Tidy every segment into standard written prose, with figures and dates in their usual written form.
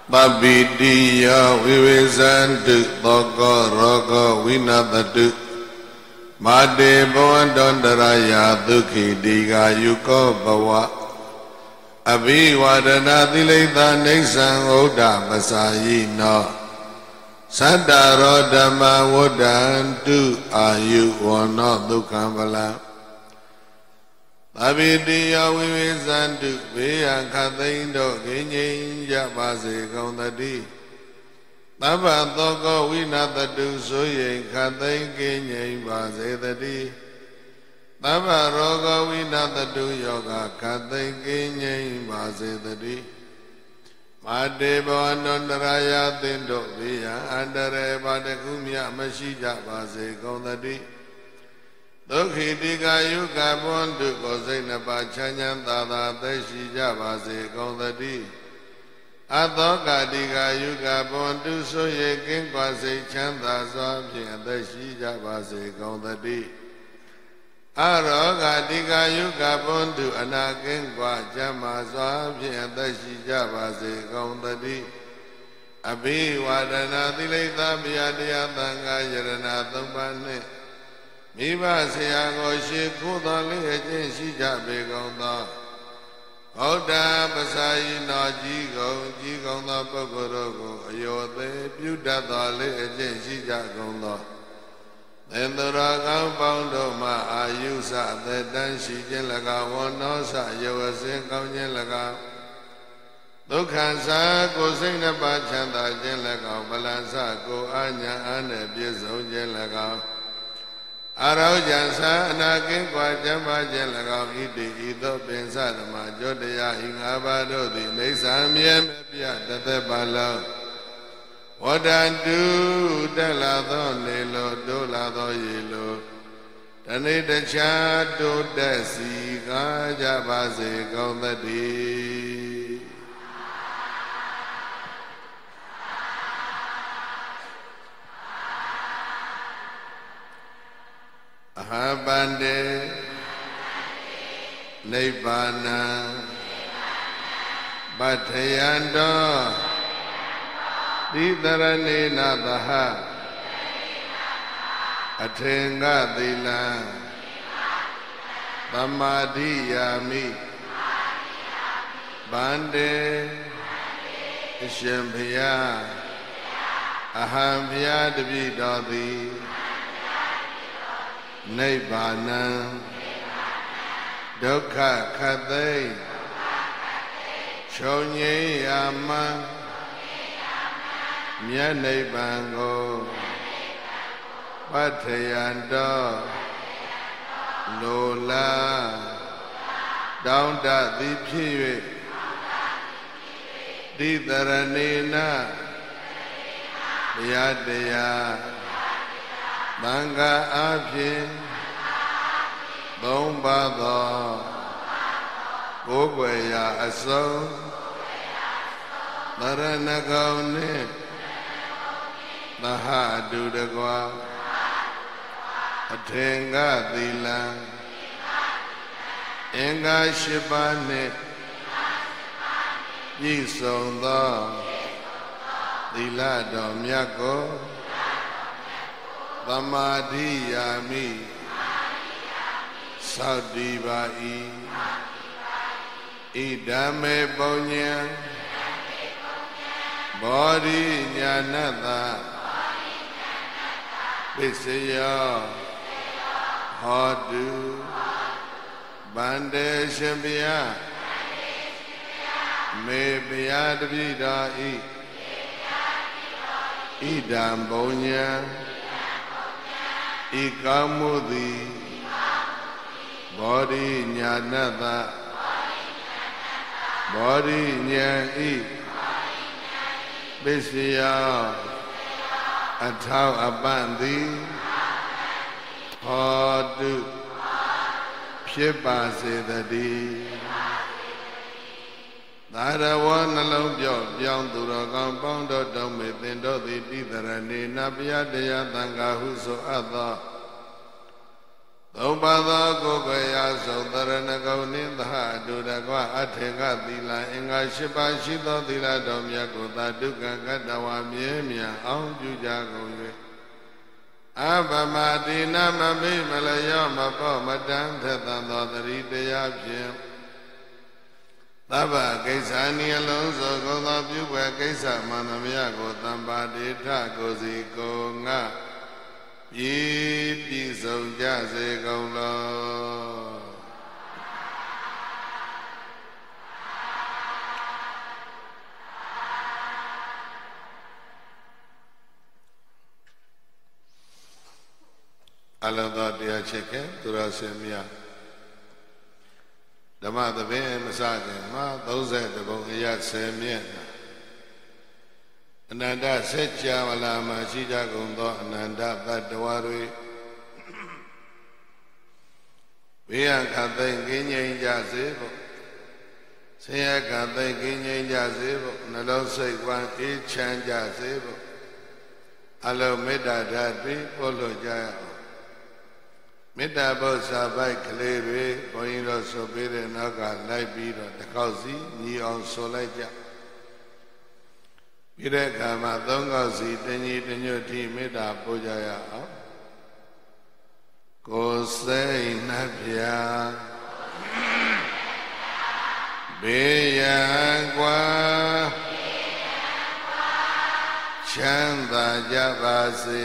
Babitiya vivesantu Toka roga vinatatu Made bhavantandaraya Dukhi diga yuko bhava Abhivadana dileta Nisan Oda Masayino Saddharo Dhamma Vodantu Ayu Vana Dukkhampala Abhitiya vivesantu Veya Khataindo Kinyin Japase Kaundati Tapa Toko Vinatatu Soye Khatain Kinyin Pase Tati Tapa Roga Vinatatu Yoga Khatain Kinyin Pase Tati Made Bhavantandaraya Tindo Veya Andare Bhadakumya Mashija Pase Kaundati Dukhi diga yuka bondu Kosaina Pachanyan Tada Teshi Javase Kaundati Atoka diga yuka bondu Soye Kinkwase Chanda Swabhya Teshi Javase Kaundati Aroga diga yuka bondu Anakinkwa Jama Swabhya Teshi Javase Kaundati Abhivadana Dileta Bhyadya Tanga Yarana Tumpane Miva Seyago Shikudali Ejin Shija Begonda Oda Basayi no Jigonda Pogorogo Ayode Pudadali Ejin Shija Gonda Dendura Gaupondo Ma Ayusa Dedan Shijin Laga Wanosa Yowasin Kaunyin Laga Dukhansa Kosina Bachanda Jin Laga Balansa Ko Anya Ane Pieso Jin Laga Araujansa Anakin Kwajama Jelagao Iti Ito Pensadama Jodaya Ingabado Di Nesamyam Pia Tate Balo Wadandu Dalado Nelo Dolado Yelo Tanita Chado Desi Kajabase Kaundati Ahabande Nibbana Bhattayando Didharane Nadaha Athenga Dila Tamadhiyami Bande Shambhya Ahambhya Dvidodi Nibbana Dukkha Khatai Chonye Yama Mya Nibbango Bhattayando Lola Daunda Diphiwe Didharanena Yadaya Manga Abhin Bombado Gogwaya Aso Naranagone Naha Dudagwa Athenga Dila Enga Shibane Yisonda Dila Domyako Tamadhiyami Saudibai Idame Bonya Bodhi Nyanata Visaya Hodu Bande Shambhya Me Bhyadvidai Idam Bonya Ikamudi Bodhi Nyanata Bodhi Nyai Visaya Atau Abandi Hodu Phipase Tati Darawa Nalong Pyong Duragam Pondo Dome Tindo Didharane Nabhyadaya Tanga Huso Atha သုံးပါးသောကိုယ်ကိုယ်ရာဆုံးတရဏဂုံနှင့်သဟအတုတကွအထေကသီလအင်္ဂါ၈ပါးရှိသောသီလတော်မြတ်ကိုသာဒုက္ခကတ္တဝမြဲမြံအောင်ပြုကြကုန်၍အပမတိနမမိမလျောမပေါ့မတန်းထက်သန်သောသတိတရားဖြင့်သဗ္ဗကိစ္စနိအလုံးစုံကုန်သောပြုပွဲကိစ္စမှန်သမျှကိုတမ္ပါတိထကိုစီကိုငါပြည့်စုံကြစေကုန်လောအလုံးသောတရားချစ်ခင်သူတော်စင်များဓမ္မသဘင်မစခင်မှာ30ပုံအရ10မြင့်အနန္တစัจ जा ဝလာမှာရှိကြကုန်သောအနန္တတတ္တဝါတွေဝိယခသိကင်းငြိမ်ကြစေဖို့ဆင်းရဲခသိကင်းငြိမ်ကြစေဖို့နှလုံးစိတ်ဝမ်းအေးချမ်းကြစေဖို့အလုံးမေတ္တာဓာတ်တွေပို့လို့ကြရအောင်မေတ္တာဘုရားပိုက်ကလေးတွေဘုန်းကြီးတို့ဆိုပေးတဲ့နောက်ကလိုက်ပြီးတော့တစ်ခေါက်စီညီအောင်ဆိုလိုက်ကြပြီးတဲ့အခါမှာ3ခေါက်စီတညီတညွတ်ထိမေတ္တာပို့ကြရအောင်ကိုယ်စိတ်နှပြဘေးရန်ကွာချမ်းသာကြပါစေ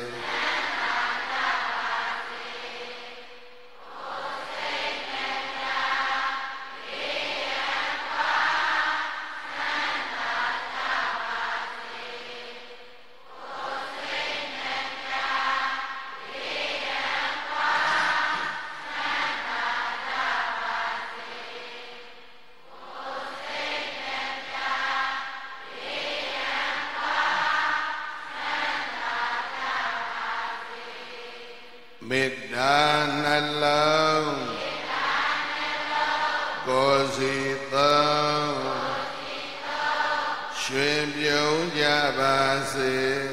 မေတ္တာနှလုံးကိုယ်စီသောရွှင်ပြုံးကြပါစေ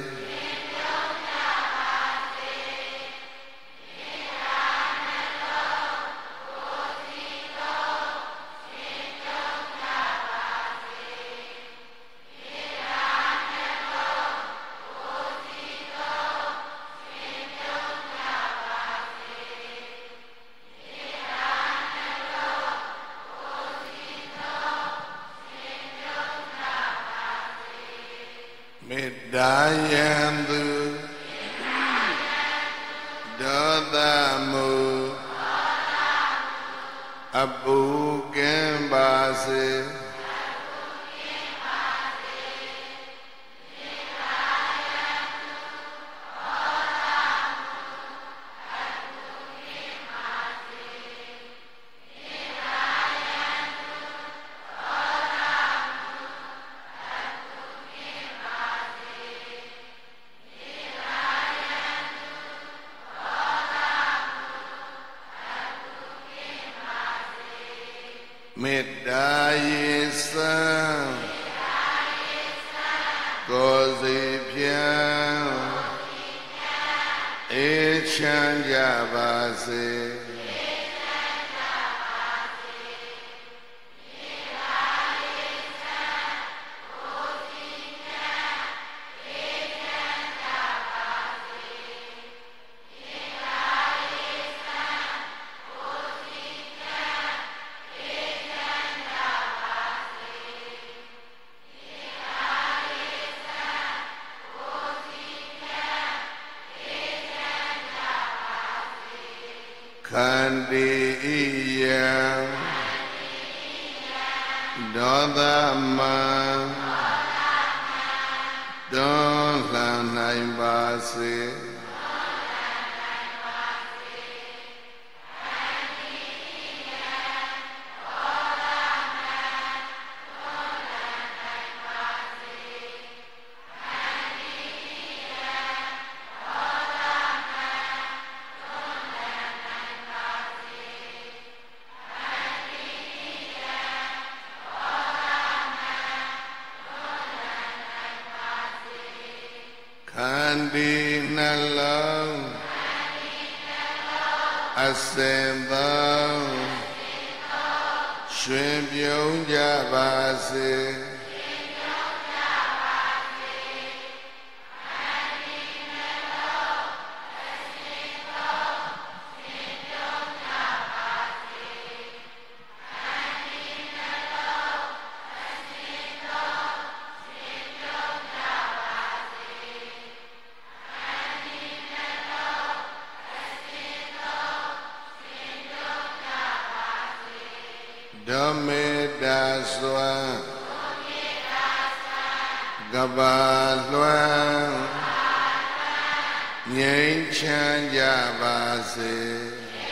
မေတ္တာယံသူဒေါသမုအပူကင်းပါစေမေတ္တာရေစံကိုယ်စီဖြံအေးချမ်းကြပါစေခန္တီယံဒေါသမံတွန်းလှန်နိုင်ပါစေခန္တီနှလုံးအ sen thang xuyên biếu gia bà si Dhamma Daswa Gaba Luan Nhãn Chan Gia Ba Se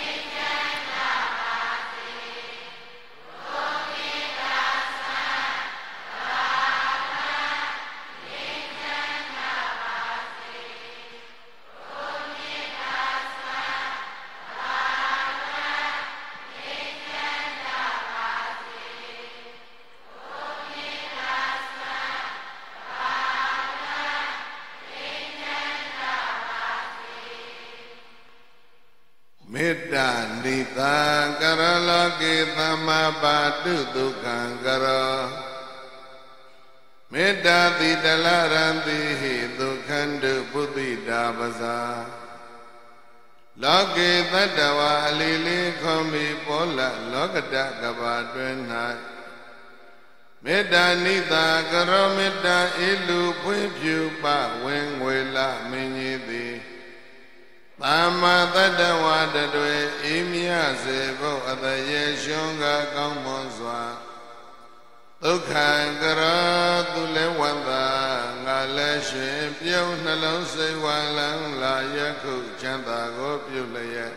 Metta Nita Karaloke Tamabadu Dukhan Karo Metta Tidalaranti Dukhandu Buddhi Dabasa Loke Tadawa Alili Komi Pola Lokata Kabadwenai Metta Nita Karo Metta Ilu Pwipyu Pa Wengwela Minyidi Tama Tadawa Dadwe Imya Sebo Ataye Shunga Kaumonswa Dukhan Kara Tule Wanda Ngale Shin Pyo Nalong Sewa Lang La Yaku Chanta Go Pyulaya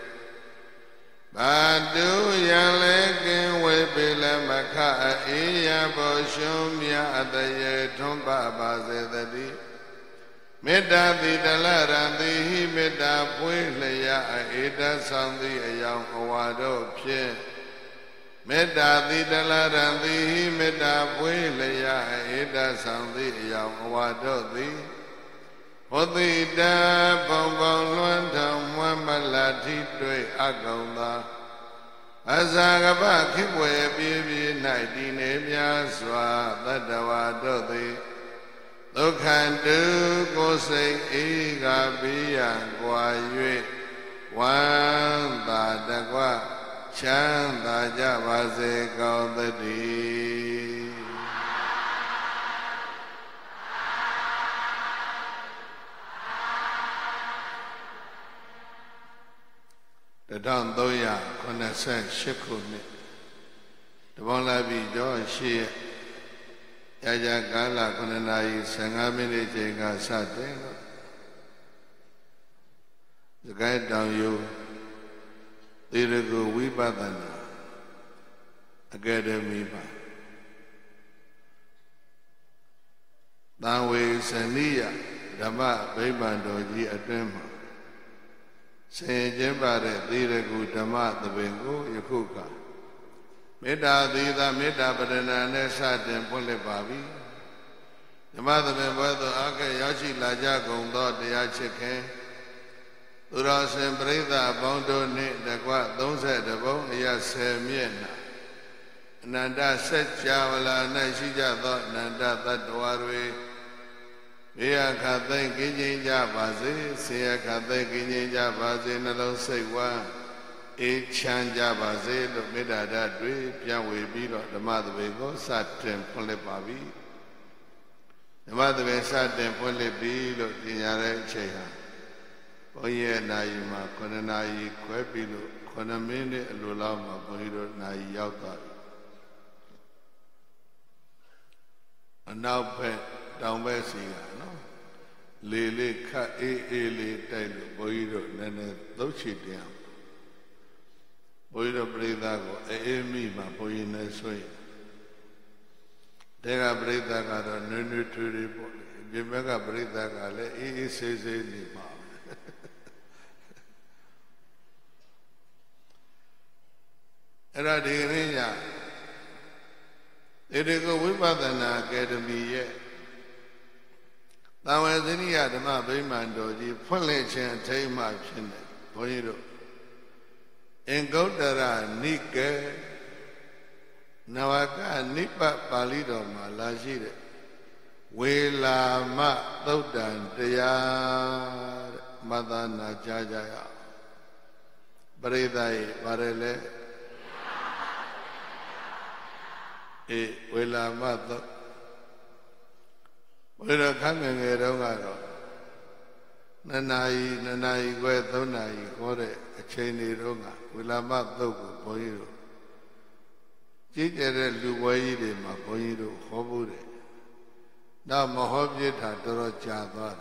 Badu Yale Kin Wepila Maka Iya Bo Shumya Ataye Tumba Base Tadi Metta Tidalaranti Metta Pwilaya Eda Sandi Ayam Awado Pye Metta Tidalaranti Metta Pwilaya Eda Sandi Ayam Awado Di Hodida Bongbong Luan Thang Mwamalati Dwe Akaunta Asagaba Kipwe Bibi Naidine Myaswa Tadawa Di Dukhandu Kosei Ega Biyan Kwa Yue Wanda Dagwa Chanda Jabase Kaudadi Tadang Doya Konasan Shikuni Tabang Labi Jo Shia Yaja Kala Kunanai Sangamini Jenga Sate The guide down you Tiragu Vipadana Academy Dawe Saniya Dhamma Baibandoji Adema Sayajambare Tiragu Dhamma Tabengo Yakuka Metta Dida Metta Padana Nesa Tempole Babi Yamada Membado Aka Yachi Laja Gondo Diacheke Ura Sembreda Bondo Ne Dagwa Donze Dabo Ya Semiena Nanda Setchavala Nashija Nanda Tadwarwe Via Kathay Kinja Bazi Sia Kathay Kinja Bazi Nalo Sewa E Chanja Baze, Meda Dadwe, Piawe Bilo, the mother Vego, Satin Pole Babi. The mother Satin Pole Bilo, Dinare Cheha. Oye Naima, Konanai, Quebilo, Konamine, Lulama, Bohido, Nai Yauta. And now pet down Bessia, no? Lily, Ka Ele, Taylor, Bohido, Nene, Dochitiam. Boyro Breda go Emi ma Boyine Soy. Dega Breda got a new tree, Bimega Breda Gale, E. says Nima. Era Digrinia. It is go with Badana Academy yet. Now, as any other Bimando, the Polish and Tay Marchin, Boyro. Engautara Nike Navaka Nipa Palido Malashire Wela Ma Daudan Daya Madana Jajaya Baredai Barele Wela Ma Wela Kangan Rongaro Nanai Gwe Donai Gore a chainy Ronga Wela Ma Dogu Boiro Jigere Luwaide Ma Boiro Hobure Now Mohobjeta Doro Jadore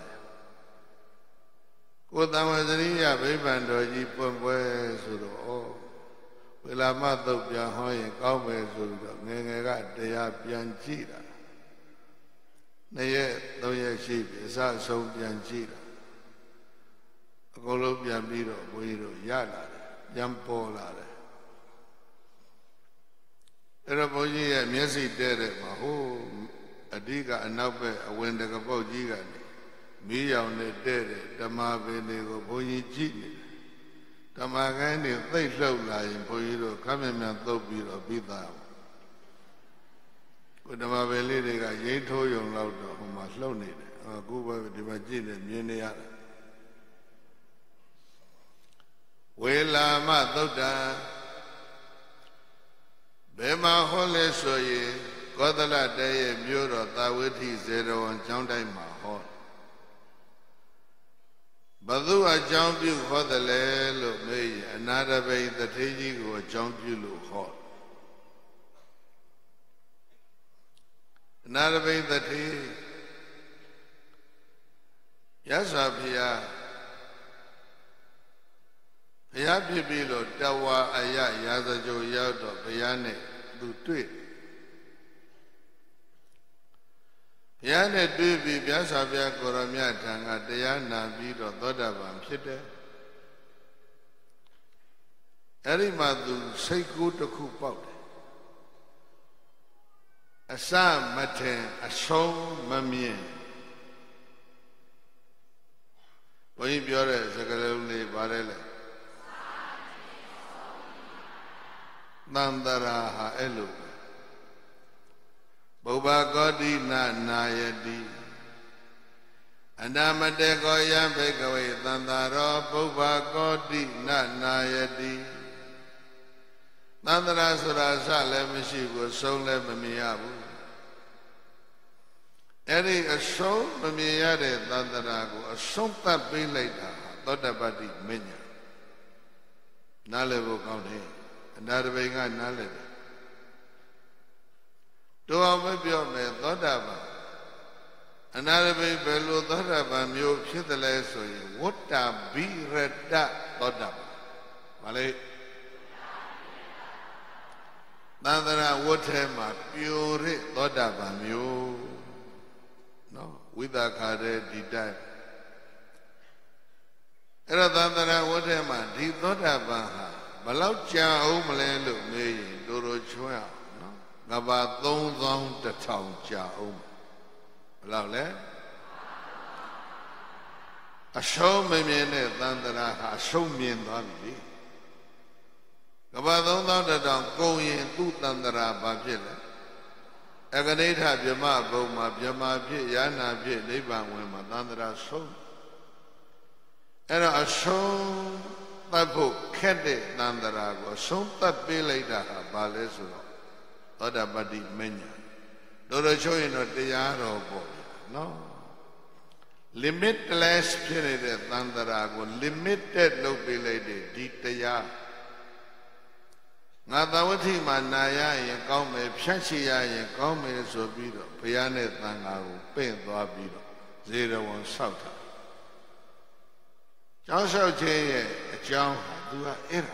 Udamazria Bibandoji Pomwe Suro Wela Ma Dobia Hoy Kaume Suro Nega Dea Bianchira Naye Doya Sheep is our so Bianchira Golo Biambiro Boiro Yala Yampola Eraboji Messi Dere Maho Adiga Anabe Awendagabo Gigani Mia on the Dere Damabe Boyi Gini Damagani they low lying Boiro coming and Dobiro Bida with the Mabeli got Yato young louder who must loan it or Guba with the Magina Muniara Wela Madoda Bema Hole Soye Godala Day Muro Tawiti 0 and Joundai Mahon Badu a Joundu for the Lelo May another way the Taji or Joundu Hot another way that he Yasapia Yapibilo Tawa Aya Yazajo Yado Payane do tweet Yane Dubi Biasabia Goramia Tanga Diana Bido Dodavam Pite Erimadu Seku to Kupot Asa Mate Aso Mamie Boy Biore Zagalone Barele Nandaraha Elu Boba Godi na Nayadi Anamade Goyam Begaway Nandara Boba Godi na Nayadi Nandara Surasa Lemishigo Sole Mamiabu Eri a soul Mamiade Nandarago a Sonta Bileta Dodabadi Minya Nalevo County another way I Nale Do I maybe on me Dodaba another way below Dodaba Mio Chitaleso what a be red Dodaba Malay Nandara Wotema Pure Dodaba Mio No with a card did Era Dandara Wotema did Dodaba Balau Chia Omale look me Doro Chua no Gaba Don the town Chia Om Balau A show me ne Dandara a show me in Dami Gaba Don the town go in to Dandara Babilla Aganeta Bima Boma Bima Yana Neba when Madandra show Era a show Tabu Kede Nandarago, Sonta Beleda Baleso, Oda Badi Menya. Dora Joino de Yaro boy. No. Limitless period Nandarago, limited no belede, Ditaya. Nadawati Manaya and Gome, Pshachia and Gome Sobido, Pianet Nangago, Pen Doabido, 01 South. Joshua J. John Dua Era.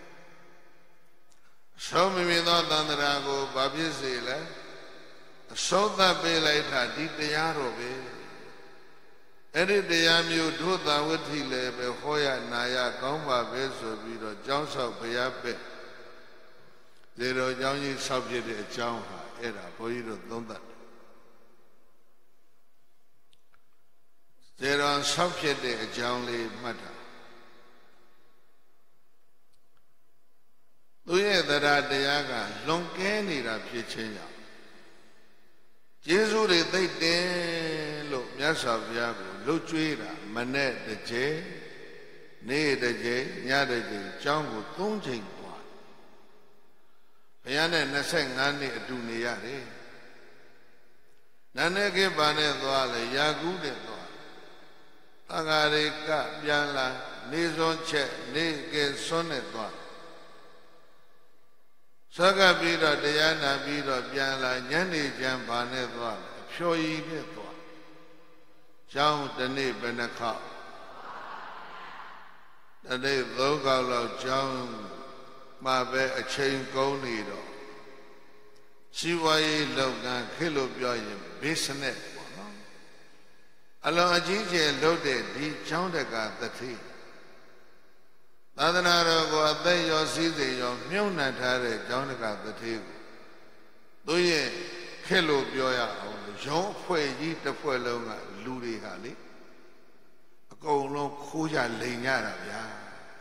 So me not Dandarago, Babizela, so that be later, did the Yarobe. Any day I'm you do that with Hile, Hoya Naya, Gomba Beso, Vido, Johnson Payabe. Zero young subject a John Era, Boido Donda. Zero subject a John Lee Matter. ရာတရားကလွန်ကဲနေတာဖြစ်ခြင်းကြောင့်ကျေးဇူးတွေသိတဲ့လို့မြတ်စွာဘုရားကိုလှုပ်ကြွေးတာမနဲ့တစ်ချိန်နေ့တစ်ချိန်ညတစ်ချိန်ကျောင်းကို3ချိန်သွားဘုရားနဲ့25နှစ်အတူနေရတယ်နာနေခေပါနဲ့သွားလေရာကူးနဲ့သွားသံဃာတွေကပြန်လာနေစွန်းချက်နေကေစွန်းနဲ့သွားစကားပြီးတော့တရားနာပြီးတော့ပြန်လာညနေကျမ်းဘာနဲ့သွားလဲအဖြော်ရည်နဲ့သွားကျောင်းတစ်နေ့ဘယ်နှခေါက်တစ်နေ့3ခေါက်လောက်ကျောင်းမှာပဲအချိန်ကုန်နေတော့စီဝါရေးလုပ်ငန်းခေတ်လို့ပြောရင် business ပေါ့နော်အလွန်အကြီးကျယ်လုပ်တဲ့ဒီကျောင်းတက္ကသတိသာသနာတော်ကိုအသက်ရောစည်းစိမ်ရောမြုံနှံထားတဲ့ကျောင်းတက္ကသတိကိုသူရဲ့ခေတ်လို့ပြောရအောင်ရုံးအဖွဲ့ကြီးတစ်ဖွဲ့လုံးကလူတွေဟာလေအကုန်လုံးခိုးကြလိန်ကြတာဗျာ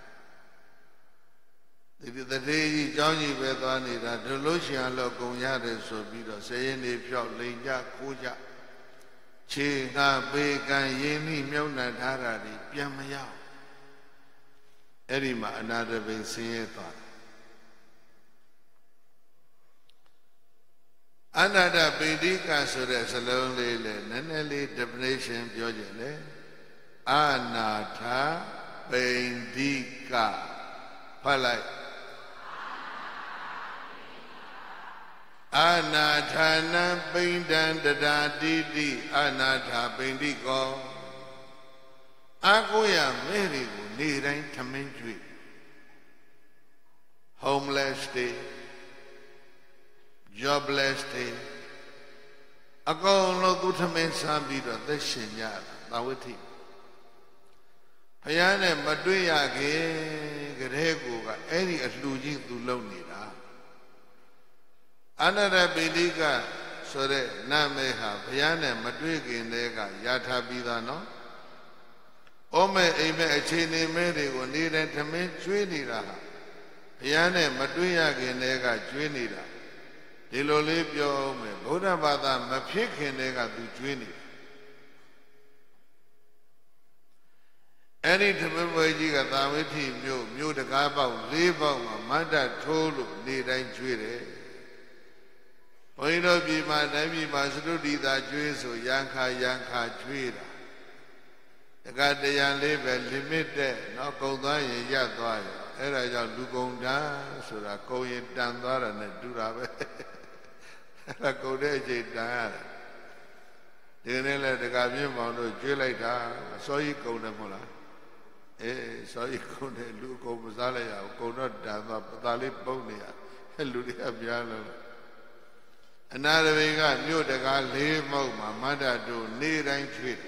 ဒီတတိကြီးကျောင်းကြီးပဲသွားနေတာဒလို့ရှိရင်တော့ကုန်ရတယ်ဆိုပြီးတော့စရင်နေဖြောက်လိန်ကြခိုးကြခြေငါပေကံရင်းနှီးမြုံနှံထားတာဒီပြန်မရောက်အဲ့ဒီမှာအနာတပိန်ဆင်းရဲသွားတာအနာတပိဋိကဆိုတဲ့စလုံးလေးလေနည်းနည်းလေး definition ပြောကြလေအနာထပိဋိကဖတ်လိုက်အနာဌာနပိဋ္ဌံတရာတိတိအနာထပိဋိကောအကိုရမဲ့တွေကိုနေတိုင်းထမင်းကျွေး homeless day jobless day အကောင်လုံးသူထမင်းစားပြီးတော့သက်ရှင်ကြတာသာဝတိဘုရားနဲ့မတွေ့ရခင်ကလေးကိုကအဲ့ဒီအလှူကြီးသူလုံနေတာအနရပိဋိကဆိုတဲ့နာမည်ဟာဘုရားနဲ့မတွေ့ခင်တည်းကရထားပြီးသားနော်ဩမဲ့အိမ်မဲ့အခြေအနေမဲ့တွေကိုနေတိုင်းထမင်းကျွေးနေတာဟာဘုရားနဲ့မတွေ့ရခင်တည်းကကျွေးနေတာဒီလိုလေးပြောမယ်ဗုဒ္ဓဘာသာမဖြစ်ခင်တည်းကသူကျွေးနေတာအဲ့ဒီထမင်းပွဲကြီးကသာဝတိမြို့တကားပေါက်၄ပေါက်မှာမတ်တထိုးလို့နေတိုင်းကျွေးတယ်ဘုန်းကြီးတို့ပြည်မှာတိုင်းပြည်မှာသရုပ်ဒီသာကျွေးဆိုရန်ခါကျွေးတာတကတရားလေးပဲ limited နော်ကုန်သွားရင်ရပ်သွားရအဲ့ဒါကြောင့်လူကုန်တန်းဆိုတာကုန်ရင်တန်သွားတာနဲ့တူတာပဲအဲ့ဒါကုန်တဲ့အချိန်တန်ရတယ်ဒီနေ့လဲတကပြင်းပေါင်းတို့ကျွေးလိုက်တာအစောကြီးကုန်တယ်မဟုတ်လားအေးစောကြီးကုန်တယ်လူကုန်မစားလိုက်ရဘူးကုန်တော့တန်သွားပသာလေးပုတ်နေရအဲ့လူတွေကများလို့အနာရဘေကမြို့တကား၄မုတ်မှာမတ္တတို့နေတိုင်းချွေး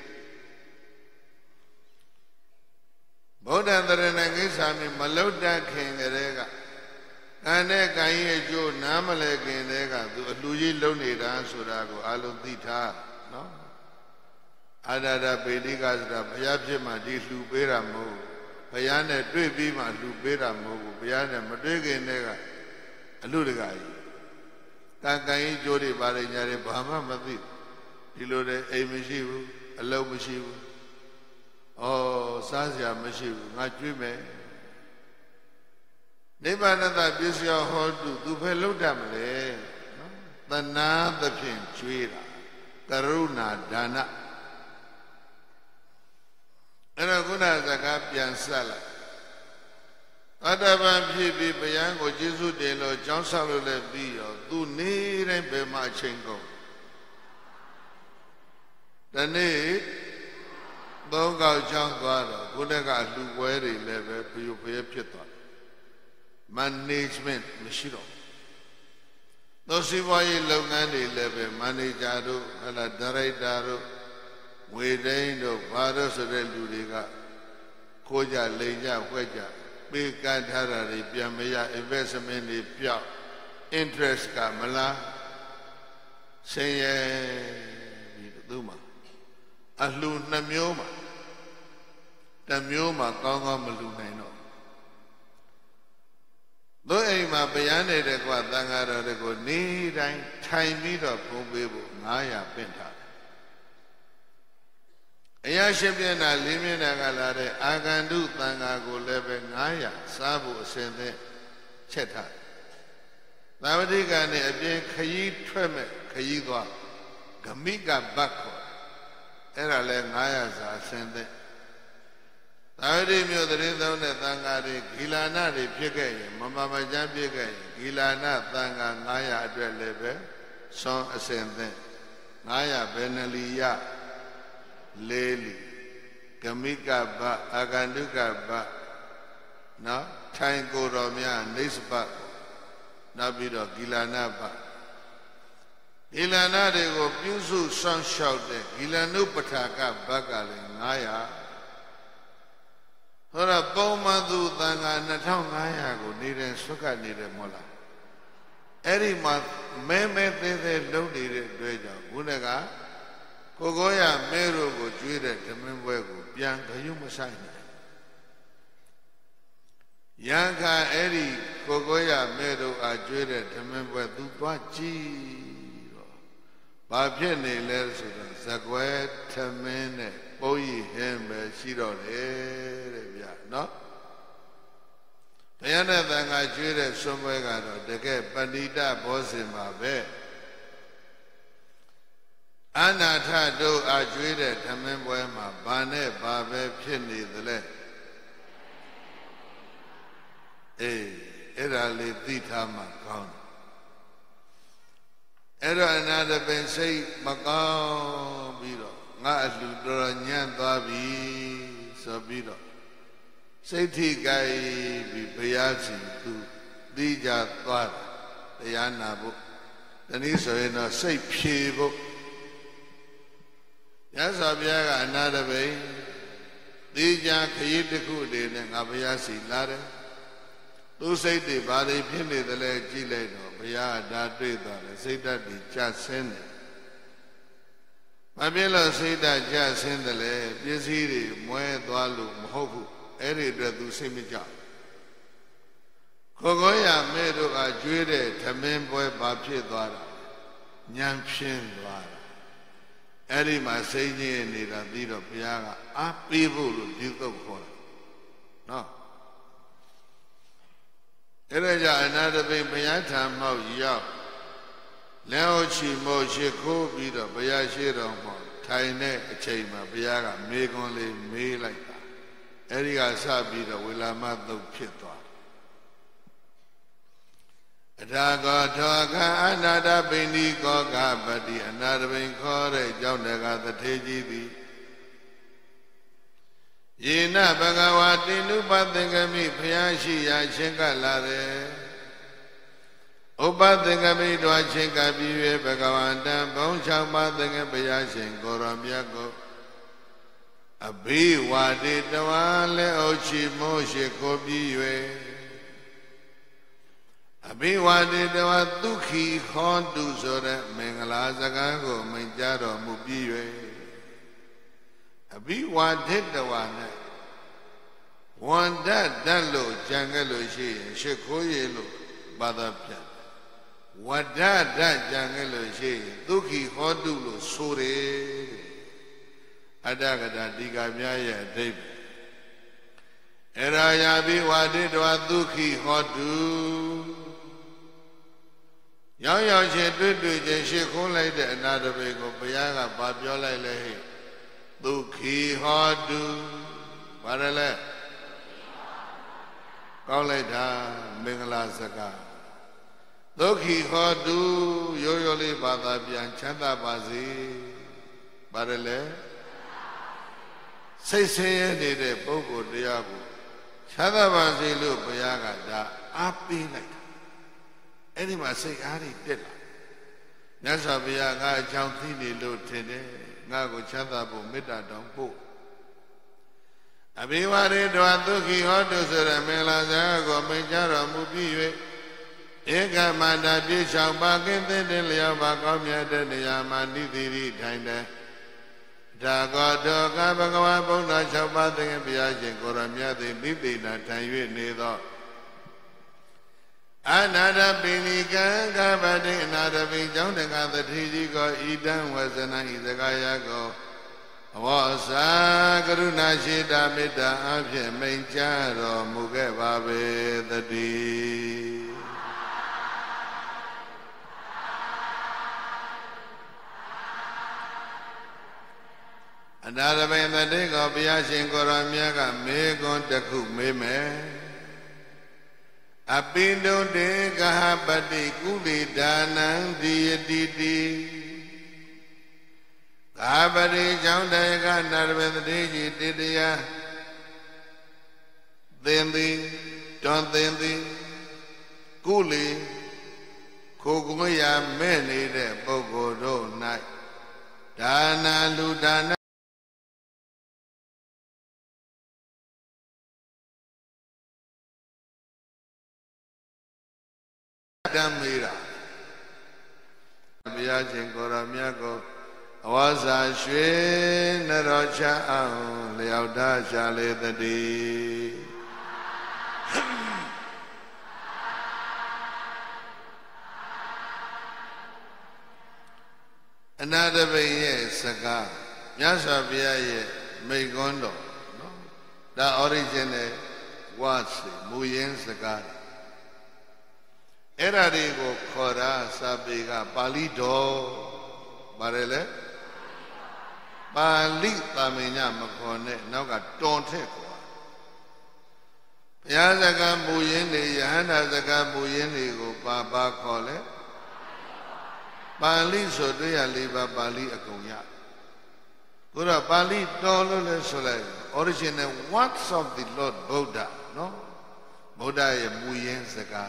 ဗုဒ္ဓံတရဏကိစ္ဆာမိမလုတ်တတ်ခင်ကလေးကကံနဲ့ကံရဲ့အကျိုးနားမလဲခင်တည်းကသူအလှူကြီးလုံနေတာဆိုတာကိုအလုံးသိထားနော်အာဒာပိဋိကဆိုတာဘုရားဖြစ်မှဒီလှူပေးတာမဟုတ်ဘုရားနဲ့တွေ့ပြီးမှလှူပေးတာမဟုတ်ဘူးဘုရားနဲ့မတွေ့ခင်တည်းကအလှူတကာကြီးကံရဲ့အကျိုးတွေပါလေညာတွေဘာမှမသိဒီလိုတဲ့အိမ်မရှိဘူးအလုံးမရှိဘူးဩစားစရာမရှိဘူးငါကျွေးမယ်နိဗ္ဗာန်တပစ္စယဟောတုသူဖယ်လို့တတ်မလဲနော်သနာသဖြင့်ကျွေးတာကရုဏာဒါနအဲ့တော့ခုနစကားပြန်ဆက်လိုက်အတ္တပံဖြစ်ပြီးဗျာကိုကျေးဇူးတင်လို့ကြောင်းဆောက်လို့လည်းပြီးရောသူနေတိုင်းဘယ်မှာအချိန်ကုန်တနေ့သုံးခေါက်ချောင်းသွားတော့ခုနကလှူပွဲတွေလည်းပဲဖျို့ဖျဲဖြစ်သွားတယ် management မရှိတော့သောစီးပွားရေးလုပ်ငန်းတွေလည်းပဲ manager တို့ဟလာ director တို့ငွေတိုင်းတို့ဘာလို့ဆိုတဲ့လူတွေကခိုးကြလိန်ကြဝှက်ကြပေးကမ်းထားတာတွေပြန်မရ investment တွေပြောက် interest ကမလားဆင်းရဲပြီးသူ့မှာအလှူနှမျိုးမှာတစ်မျိုးမှာကောင်းကောင်းမလှူနိုင်တော့တို့အိမ်မှာဗျာနေတဲ့ကွာသံဃာတော်တွေကိုနေ့တိုင်းထိုင်ပြီးတော့ဘုံပေးဖို့900ပင့်ထားတယ်အရာရှိပြည့်နာလေးမျက်နှာကလာတဲ့အာဂန္တုသံဃာကိုလည်းပဲ900စားဖို့အစဉ်သင့်ချက်ထားတယ်သာဝတိကနဲ့အပြင်ခရီးထွက်မဲ့ခရီးသွားဂမိကဘတ်ခေါ်အဲ့ဒါလဲ900စာအစဉ်သင့်သာဝတိမြို့တရင်သုံးတဲ့သံဃာတွေဂီလာနတွေဖြစ်ခဲ့ရင်မမချမ်းဖြစ်ခဲ့ရင်ဂီလာနသံဃာ900အတွက်လည်းပဲဆွမ်းအစဉ်သင့်900ဘယ်နှလီယ4လီဂမိကဘအာဂန္တုကဘနော်ထိုင်ကိုယ်တော်များနိစ္စဘနောက်ပြီးတော့ဂီလာနဘဂီလာနတွေကိုပြုစုစောင့်ရှောက်တဲ့ဂီလာနုပထာကဘကလည်း900ဟောတော့ပုံမှန်သူသံဃာ2500ကိုနေတဲ့ဆွတ်ကနေတယ်မဟုတ်လားအဲ့ဒီမှာမဲသေးသေးလုံးနေတဲ့အတွက်ကြောင့်ခုနကကိုရမဲတို့ကိုကျွေးတဲ့ဓမင်းပွဲကိုပြန်ခရုမဆိုင်နိုင်ရန်ခါအဲ့ဒီကိုရမဲတို့အားကျွေးတဲ့ဓမင်းပွဲသူသွားကြည့်တော့ဘာဖြစ်နေလဲဆိုတော့ဇကွဲထမင်းနဲ့ပုပ်ရည်ဟင်းပဲရှိတော့တယ်တဲ့ဗျာနော်ဘုရားနဲ့သံဃာကျွေးတဲ့ဆွမ်းပွဲကတော့တကယ်ပဏိတဘောဇင်ပါပဲအနာထတို့အားကျွေးတဲ့ဓမင်းပွဲမှာဘာနဲ့ဘာပဲဖြစ်နေသလဲအဲ့ဒါလေးသိထားမှကောင်းတယ်အဲ့တော့အနာတပင်စိတ်မကောင်းပြီးတော့ငါအလှတော်ညံ့သွားပြီဆိုပြီးတော့စိတ်ထိကြိုက်ပြီးဘုရားရှင်သူသိကြသွားတာတရားနာဖို့တနည်းဆိုရင်တော့စိတ်ဖြေဖို့ရသော်ဘုရားကအနာတပိန်သိကြခရီးတစ်ခုတည်းနဲ့ငါဘုရားစီလာတယ်သူစိတ်တွေဘာတွေဖြစ်နေသလဲကြည့်လိုက်တော့ဘုရားဒါတွေ့သွားတယ်စိတ်ဓာတ်တွေကျဆင်းတယ်မဖြစ်လို့စိတ်ဓာတ်ကျဆင်းတယ်လေပစ္စည်းတွေမွဲသွားလို့မဟုတ်ဘူးအဲ့ဒီအတွက်သူစိတ်မကြကိုရမဲတို့ကကျွေးတဲ့ဓမင်းပွဲဘာဖြစ်သွားတာဉာဏ်ဖြင်းသွားတာအဲ့ဒီမှာစိတ်ညစ်နေတာပြီးတော့ဘုရားကအားပေးဖို့လို့ပြုလုပ်ခေါ်တာနော်အဲ့ဒါကြောင့်အနာတပိဘုရားထံမောက်ရောက်လက်ဟုတ်ချီမို့ရှိခိုးပြီးတော့ဘုရားရှိတော်မှာထိုင်တဲ့အချိန်မှာဘုရားကမေခွန်းလေးမေးလိုက်တာအဲ့ဒီကစပြီးတော့ဝေလာမသုတ်ဖြစ်သွားအထာကောထောကအနာတပိဏိကောကပတိအနာတပိန်ခေါ်တဲ့ကြောင့်တကသထေကြီးသည်ယေနဘဂဝါတိနုပသင်္ကမိဘုရားရှိရာချင်းကလာတယ်ဥပသင်္ကမိတော်ချင်းကပြီး၍ဘဂဝန္တံဘုံ6ပါးသင်္ကဘုရားရှင်ကိုရောမြတ်ကိုအဘိဝါဒေတဝါလက်အုပ်ချီမိုးရှိကိုပြီး၍အဘိဝါဒေတဝါဒုက္ခိဟောတုဆိုတဲ့မင်္ဂလာစကားကိုမိန့်ကြားတော်မူပြီး၍အဘိဝါဒေတဝါနဲ့ဝန္ဒတတ်လို့ကြံခဲ့လို့ရှိရင်ရှ िख ိုးရလို့ဘာသာပြန်ဝဒ္ဒတကြံခဲ့လို့ရှိရင်ဒုက္ခိဟောတုလို့ဆိုတယ်အတ္တကတာဒီကမြရဲ့အဓိပ္ပာယ်အရာယာဘိဝါဒေတဝါဒုက္ခိဟောတုရောက်ချင်းတွေ့ချင်းရှ िख ိုးလိုက်တဲ့အနာတပိကိုဘုရားကဗာပြောလိုက်လေဟဲ့ဒုက္ခိဟောတုဘာလဲကောင်းလိုက်တာမင်္ဂလာစကားဒုက္ခိဟောတုရိုးရိုးလေးဘာသာပြန်ချမ်းသာပါစေဘာလဲစိတ်ဆင်းရဲနေတဲ့ပုဂ္ဂိုလ်တရားကိုချမ်းသာပါစေလို့ဘုရားကဒါအားပေးလိုက်တာအဲ့ဒီမှာစိတ်အားတွေတက်လာမြတ်စွာဘုရားကအကြောင်းသိနေလို့ထင်တယ်ငါ့ကိုချမ်းသာဖို့မေတ္တာတောင်းပို့အဘိဝါရေတောဒုက္ခိဟောတုဆိုရမင်္ဂလာစကားကိုမိန့်ကြားတော်မူပြီး၍ဧကမန္တပြည့်ဆောင်ပါကင်းတဲ့လျော်ပါကောင်းမြတ်တဲ့နေရာမှာနိတိရိထိုင်တဲ့ဒါကောတောကဘဂဝါဘုရား6ပါးသင်္ကေဘုရားရှင်ကိုရမြတ်သည်နိတိနာထိုင်၍နေသော Another Binikan Gabadi, another Binjanga, the Tijiko, Eden was an Izagayago. Was a Karuna Shida Mita Abhe Mencharo Mugebabe the D. Another man the day of Yashin Koramiaga, Megon Taku Meme. Apindo de Gahabadi Kuli Danang Diadidi Gahabadi Jaundaga Narvendiji Didia Dendi Don Dendi Kuli Koguya Meni de Bogodo Night Dana Ludana Damira Biajin Koramiago was a Shwe Narocha Leauda Shale the D. Another way, Saka Yasa Biaye Megondo. The origin was Muyen Saka. Erarigo Kora Sabiga Palido Barele Bali Tamina Macone Naga don't take Yazaga Muyeni Yana Zaga Muyeni go Baba Kole Bali Sodria Liba Bali Akoya Gura Bali Dolo Soleil original words of the Lord Buddha, no? Buddha Muyen Zagari.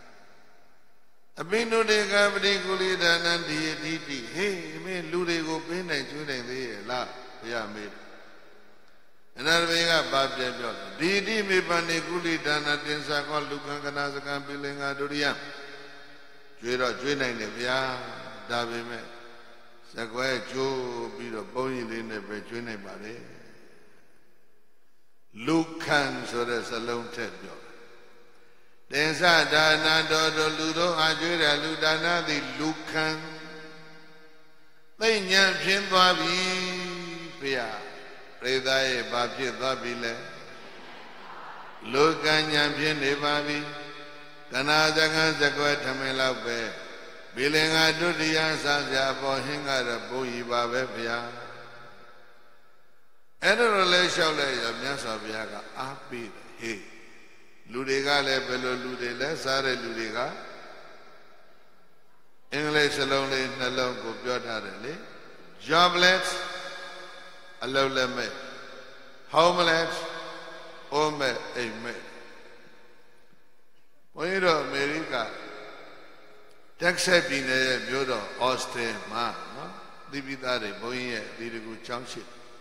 Abino de Gabri Gulida Nandi Diti, hey, me Ludigo Pin and Judan the La, Yamid. Another way up Babja Didi me Bani Gulida Natinsa called Lukanazaka Billing Aduria. Judah Judan Nevia, Davime, Sagway Joe, Bido Boy in the Bejuane Bade. Lukan so there's a lone ted. Densa Dana Dodo Ludo Ajura Ludana the Lukan. They Yampin Babi Pia. Predae Babi Babile. Lukan Yampin de Babi. Kanazagan Zakwa Tamela Be. Billing Adudia Sanja Bohinga the Boyi Babe Pia. And a relation of Yasabiaga Api He. Ludiga le Belo Ludele, Sare Ludiga. English alone in alone go Biotadele. Jobless, alone me. Homeless, Ome, Amen. Poiro America. Texas in a Bureau, Austin, Ma, Dibitare, Boye, Didigu Township.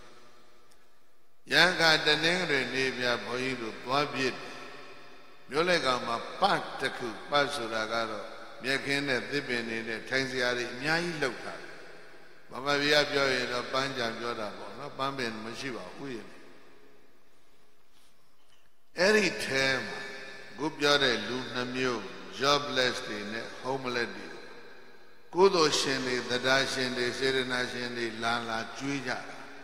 Yanga the Nengre Navia Boyido, Boabit. Yolegama Pataku, Basuragaro, Yakin, Dibin in a Tanziari, Nyai Loka. Mama Via Joy, no Banja Joda, no Bambin, Mashiva, William. Any time, Gubjore, Lunamio, jobless, homeless. Kudo Shendi, the Dashindi, Serena Shendi, Lala, Juja.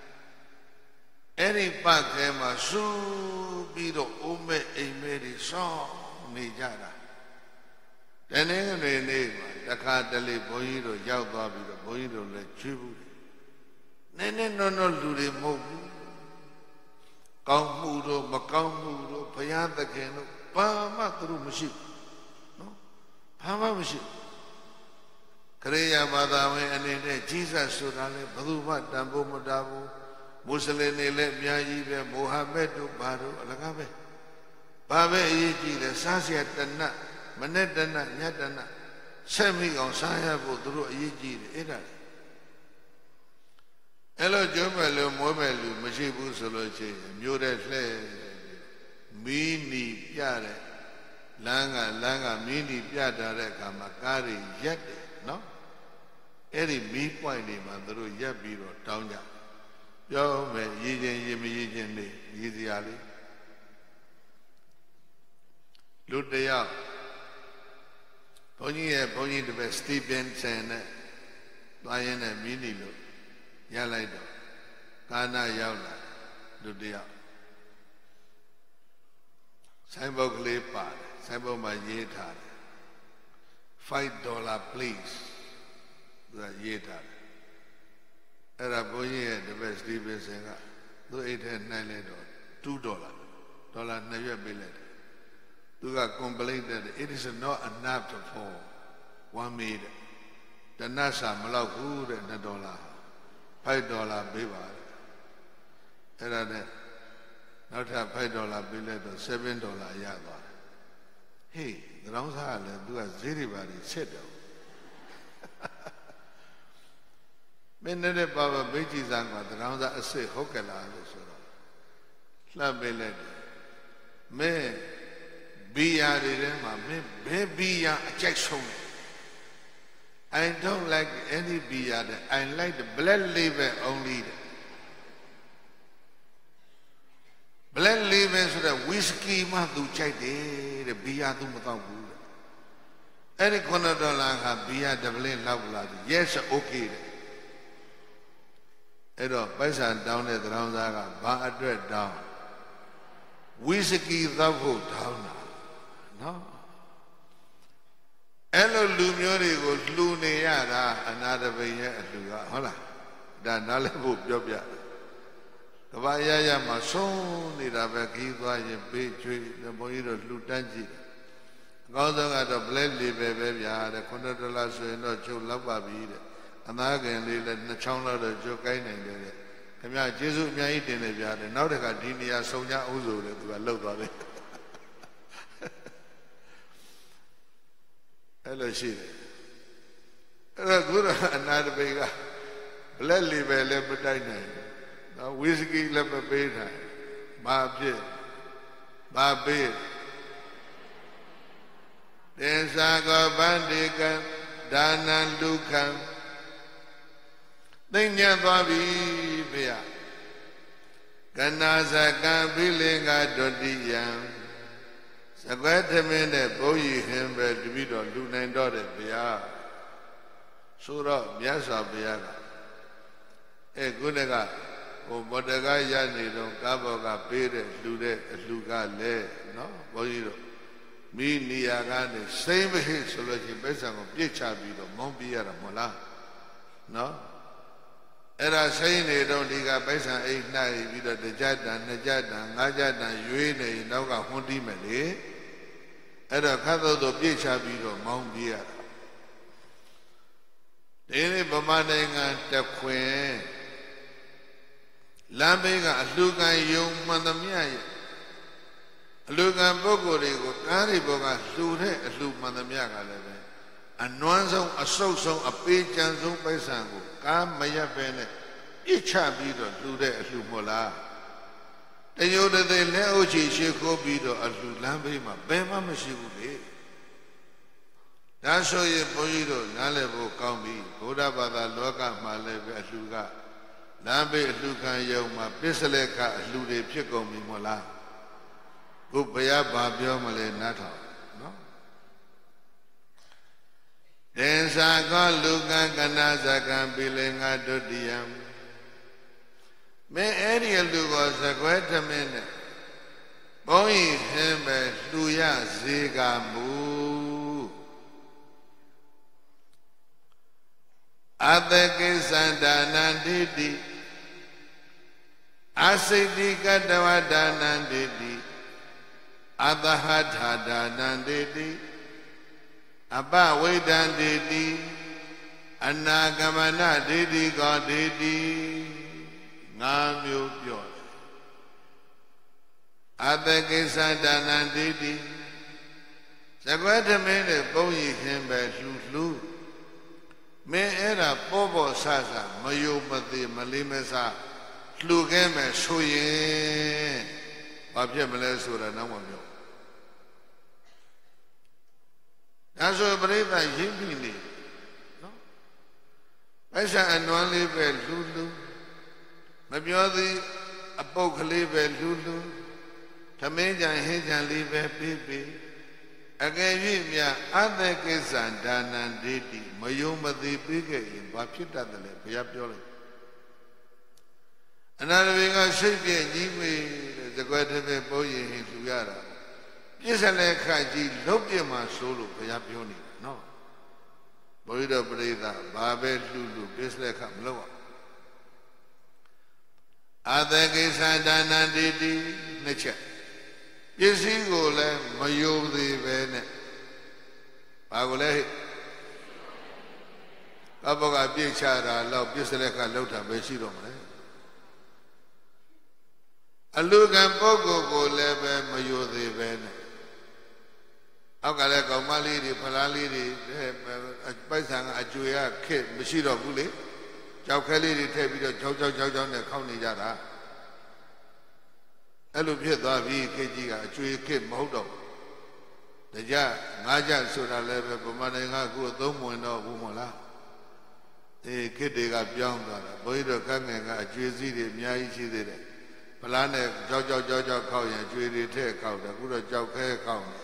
Any pack came a so be the Ume a made song, Nijara. Then any neighbor, the Cadale Boido, Yaubabi, the Boido, let Chibu. Nene no do the move. Kaumudo, Macamudo, Payanta Cano, Pama through machine. No? Pama machine. Korea Madame and in Jesus Sudale, Baduma, Dambo Madabo. Muslim let Miaji, Mohammed, Baru, Alagabe. Babe Yiji, the Sasia Dana, Manetana, Yadana, Semi on Saya Bodru Yiji, Ida. Hello, Jomelu, Momelu, Mashibu Soloche, Mure Fle, Mini Piare, Langa, Mini Piadare, Kamakari, Yet, no? Any me point him under Yabiro, Townja. Yo, me, Yijin, Yiziali. Ludea, Bongi the best Stephen Sen, Lion and Minilo, Yalaido, Kana Yaula, Dudia. Saibo Glepa, Saibo Mayeta, $5 please. The Yeta. Era Boye, the best Stephen Sen, do $8.9, $2, never billet. You got complained that it is not enough for 1 meter. The NASA Malaku and the dollar, $5 bill. Era that not a $5 billet or $7 yard. Hey, the rounds are do a zero body set down. Many Baba Beji Zanga, the rounds are a say, Hokala, Slab billet. May be a be a Jackson. I don't like any beer. I like the blood liver only. Blood liver so the whiskey must do check the beer to Matabu. Any corner don't like beer, the blame love. Yes, okay. Edo, Paisan down at the round, I dread down. Whiskey the vote down. No. Hello, Lumuri goes Luneada, another way at Luga. Hola, Dan Nalebu Jobia. The Vaya Mason, the Rabakiva, the Petri, the Moiro Lutanji. Gauda at a blendly baby, the Condola, no Joe Lababi, and again, the Chona, the Jokain and the Kamia Jesu Mia in the yard, and now the Gardinia Sonia Uzo, the look of it. Hello, she. Guru another big blood liver lepidine. Now whiskey lepidine. Babje. Babbe. Then Saga Bandikan, Danan Lukan. Then Yababi Bia. Ganazaka Bilinga Dodiam. Sagwatamene boy him by the video, Lunan daughter, Bia. Sura, Biasa Biaga. A Gunaga, or Bodaga Yani, don't Gaboga, Pere, Lude, Luga, Le, no, Boyro. Me, Niagani, same hit, so like a besan of Picha Bido, Mombia, Mola. No? Era saying they don't dig a besan 8 9, either the Jadan, Najadan, Najadan, Yuene, Naga, Hundi Mele. Era Kado do Picha Bido, Mombia. Any Bamananga, the Queen Lambega, Lugan, young Mandamia. Lugan Bogorigo, Cariboga, Sure, Lu Mandamiaga, and Nuanzo, a so a page and so by Sango, Cam Maya Bene, each Bido, Lude, Lumola. The Yoda de Leoji, Sheko Bido, a Lambima, Bema Mashigube. That's why you Boido, Nalevo, Kambi, Bodabada, Loka, Maleve, Luga, Lambe, Lucan, Yoma, Pisaleka, Lude, Pico, Mimola. Upaya Babio Male Nata. No? Then Saga, Lugan, Ganazaka, Bilinga, Dodiam. May Ariel Lugos, a great minute. Boy, him, Luya, Zigamu. Adake Sandanandidi Asidi Kadawadanandidi Adahadadanandidi Abba Wedandidi Anagamana Didi Godidi Namyo Pyo Adake Sandanandidi Sagwatamene Boyi Himba Shulu Me era Bobo Sasa, Mayumati, Malimesa, Flugeme, Suye, Babia Malesura, Namio. That's what I believe I Jimmy. I said, and one live at Lulu. Maybe all the Apocalypse at Lulu. Tamaja and Hajan live at Bibi. အကယ်၍များအတ္တကိစ္စဒါနံဒိဋ္ဌိမယုံမသိပြီးခဲ့ရင်ဘာဖြစ်တတ်တယ်လဲဘုရားပြောလိုက်အနာရဝေကစိတ်ပြည့်ကြီးမေတဲ့ဇကွဲတစ်ပဲပုံရင်ဟင်လှူရတာပြစ္ဆလည်းခန့်ကြီးလုတ်ပြမှာစိုးလို့ဘုရားပြောနေတာနော်ဘုရားတော်ပရိသတ်ဘာပဲလှူလှူပြစ္ဆလည်းခန့်မလုပ်အောင်အတ္တကိစ္စဒါနံဒိဋ္ဌိနှစ်ချက်ပစ္စည်းကိုလည်းမယုံသေးပဲနဲ့ဘာကိုလဲအဘောကပြည့်ချတာတော့ပြစ္ဆလည်းခန့်လောက်တာပဲရှိတော့မလဲအလူကံပုဂ္ဂိုလ်ကိုလည်းပဲမယုံသေးပဲနဲ့အောက်ကလည်းကောင်မလေးတွေဖလားလေးတွေပိုက်ဆံကအကျွေရခက်မရှိတော့ဘူးလေကြောက်ခဲလေးတွေထည့်ပြီးတော့ကြောက်နဲ့ခောက်နေကြတာအဲ့လိုဖြစ်သွားပြီခေကြီးကအကျွေခက်မဟုတ်တော့ဘူးတကြငါးကြဆိုတာလည်းပဲဗမာနိုင်ငံကအခုအသုံးဝင်တော့ဘူးမဟုတ်လားခေတ်တွေကပြောင်းသွားတာဘုန်းကြီးတို့ကငယ်ကအကျွေစည်းတွေအများကြီးရှိသေးတယ်ဖလားနဲ့ကြောက်ခောက်ရင်ကျွေတွေထည့်ခောက်တယ်အခုတော့ကြောက်ခဲခောက်နေ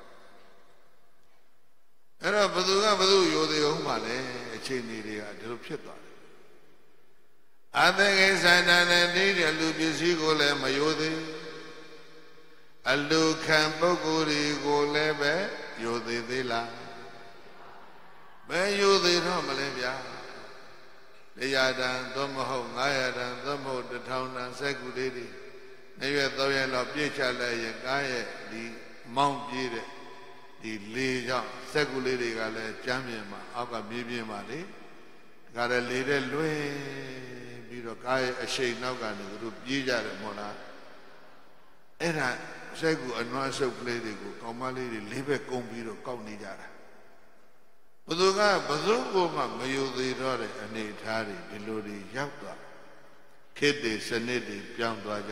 အဲ့တော့ဘသူရိုသေအောင်ပါလေအခြေအနေတွေကဒီလိုဖြစ်သွားတယ်အတ္တကိစ္စဒါနံဒိဋ္ဌိအလူပစ္စည်းကိုလည်းမရိုသေးအလူခံပုဂ္ဂိုလ်တွေကိုလည်းပဲရိုသေးသေးလားမရိုသေးတော့မလဲဗျာ100တန်သို့မဟုတ်900တန်သို့မဟုတ်1000တန်စက်ကူလေးတွေနေ့ရက်3ရက်လောက်ပြည့်ချလိုက်ရင်ကားရဲ့ဒီမောင်းပြေးတဲ့ဒီလေကြောင့်စက်ကူလေးတွေကလည်းကျမ်းပြင်မှာအောက်ကမြေပြင်မှာလေဒါကြတဲ့လေတဲ့လွင်ပြီးတော့ကားရဲ့အရှိန်နောက်ကနေသူတို့ပြေးကြတယ်မဟုတ်လားအဲ့ဒါစက်ကူအနွမ်းဆုပ်ကလေးတွေကိုကောင်မလေးတွေလေးဘက်ကုန်းပြီးတော့ကောက်နေကြတာဘသူကဘသူကိုမှမယုံသေးတော့တဲ့အနေထားတွေဒီလိုတွေရောက်သွားခေတ်တွေစနစ်တွေပြောင်းသွားကြ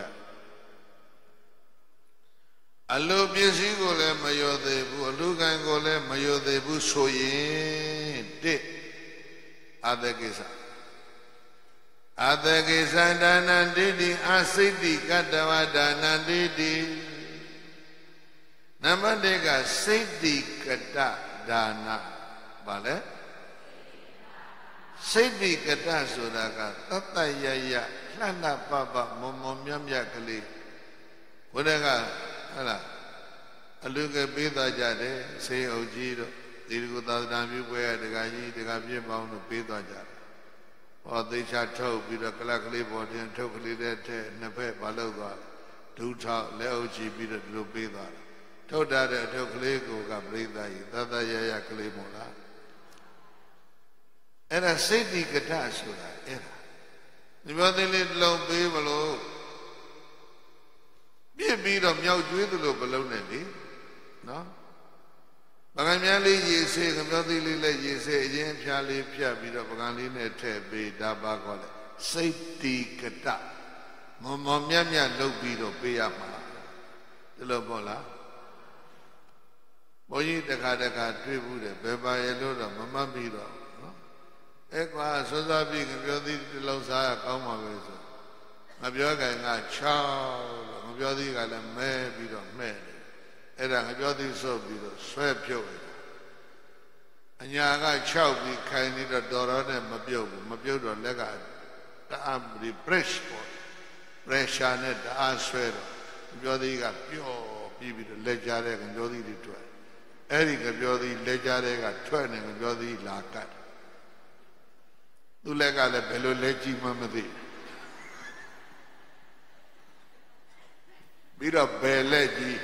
အလိုပစ္စည်းကိုလည်းမယုံသေးဘူးအလူကံကိုလည်းမယုံသေးဘူးဆိုရင်တစ်အတ္တကိစ္စဒါနံဒိဋ္ဌိအစိတ္တိကတ္တဝဒါနံဒိဋ္ဌိနံပါတ်1ကစိတ္တိကတ္တဒါနဘာလဲစိတ္တိကတ္တဆိုတာကတတ္တယယလှလှပပမွန်မွန်မြတ်မြတ်ကလေးဘုရားကဟုတ်လားအလူကပေးသွားကြတယ်ဆေးအုပ်ကြီးတို့ဒီကုသာသနာပြုပွဲရတကကြီးတကပြည့်ပေါင်းတို့ပေးသွားကြတယ်ဟောသေချာထုတ်ပြီးတော့ကလပ်ကလေးပေါ်တင်ထုတ်ကလေးတဲ့ထဲနှစ်ဖက်မလုပ်သွားဒုထောက်လက်အုပ်ချပြီးတော့ဒီလိုပေးသွားတယ်ထုတ်တာတဲ့အထုတ်ကလေးကိုကပြိဿကြီးသတ္တရရကလေးမို့လားအဲ့ဒါစိတ်တိကထဆိုတာအဲ့ဒါဒီဘောသိလေးတစ်လုံးပေးမလို့ပြစ်ပြီးတော့မြောက်ကျွေးသလိုဘလုံးနဲ့လေနော်ပကံများလေးရေဆေးကမြောက်သေးလေးလည်းရေဆေးအရင်ဖြားလေးဖြတ်ပြီးတော့ပကံလေးနဲ့ထည့်ပေးဒါပါခေါ်လေစိတ်တိကထမောမောမြတ်မြတ်လုပ်ပြီးတော့ပေးရမှာဒီလိုပေါ့လားဘုန်းကြီးတခါတွေ့ဘူးတယ်ဘယ်ပါရဲ့လို့တော့မမှတ်ပြီးတော့နော်အဲ့ကွာစောစောပြီးကပြောသည်တစ်လုံးစားရကောင်းပါပဲဆိုမပြောခင်က6လို့မပြောသည်ကလည်းမဲပြီးတော့မှဲ့တယ်အဲ့ဒါငပြောသည်ဆိုပြီးတော့ဆွဲပြုတ်တယ်အညာက6ပြီးခိုင်နေတော့တော်တော်နဲ့မပြုတ်ဘူးမပြုတ်တော့လက်ကတအားဒီ pressure နဲ့တအားဆွဲတော့ငပြောသည်ကပျော့ပြီးတော့လက်ကြတဲ့ငပြောသည်တွေထွက်အဲ့ဒီငပြောသည်လက်ကြတဲ့ကထွက်နေငပြောသည်လာကတ်သူလက်ကလည်းဘယ်လိုလက်ကြည့်မှမသိပြီးတော့ဘယ်လက်ကြီး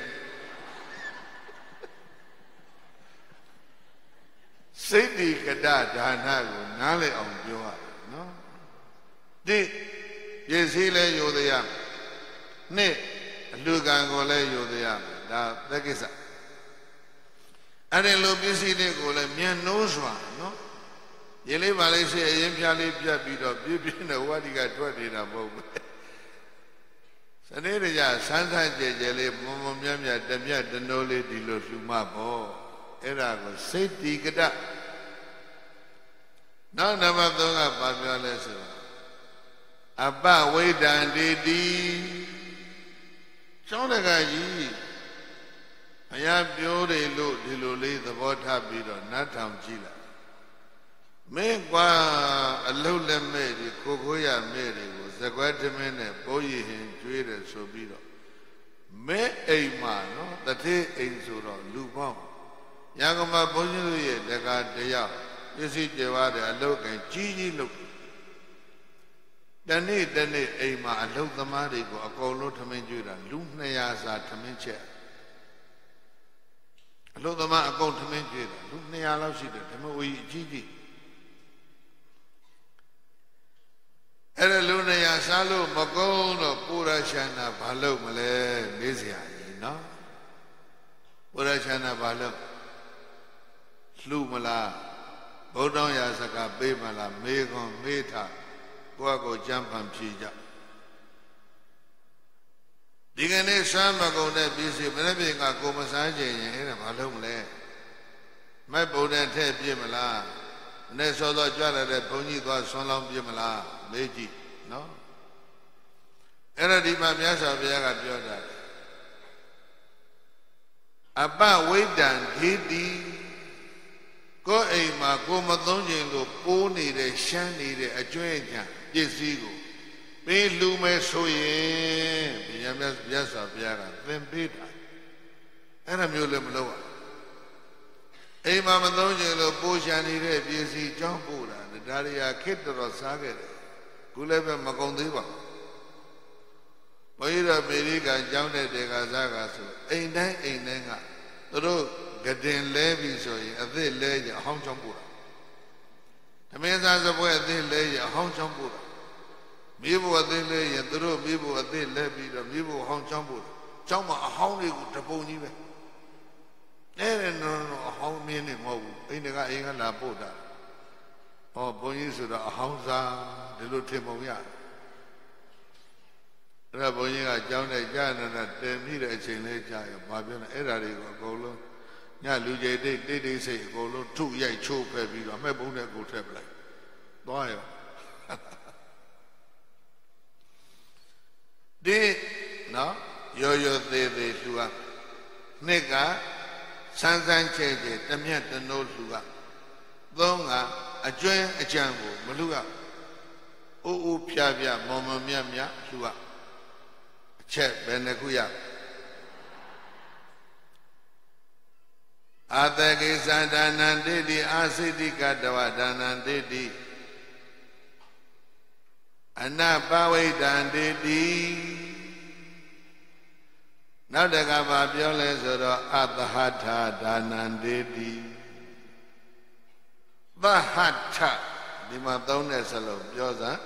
စိတ်ဒီကတဒါနကိုနားလည်အောင်ပြောရတယ်နော်ဒီပစ္စည်းလည်းယူသေးရနှစ်အလူကံကိုလည်းယူသေးရဒါသက်ကိစ္စအဲ့ဒီလိုပစ္စည်းတွေကိုလည်းမြန်နှိုးစွာနော်ရေလေးပါလေးရှိအရင်ဖြားလေးပြတ်ပြီးတော့ပြင်းတဲ့ဝါဒီကထွက်နေတာမဟုတ်ဘူးစနေရကြဆန်းဆန်းကြဲကြဲလေးမွန်မွန်မြတ်မြတ်တမြတ်တနိုးလေးဒီလိုလှူမှပေါ့အဲ့ဒါကိုစိတ်တိကတနောက်နံပါတ်3ကဘာပြောလဲဆိုတော့အပဝိဒံတိတိကျောင်းတကကြီးဘုရားပြောတယ်လို့ဒီလိုလေးသဘောထားပြီးတော့နတ်ထောင်ကြည့်လိုက်မင်းကွာအလုတ်လက်မဲ့ဒီခိုးရမဲ့တွေကိုဇကွဲထမင်းနဲ့ပိုးရည်ဟင်ကျွေးတယ်ဆိုပြီးတော့မဲအိမ်မှာနော်တထေးအိမ်ဆိုတော့လူပေါင်းရကမဘုန်းကြီးတို့ရဲ့တကားတယောက်ပစ္စည်းကျေဝါတဲ့အလုတ်ကကြီးကြီးလို့တနေ့အိမ်မှာအလုတ်သမားတွေကိုအကုန်လုံးထမင်းကျွေးတာလူ200စာထမင်းချက်အလုတ်သမားအကုန်ထမင်းကျွေးတာလူ200လောက်ရှိတယ်ဓမ္မဝီအကြီးကြီးအဲ့ဒါလူ200စားလို့မကုန်တော့ပုရရှန္ဒဘာလုပ်မလဲမေးစရာကြီးနော်ပုရရှန္ဒဘာလုပ်လှူမလားဗုဒ္ဓံရာစကားပေးမလားမေးခွန်းမေးထားကိုယ့်ကိုကြံဖန်ဖြေကြဒီကနေ့စမ်းမကုန်တဲ့ပြည်စီမနေ့ပြင်ကကိုမစားခြင်းရင်အဲ့ဒါဘာလုပ်မလဲမဲ့ပုံနဲ့ထည့်ပြစ်မလားနဲ့စောစောကြွလာတဲ့ဘုန်းကြီးသွားဆွမ်းလောင်းပြစ်မလားမေးကြည့်နော်အဲ့ဒါဒီမှာမြတ်စွာဘုရားကပြောတာအပဝိတံဂေတိကိုယ်အိမ်မှာကိုမသုံးခြင်းလို့ပိုးနေတဲ့ရှမ်းနေတဲ့အကျွဲ့ညာပစ္စည်းကိုပေးလူမဲ့ဆိုရင်ဘုရားမြတ်စွာဘုရားကသင်ပေးတာအဲ့ဒါမျိုးလည်းမလုပ်ရအိမ်မှာမသုံးခြင်းလို့ပိုးရှမ်းနေတဲ့ပစ္စည်းကြောင်းပို့တာဒါတွေကခေတ္တတော်စားခဲ့တယ်ခုလည်းပဲမကုန်သေးပါဘူးဘုရားတော်ပေရိကကြောင်းတဲ့တေကာစားကဆိုအိမ်တိုင်းကသူတို့ဂတင်လဲပြီဆိုရင်အသစ်လဲရအဟောင်းချောင်းပို့တာသမင်းစားစပွဲအသစ်လဲရအဟောင်းချောင်းပို့တာမြေဘုအသစ်လဲရသူတို့မြေဘုအသစ်လဲပြီးတော့မြေဘုအဟောင်းချောင်းပို့တာကျောင်းမှာအဟောင်းတွေကိုတပုံကြီးပဲအဲ့ဒါတော့အဟောင်းမင်းနေမဟုတ်ဘူးအိမ်ကအိမ်ကလာပို့တာဟောဘုန်းကြီးဆိုတော့အဟောင်းစားဒီလိုထင်ပုံရတယ်အဲ့ဒါဘုန်းကြီးကကြောင်းတဲ့ကြာနေတာတင်ပြီးတဲ့အချိန်လေးကြာရဘာပြောလဲအဲ့ဒါတွေကိုအကုန်လုံးညလူကြီးတိတ်စိတ်အကုန်လုံးထုရိုက်ချိုးဖက်ပြီးတော့မဲ့ပုံနဲ့ကိုထည့်ပလိုက်သွားရောဒီနော်ရောသေးလှူကနှစ်ကဆန်းချဲတမျက်တနိုးလှူကသုံးကအကျွမ်းအကြံကိုမလှူကအိုးဖြားမော်မြတ်လှူကအချက်ဘယ်နှခုရအာတကိသန္ဒနံတိတိအာစိတိကတဝဒါနံတိတိအနပဝိဒံတိတိနောက်တကဘာပြောလဲဆိုတော့အသဟထာဒါနံတိတိသဟထဒီမှာသုံးတဲ့စလုံးပြောစမ်း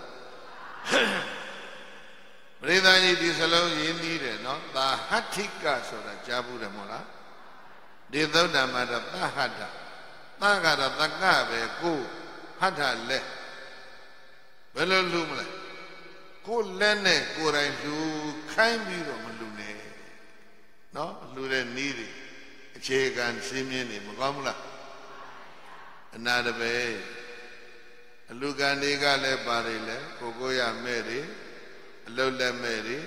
ပရိသတ်ကြီးဒီစလုံးရင်းပြီးတယ်နော်သာဟဋ္ဌိကဆိုတာကြားဘူးတယ်မဟုတ်လားဒီသုဒ္ဓမှာတော့သဟထသကတော့သကပဲကိုဟဋ္ဌလက်ဘယ်လိုလူမလဲကိုလက်နဲ့ကိုယ်တိုင်လူခိုင်းပြီးတော့မလူနဲ့နော်လူတဲ့နီးတွေအခြေခံရှင်းမြင်နေမကောင်းဘူးလားအနာတပဲအလူကံတွေကလည်းပါတယ်လေကိုရမဲ့တွေအလုတ်လက်မဲ့တွေ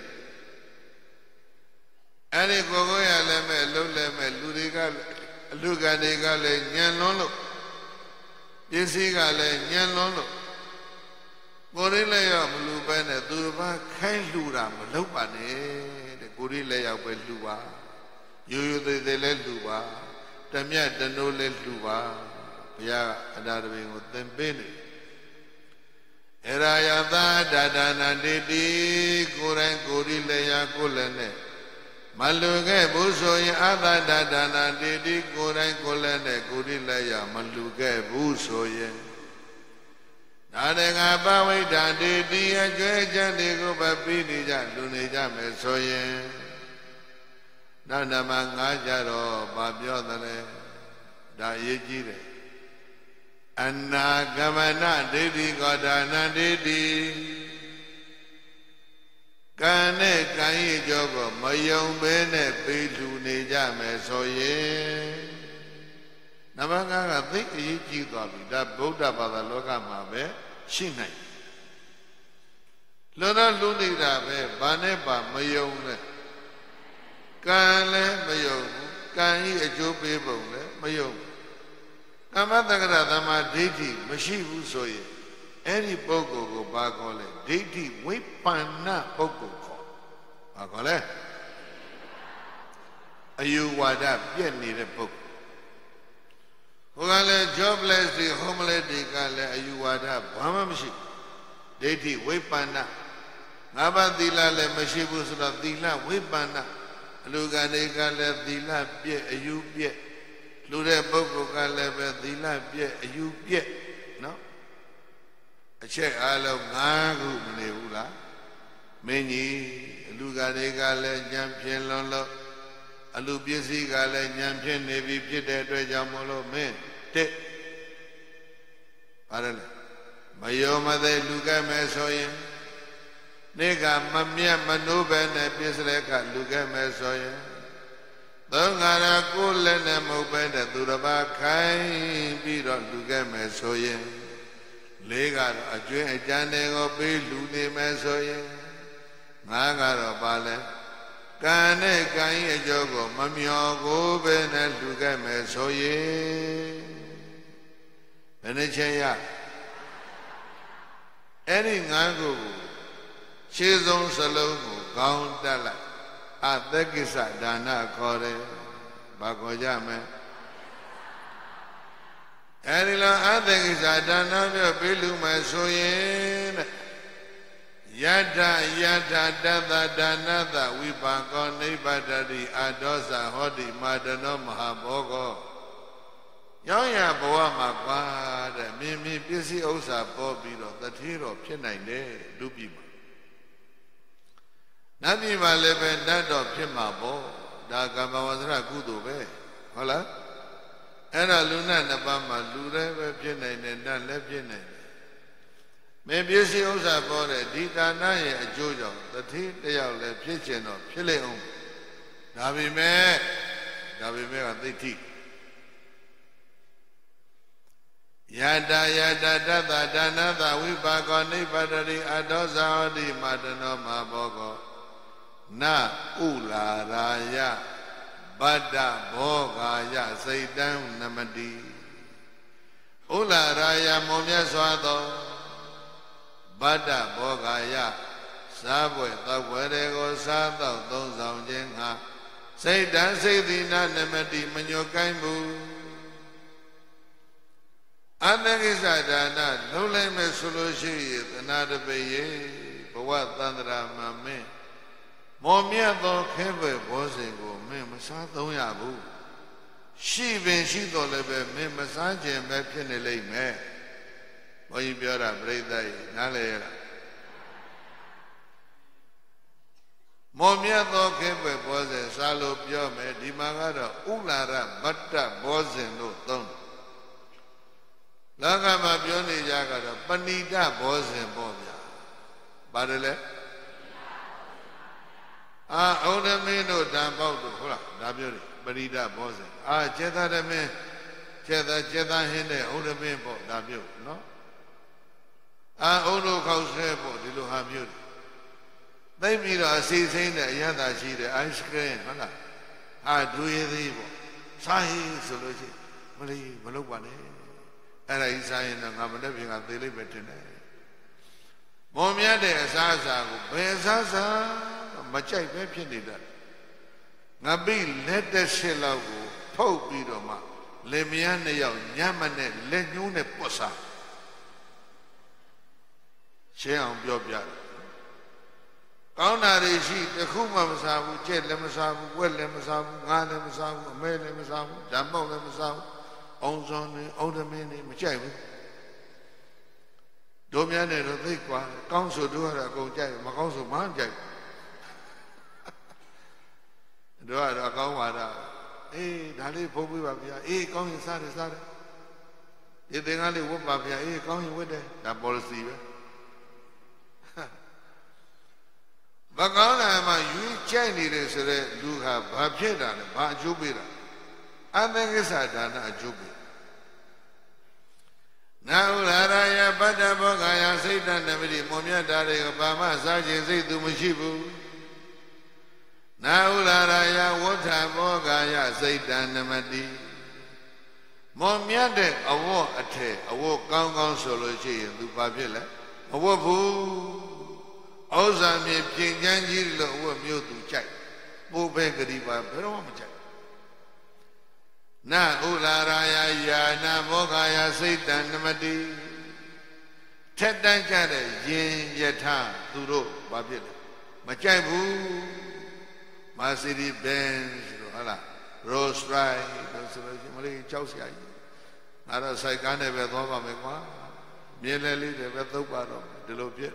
အဲ့ဒီကိုရလည်းမဲ့အလုတ်လက်မဲ့လူတွေကအလူကံတွေကလည်းညံလွန်းလို့ပစ္စည်းကလည်းညံလွန်းလို့ကိုရင်းလည်းရောက်မလူပဲနဲ့သူတစ်ပါးခိုင်းလှူတာမလုပ်ပါနဲ့တဲ့ကိုရင်းလည်းရောက်ပဲလှူပါရိုးသေးလည်းလှူပါတမျက်တနိုးလည်းလှူပါဘုရားအတာတပင်ကိုသင်ပေးနေအရာယသာဒါနာတိတိကိုယ်တိုင်ကိုယ်ဒီလည်းရကိုယ်လည်းနဲ့မလူခဲ့ဘူးဆိုရင်အသဒါနာတိတိကိုယ်တိုင်ကိုယ်လည်းနဲ့ကိုယ်ဒီလည်းရမလူခဲ့ဘူးဆိုရင်ဒါတကပဝိဒ္ဓတိတိအကျွဲချမ်းတွေကိုပဲပြီးနေကြလူနေကြမယ်ဆိုရင်နောက်နမငါးကြတော့ဘာပြောသလဲဒါအရေးကြီးတယ်အနာဂမနဒိဋ္ဌိကောဒါနံဒိဋ္ဌိကံနဲ့ကံရဲ့ကြောကိုမယုံဘဲနဲ့ပေးလူနေကြမယ်ဆိုရင်နမကကသိအရေးကြီးသွားပြီဒါဗုဒ္ဓဘာသာလောကမှာပဲရှိနိုင်လောကလူနေတာပဲဘာနဲ့ပါမယုံနဲ့ကံလည်းမယုံဘူးကန်ဤအကျိုးပေးပုံလည်းမယုံကမ္မတက္ကရသမဒိဋ္ဌိမရှိဘူးဆိုရင်အဲ့ဒီပုဂ္ဂိုလ်ကိုဘာခေါ်လဲဒိဋ္ဌိဝိပ္ပန္နပုဂ္ဂိုလ်ခေါ်ဘာခေါ်လဲအယူဝါဒပြည့်နေတဲ့ပုဂ္ဂိုလ်ဟိုကလည်း jobless တွေ homeless တွေကလည်းအယူဝါဒဘာမှမရှိဒိဋ္ဌိဝိပ္ပန္နငါးပါးသီလလည်းမရှိဘူးဆိုတော့သီလဝိပ္ပန္နအလူကတွေကလည်းသီလပြည့်အယူပြည့်လူတဲ့ပုဂ္ဂိုလ်ကလည်းပဲသီလပြည့်အယူပြည့်နော်အချက်အားလုံး၅ခုမနေဘူးလားမင်းကြီးအလူကတွေကလည်းဉာဏ်ဖြင့်လွန်လို့အလူပစ္စည်းကလည်းဉာဏ်ဖြင့်နေပြီဖြစ်တဲ့အတွက်ကြောင့်မလို့မင်းတက်ပါတယ်လေမယောမသိလူကဲမဲ့ဆိုရင်နေကမမြတ်မနိုးပဲနဲ့ပြစ္စတဲ့အခါလူကဲမဲ့ဆိုရင်သုံးငါရကိုလည်းနဲ့မဟုတ်ပဲတဲ့သူတစ်ပါးခိုင်းပြီးတော့လူကဲမဲ့ဆိုရင်လေးကတော့အကျွင်းအကြံတွေကိုပေးလူနေမယ်ဆိုရင်ငါကတော့ပါလဲကံနဲ့ကံရဲ့အကျိုးကိုမမျောကိုပဲနဲ့လူကဲမဲ့ဆိုရင်ဘယ်နှချက်ရအဲ့ဒီငါးခုကိုရှေးဆုံးစလုံးကိုခေါင်းတက်လိုက်အသက္ကိစ္စဒါနခေါ်တယ်ဘာခေါ်ကြမလဲအဲဒီလိုအသက္ကိစ္စဒါနပြောပေးလူမယ်ဆိုရင်တဲ့ယထာယထာတသဒါနသဝိပါကောနိဗ္ဗတတိအဒောသဟောတိမာတနောမဟာဘောဂောရောင်းရဘဝမှာကွာတဲ့မြင်မြင်ပစ္စည်းဥစ္စာပေါ်ပြီးတော့တထေးတော်ဖြစ်နိုင်တယ်လူပြည်မှာနတ်ပြည်မှာလည်းပဲနတ်တော်ဖြစ်မှာပေါ့ဒါကမ္မဝဇ္ဇရကုသိုလ်ပဲဟုတ်လားအဲ့ဒါလူနတ်နှစ်ပါးမှာလူလည်းပဲဖြစ်နိုင်တယ်နတ်လည်းဖြစ်နိုင်တယ်မင်းပစ္စည်းဥစ္စာပေါ်တဲ့ဒီဒါနရဲ့အကျိုးကြောင့်တတိတယောက်လည်းဖြစ်ကျင်တော့ဖြစ်လေအောင်ဒါပေမဲ့ကသိတိယတာယတာတသဒါနသဝိပါကောနိဗ္ဗတတိအဒောဇာဟောတိမာတနောမဘောကောနဥလာရာယဗတ္တဘောဂာယစိတ်တံနမတိဥလာရာယမောမြတ်စွာသောဗတ္တဘောဂာယစားပွဲတောက်ပွဲတွေကိုစားတော့သုံးဆောင်ခြင်းဟာစိတ်တံစိတ်တိနာနမတိမညှို့ကိုင်းဘူးအတ္တကိစ္စဒါနလုံးလိုက်မဲ့ဆိုလို့ရှိရင်သနာတပိယေဘဝသန္တရာမှာမင်းမောမြတ်သောခဲပဲဘောဇဉ်ကိုမင်းမစားသုံးရဘူးရှိပင်ရှိတော်လည်းပဲမင်းမစားခြင်းပဲဖြစ်နေလိမ့်မယ်ဘုန်းကြီးပြောတာပြိဿကြီးနားလည်ရလားမောမြတ်သောခဲပဲဘောဇဉ်စားလို့ပြောမယ်ဒီမှာကတော့ဥလာရဗတ္တဘောဇဉ်လို့သုံးလောကမှာပြောနေကြကတော့ပဏိတဘောဇဉ်ပေါ့ဗျာပါတယ်လေဩဒမင်းတို့တန်ပေါက်တို့ဟုတ်လားဒါပြောတယ်ပဏိတဘောဇဉ်ကျေသာဓမင်းကျေသာဟင်းတဲ့ဩဒမင်းပေါ့ဒါပြောနော်ဩတို့ခောက်ဆဲပေါ့ဒီလိုဟာမျိုးတယ်သိပြီးတော့အစီစိမ့်တဲ့အရသာရှိတဲ့ ice cream ဟုတ်လားဒူရည်သေးပေါ့စားဟင်းဆိုလို့ရှိမလေးမလုပ်ပါနဲ့အဲ့ဒါကြီးစားရင်တော့ငါမနေ့ပြင်ကသေလိုက်ပဲတင်တယ်မုံမြတ်တဲ့အစားအစာကိုဘယ်အစားအစာမကြိုက်ပဲဖြစ်နေတတ်ငါပြီးလက်တက်ရှစ်လောက်ကိုဖုတ်ပြီးတော့မှလင်မယားနှစ်ယောက်ညမနဲ့လက်ညှိုးနဲ့ပွတ်စားရှင်းအောင်ပြောပြတယ်ကောင်းတာတွေရှိတခုမှမစားဘူးကြက်လည်းမစားဘူးဝက်လည်းမစားဘူးငါလည်းမစားဘူးအမဲလည်းမစားဘူးဓာတ်ပေါက်လည်းမစားဘူးအောင်စောနေအောင်သမင်းနေမကြိုက်ဘူးတို့များနဲ့တော့သိကွာကောင်းဆိုတို့ကတော့အကုန်ကြိုက်မကောင်းဆိုမှမကြိုက်တို့ကတော့ကောင်းပါတာအေးဒါလေးဖုံးပေးပါဗျာအေးကောင်းရင်စားတယ်ဒီသင်္ကန်းလေးဝတ်ပါဗျာအေးကောင်းရင်ဝတ်တယ်ဒါ policy ပဲမကောင်းတာမှယူကြိုက်နေတယ်ဆိုတော့လူဟာဘာဖြစ်တာလဲဘာအကျိုးပေးတာအသင်္ကိစ္စဒါနအကျိုးပေးနာဥလာရယဗတ္တဘောဂာယစိတ်တနမတိမောမြတ်တာတွေကဘာမှစားခြင်းစိတ်သူမရှိဘူးနာဥလာရယဝဋ္ဌဘောဂာယစိတ်တံနမတိမောမြတ်တဲ့အဝတ်အထည်အဝတ်ကောင်းကောင်းဆိုလို့ရှိရင်သူဘာဖြစ်လဲမဝတ်ဘူးဥစ္စာမြေပြင်ချမ်းကြီးလို့အဝတ်မျိုးသူကြိုက်ပိုးပဲဂရိပါဘယ်တော့မှမကြိုက်နာဥလာရယယာနာဘောဂာယစိတ်တံနမတိထက်တန်းကြတဲ့ယင်ယထာသူတို့ဘာဖြစ်လဲမကြိုက်ဘူးMercedes Benz တို့ဟုတ်လား Rolls Royce တို့ဆိုလို့ရှိရင်မလေးကြောက်စရာကြီးငါတော့စိုက်ကားနဲ့ပဲသွားပါမယ်ကွာမြင်းလဲလေးတွေပဲသုတ်ပါတော့ဒီလိုဖြစ်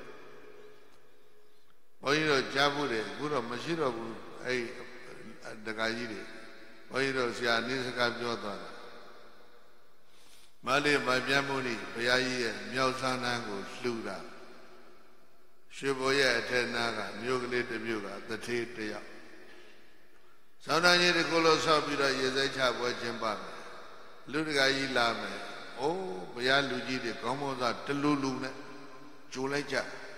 ဘုန်းကြီးတို့ကြားဘူးတယ်အခုတော့မရှိတော့ဘူးအဲ့တက္ကကြီးတွေဘုန်းကြီးတို့ဆရာနေစကားပြောသွားတာမလေးမပြတ်မှုနိဘုရားကြီးရဲ့မြောက်ဆန်းတန်းကိုလှူတာရွှေဘိုရဲ့အထက်နားကမြို့ကလေးတစ်မြို့ကတထေးတယောက်ဆောင်းတန်းကြီးတစ်ခုလုံးဆောက်ပြီးတော့ရေစိတ်ချပွဲကျင်းပမယ်လူတကာကြီးလာမယ်အိုးဘုရားလူကြီးတွေခေါင်းမောစားတလူလူနဲ့ကြိုလိုက်ကြ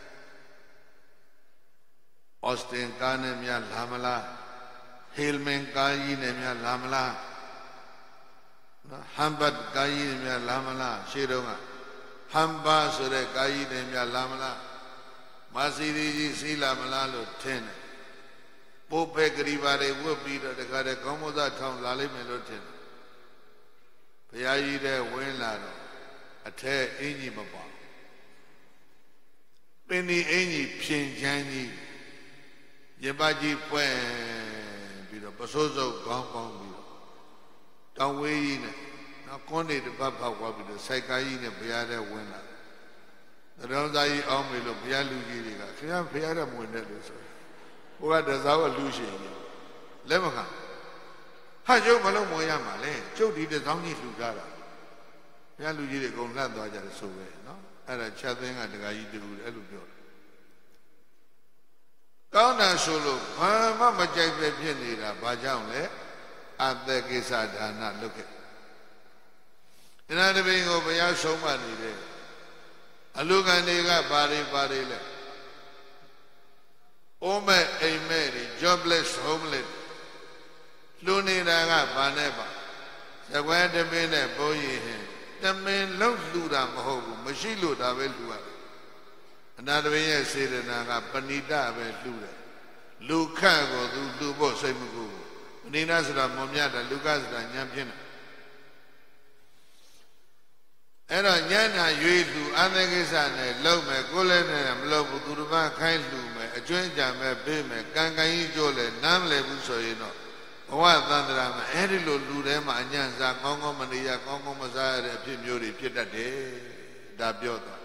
အော်စတင်ကားနဲ့များလာမလားဟေလ်မန်ကားကြီးနဲ့များလာမလားဟမ်ဘတ်ကားကြီးနဲ့များလာမလားရှေ့တုန်းကဟမ်ဘာဆိုတဲ့ကားကြီးနဲ့များလာမလားမာစီရီကြီးစီးလာမလားလို့ထင်တယ်ပိုးပဲဂရိပါတွေဝတ်ပြီးတော့တခါတည်းကောင်းမိုးသားထောင်လာလိမ့်မယ်လို့ထင်တယ်ဘုရားကြီးတဲ့ဝင်လာတော့အထက်အင်းကြီးမပါပင်ဒီအင်းကြီးဖြင်ချမ်းကြီးရပကြီးပွင့်ပြီးတော့ပစိုးစုပ်ခေါင်းပေါင်းပြီးတော့တောင်ဝေးကြီးနဲ့နောက်ကွန်းတွေတစ်ပတ်ဖောက်သွားပြီးတော့စိုက်ကားကြီးနဲ့ဘုရားတဲ့ဝင်လာတော်သားကြီးအောင်းပြီလို့ဘုရားလူကြီးတွေကခင်ဗျားဘုရားတဲ့ဝင်တယ်လို့ဆိုဘုရားတစားကလူရှင်ကြီးလက်မခံဟာကျုပ်မလုံးမွေးရမှာလေကျုပ်ဒီတစောင်းကြီးလှူကြတာဘုရားလူကြီးတွေအကုန်လှတ်သွားကြတယ်ဆိုပဲနော်အဲ့ဒါချက်သိန်းကတကကြီးတူအဲ့လိုပြောတယ်ကောင်းတာဆိုလို့ဘာမှမကြိုက်ပဲဖြစ်နေတာဘာကြောင့်လဲအသက်ကိစ္စဒါနလုပ်ခဲ့အနာတပင်ကိုဘုရားဆုံးမနေတယ်အလူခံတွေကဘာတွေလဲအိုးမဲ့အိမ်မဲ့တွေ jobless homeless လူနေတာကဘာနဲ့ပါသကွဲတပင်းနဲ့ဘိုးရင်ဟင်တမင်လုံးလှူတာမဟုတ်ဘူးမရှိလို့ဒါပဲလှူရတယ်အနာတပင်းရဲ့စေတနာကပဏိတပဲလှူတယ်လူခန့်ကိုသူလှူဖို့စိတ်မကူဘူးပဏိတဆိုတာမွန်မြတ်တယ်လူကဆိုတာညံပြင်းတယ်အဲ့တော့ညနာရွေးလှူအသကိစ္စနဲ့လုံမယ်ကိုယ်လည်းနဲ့မလုပ်ဘူးသူတစ်ပါးခိုင်းလှူမယ်အကျွမ်းကြံမဲ့ပေးမယ်ကံကံကြီးကြိုးလဲနားမလဲဘူးဆိုရင်တော့ဘဝသန္တရာမှာအဲ့ဒီလိုလူထဲမှာအညံ့စားကောင်းကောင်းမနေရကောင်းကောင်းမစားရတဲ့အဖြစ်မျိုးတွေဖြစ်တတ်တယ်ဒါပြောတာ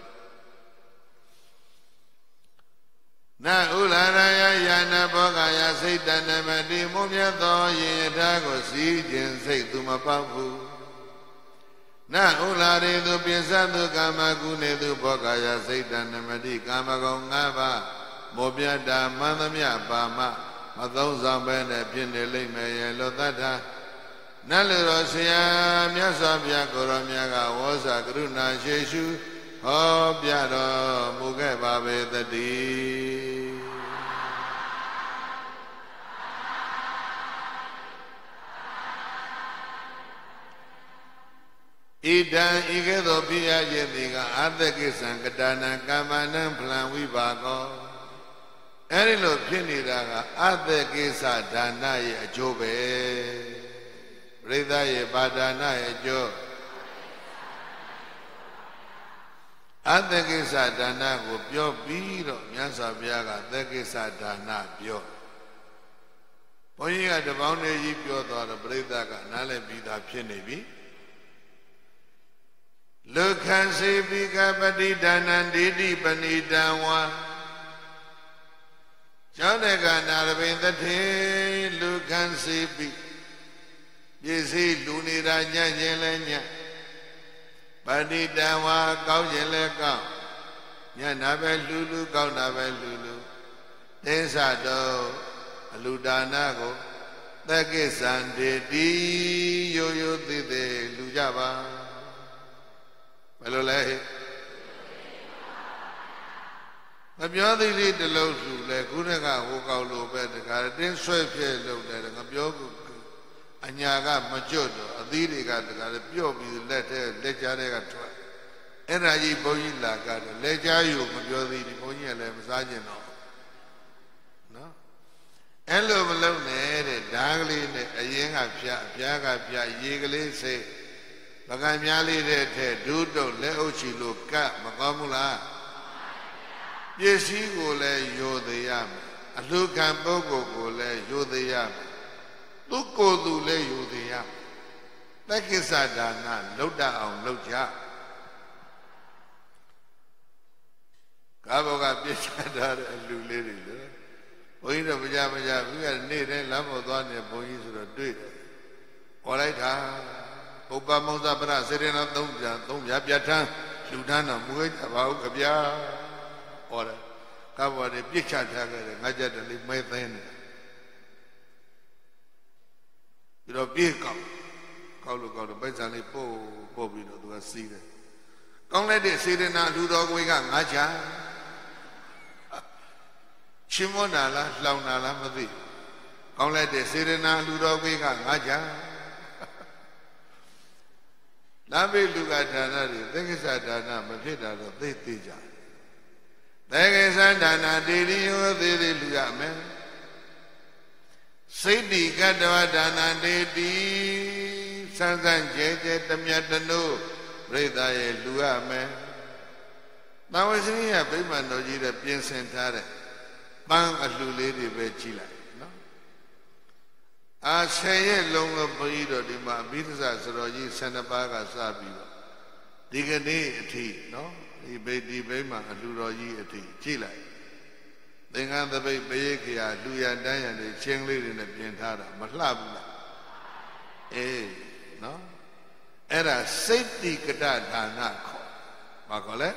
နာဥလာရယယာနာဘောဂာယစိတ်တဏ္ဍမတိမုံမြတ်သောယေယထာကိုစီးခြင်းစိတ်သူမပေါက်ဘူးနာဥလာရေသူပိစ္ဆသူကာမကုနေသူဘောဂာယစိတ်တဏ္ဍမတိကာမဂုဏ်၅ပါးမောပြတ္တာမန္တမြပါမမသုံးဆောင်ပဲနဲ့ဖြစ်နေလိမ့်မယ်ရဲ့လို့သတ္တာနတ်လူတော်ဆရာမြတ်စွာဘုရားကိုရောမြတ်ကဝေါစာကရုဏာရှိရှုဟောပြတော်မူခဲ့ပါပေတည်းဣဒံဤကဲ့သို့ဖြစ်ရခြင်းသည်ကအတ္တကိစ္စံကတာနံကာမနံဖလံဝိပါကောအဲ့ဒီလိုဖြစ်နေတာကအတ္တကိစ္စဒါနရဲ့အကျိုးပဲပရိသတ်ရဲ့ပါဒါနရဲ့အကျိုးအတ္တကိစ္စဒါနကိုပြောပြီးတော့မြတ်စွာဘုရားကသက္ကိစ္စဒါနပြောဘုန်းကြီးကတပေါင်းတည်းကြီးပြောသွားတော့ပရိသတ်ကနားလည်ပြီးသားဖြစ်နေပြီလုခံစေပိကပတိဒါနံဒိဋ္ဌိပဏိတံဝါကျောင်းတဲ့ကနာရပင်တထေလူခံစေပိပစ္စည်းလူနေတာညံ့ခြင်းလဲညံ့ပဏိတံဝါကောင်းခြင်းလဲကောင်းညံ့တာပဲလူလူကောင်းတာပဲလူလူသစ္စာတော့အလူဒါနကိုသက္ကိစ္ဆံဒေတိရိုးရိုးသေးသေးလူကြပါဘယ်လိုလဲသပြောသေးလေးတလုံးစုလဲခုနကဟိုကောက်လို့ပဲတခါတင်းဆွဲပြဲလုပ်တယ်ငါပြောအညာကမကျွတ်တော့အသီးတွေကတခါပြော့ပြီးလက်ကြားတွေကထွက်အဲ့ဒါကြီးဘုန်းကြီးလာကတော့လက်ကြားယူမပြောသေးဒီဘုန်းကြီးကလည်းမစားကျင်တော့နော်အဲ့လိုမလုပ်နဲ့တဲ့ဓာကလေးနဲ့အရင်ကဖြတ်အပြားကဖြတ်ရေကလေးစိတ်ပကံများလေးတဲ့ထဲဒုတုတ်လက်အုပ်ချီလို့ကတ်မကောင်းဘူးလားပစ္စည်းကိုလည်းယိုသေးရမယ်အလှခံပုဂ္ဂိုလ်ကိုလည်းယိုသေးရမယ်သူကိုယ်သူလည်းယိုသေးရမယ်တက္ကိစ္စဒါနလုတ်တအောင်လုပ်ကြကာဘောကပြစ်ချထားတဲ့အလှလေးတွေလေဘုန်းကြီးတို့မကြဘူးကနေ့တိုင်းလမ်းပေါ်သွားနေဘုန်းကြီးဆိုတော့တွေ့တယ်ခေါ်လိုက်တာဥပမောဇပရစေရနာသုံးပြပြဋ္ဌာန်းလူထမ်းတော်မူခဲ့ကြပါဦးခဗျာဟောတယ်ကာဘောတွေပြစ်ချထားခဲ့တယ်ငါကြတယ်လေးမဲသိန်းတယ်ပြီးတော့ပြေးကောက်လို့ပိုက်ဆံလေးပို့ပြီးတော့သူကစီးတယ်ကောင်းလိုက်တဲ့စေရနာလူတော်ကိုကငါချာချင်းမောနာလားလှောင်နာလားမသိကောင်းလိုက်တဲ့စေရနာလူတော်ကိုကငါချာလာမေလူကဒါနတွေသက္ကိစ္စဒါနမဖြစ်တာတော့သိကြတယ်သက္ကိစ္စဒါနတေရိယောသေးသေးလူရမယ်စိတ်တိကတ္တဝဒါနတေတိစံကျဲတမြတ်တနုပြိဿရဲ့လူရမယ်။တာဝစရိယဗိမာန်တော်ကြီးတဲ့ပြင်ဆင်ထားတဲ့ပန်းအလှလေးတွေပဲကြည့်လိုက်နော်။အာ10ရက်လုံးလို့ဘုန်းကြီးတို့ဒီမှာအဘိဓဇစတော်ကြီး12ပါးကစပြီးတော့ဒီကနေ့အထိနော်ဒီဗိမာန်အလှတော်ကြီးအထိကြည့်လိုက်။သင်္ကန်းသပိတ်ပရိခရာလူရတန်းရံတွေချင်းလေးတွေနဲ့ပြင်ထားတာမလှဘူးလား။အေးနော်အဲ့ဒါစိတ်တိကတဒါနခေါ်ဘာခေါ်လဲ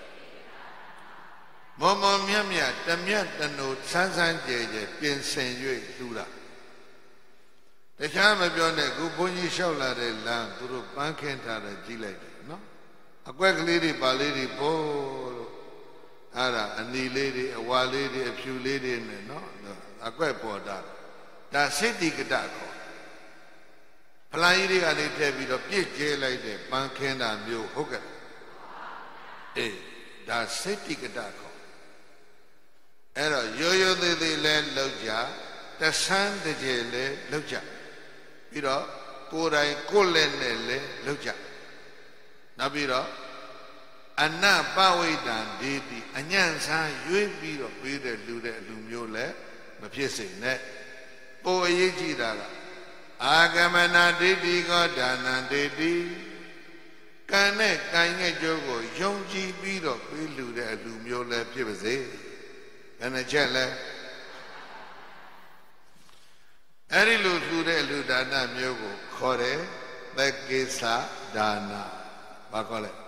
မောမောမြတ်မြတ်တမြတ်တနုဆန်းကြဲပြင်ဆင်၍လှူတာတခြားမပြောနဲ့ခုဘုန်းကြီးလျှောက်လာတဲ့လမ်းသူတို့ပန်းခင်းထားတယ်ကြည့်လိုက်တယ်နော်အကွက်ကလေးတွေပါလေးတွေပို့လို့အဲ့ဒါအနီလေးတွေအဝါလေးတွေအဖြူလေးတွေနဲ့နော်အကွက်ပေါ်တာဒါစိတ်တိကတခေါ်ဖလိုင်းကြီးတွေကနေထည့်ပြီးတော့ပြည့်ကျဲလိုက်တဲ့ပန်းခင်းတာမျိုးဟုတ်ကဲ့အေးဒါစိတ်တိကတခေါ်အဲ့တော့ရိုးသေးသေးလဲလောက်ကြတဆန်းတကြယ်လဲလောက်ကြပြီးတော့ကိုယ်တိုင်ကိုယ်လက်နဲ့လဲလောက်ကြနောက်ပြီးတော့အနပဝိဒံဒေတိအညံ့စားရွေးပြီးတော့ပေးတဲ့လူတဲ့အလူမျိုးလဲမဖြစ်စေနဲ့ပိုအရေးကြီးတာကအာဂမနာဒိဋ္ဌိကောဒါနံဒိဋ္ဌိကံနဲ့ကံရဲ့ကျိုးကိုယုံကြည်ပြီးတော့ပေးလူတဲ့အလူမျိုးလဲဖြစ်ပါစေဘယ်နှချက်လဲအဲ့ဒီလိုလှူတဲ့လူဒါနမျိုးကိုခေါ်တယ်သက္ကိစ္စဒါနဘာခေါ်လဲ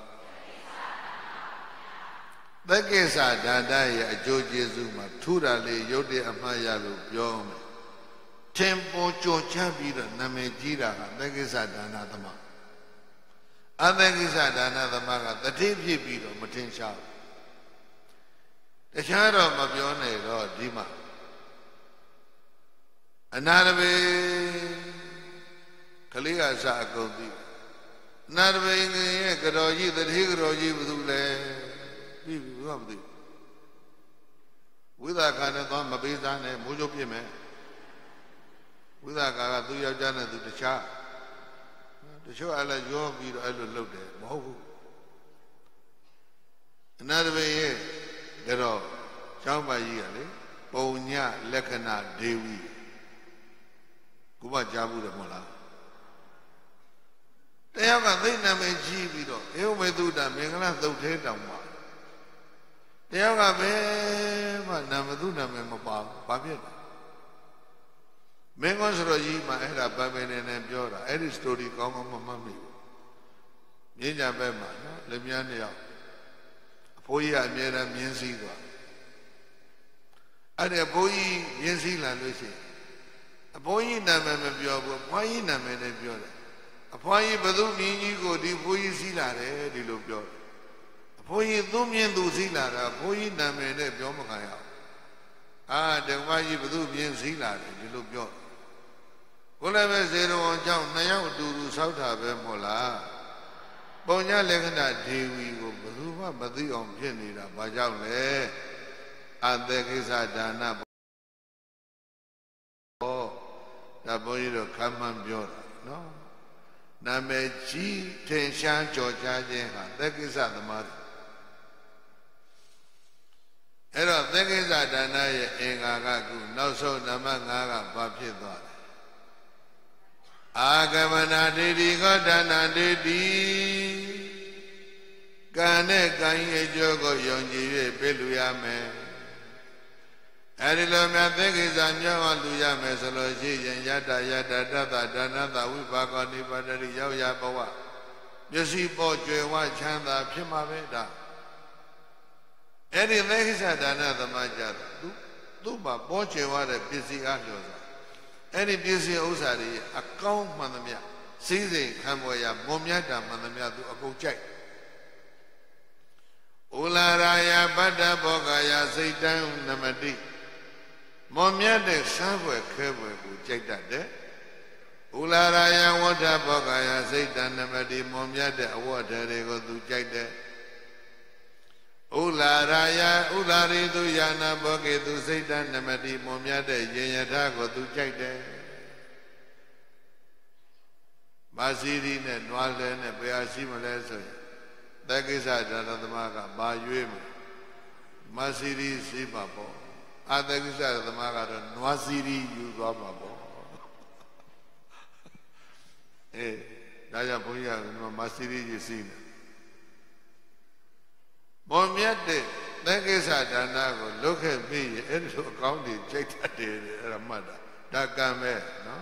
သက္ကိစ္စဒါနရဲ့အကျိုးကျေးဇူးမှာထူတာလေးရုပ်တည်းအမှားရလို့ပြောမယ်ထင်ပေါ်ကြော်ချပြီးတော့နာမည်ကြီးတာကသက္ကိစ္စဒါနသမအသက္ကိစ္စဒါနသမကတတိဖြစ်ပြီးတော့မထင်ရှားဘူးတခြားတော့မပြောနဲ့တော့ဒီမှာအနာရဘေကလေးကစအကုန်သိအနာရဘေရဲ့ကတော်ကြီးတတိကတော်ကြီးဘယ်သူလဲပြီးဘူးကမသိဝိသကာနဲ့သွားမပေးစားနဲ့မိုးကြိုးပြစ်မယ်ဝိသကာကသူ့ယောက်ျားနဲ့သူတခြားတချို့အဲ့လိုရောပြီးတော့အဲ့လိုလုပ်တယ်မဟုတ်ဘူးအနာရဘေရဲ့ကတော့ကျောင်းပါကြီးကလေပုံညလက္ခဏာဒေဝီကိုမကြားဘူးတယ်မဟုတ်လားတယောက်ကသိနာမည်ကြီးပြီးတော့ဧဝမေသုဒ္ဓမင်္ဂလာသုတ်သေးတောင်ပါတယောက်ကဘယ်မှနာမသူနာမည်မပါဘူးဘာဖြစ်လဲမင်းကောဆိုတော့ကြီးမှအဲ့ဒါဗမေနေပြောတာအဲ့ဒီ story ကောင်းကောင်းမမှတ်မိဘူးမြင်းကြဘက်မှာနော်လက်မြန်းနှစ်ယောက်အဖိုးကြီးကအမြဲတမ်းမြင်းစည်းသွားအဲ့ဒီအဖိုးကြီးမြင်းစည်းလာလို့ရှိရင်အဖိုးကြီးနာမည်မပြောဘူးအဖွားကြီးနာမည်နဲ့ပြောတယ်အဖွားကြီးဘသူမြင်းကြီးကိုဒီဖိုးကြီးစည်းလာတယ်ဒီလိုပြောတယ်အဘုန်းကြီးသူမြင်သူစည်းလာတာဘုန်းကြီးနာမည်နဲ့ပြောမခံရအောင်ဓမ္မကြီးဘသူမြင်စည်းလာတယ်ဒီလိုပြောကိုလည်းပဲဇေရဝံကြောင့်နှစ်ယောက်အတူတူဆောက်တာပဲမဟုတ်လားပုံညလက္ခဏာဒေဝီကိုဘယ်သူမှမသိအောင်ဖြစ်နေတာဘာကြောင့်လဲအသက်ကိစ္စဒါနဟောဒါဘုန်းကြီးတို့ခမ်းမှန်းပြောတာနော်နာမည်ကြီးထင်ရှားကြော်ကြားခြင်းဟာသက်ကိစ္စသမားအဲ့တော့သက်ကိစ္စဒါနရဲ့အင်္ဂါကခုနောက်ဆုံးနံပါတ်5ကဘာဖြစ်သွားလဲအာဂမနာဒိဋ္ဌိကောဒါနဒိဋ္ဌိကံနဲ့ကံရဲ့အကျိုးကိုယုံကြည်၍ပေးလူရမယ်အဲဒီလိုများသက်ကိစ္စမြောက်အောင်လူရမယ်ဆိုလို့ရှိရင်ယတ္တတ္တဒါနတဝိပါကောနိပါတရိရောက်ရဘဝမျက်စိပေါ်ကျွယ်ဝချမ်းသာဖြစ်မှာပဲဒါအဲ့ဒီသက်ကိစ္စဒါနသမားကြတော့သူ့မှာပေါ်ကျွယ်ဝတဲ့ပစ္စည်းအားလျော်စွာအဲ့ဒီပစ္စည်းဥစ္စာတွေအကောင်းမှန်သမျှစည်းစိမ်ခံပေါ်ရမွန်မြတ်တာမှန်သမျှသူအကုန်ကြိုက်ဥလာရာယပတ္တဘောဂယစိတ်တံနမတိမွန်မြတ်တဲ့စားပွဲခဲပွဲကိုကြိုက်တတ်တယ်ဥလာရာယဝဋ္ဌဘောဂယစိတ်တံနမတိမွန်မြတ်တဲ့အဝတ်ထည်တွေကိုသူကြိုက်တယ်ဥလာရာယဥလာရိသူယာနာဘောကေသူစိတ်တနမတိမွန်မြတ်တဲ့ရင်ယထာကိုသူကြိုက်တယ်မာစီရီနဲ့နွားလဲနဲ့ဘယ်ဟာရှိမလဲဆိုရင်သက်ကိစ္စဒါနသမားကဘာရွေးမလဲမာစီရီရှိပါပေါ့အသက်ကိစ္စသမားကတော့နွားစီရီယူသွားပါပေါ့ဒါကြောင့်ဘုန်းကြီးကမာစီရီကြီးစီးနေမွန်မြတ်တဲ့သက်ကိစ္စဒါနကိုလုပ်ခဲ့ပြီးရင်အဲ့ဒီလိုအကောင်းကြီးကြိုက်တတ်တယ်အဲ့ဒါမှတ်တာဒါကံပဲနော်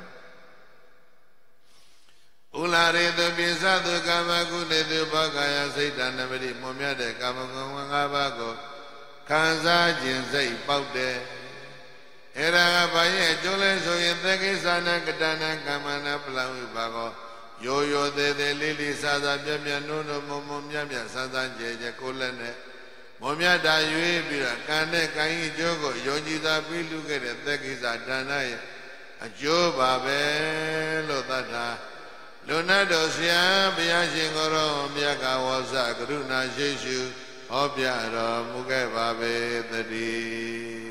ဥလာရေတုပိသတုကာမကုလေတုဘောဂယစိတ်တနမတိမွန်မြတ်တဲ့ကာမဂုဏ်၅ပါးကိုခံစားခြင်းစိတ်ပေါက်တယ်အဲ့ဒါကဘာရဲ့အကျိုးလဲဆိုရင်သက်ကိစ္စနာကတနာကမ္မနာပလဝိပါကောရိုးရိုးသေးသေးလေးလေးစားစားပြပြနိုးနိုးမုံမုံမြတ်မြတ်ဆန်းဆန်းကြဲကြဲကိုလက်နဲ့မွန်မြတ်တာရွေးပြီးတော့ကံနဲ့ကံဤကျိုးကိုယုံကြည်သာပြီးလူခဲ့တဲ့သက်ကိစ္စဒါနရဲ့အကျိုးပါပဲလို့သတ်တာလူနာတော်ဆရာဘုရားရှင်ကိုယ်တော်မြတ်ကဝါစကရုဏာရှိရှုဟောပြတော်မူခဲ့ပါပေသတည်း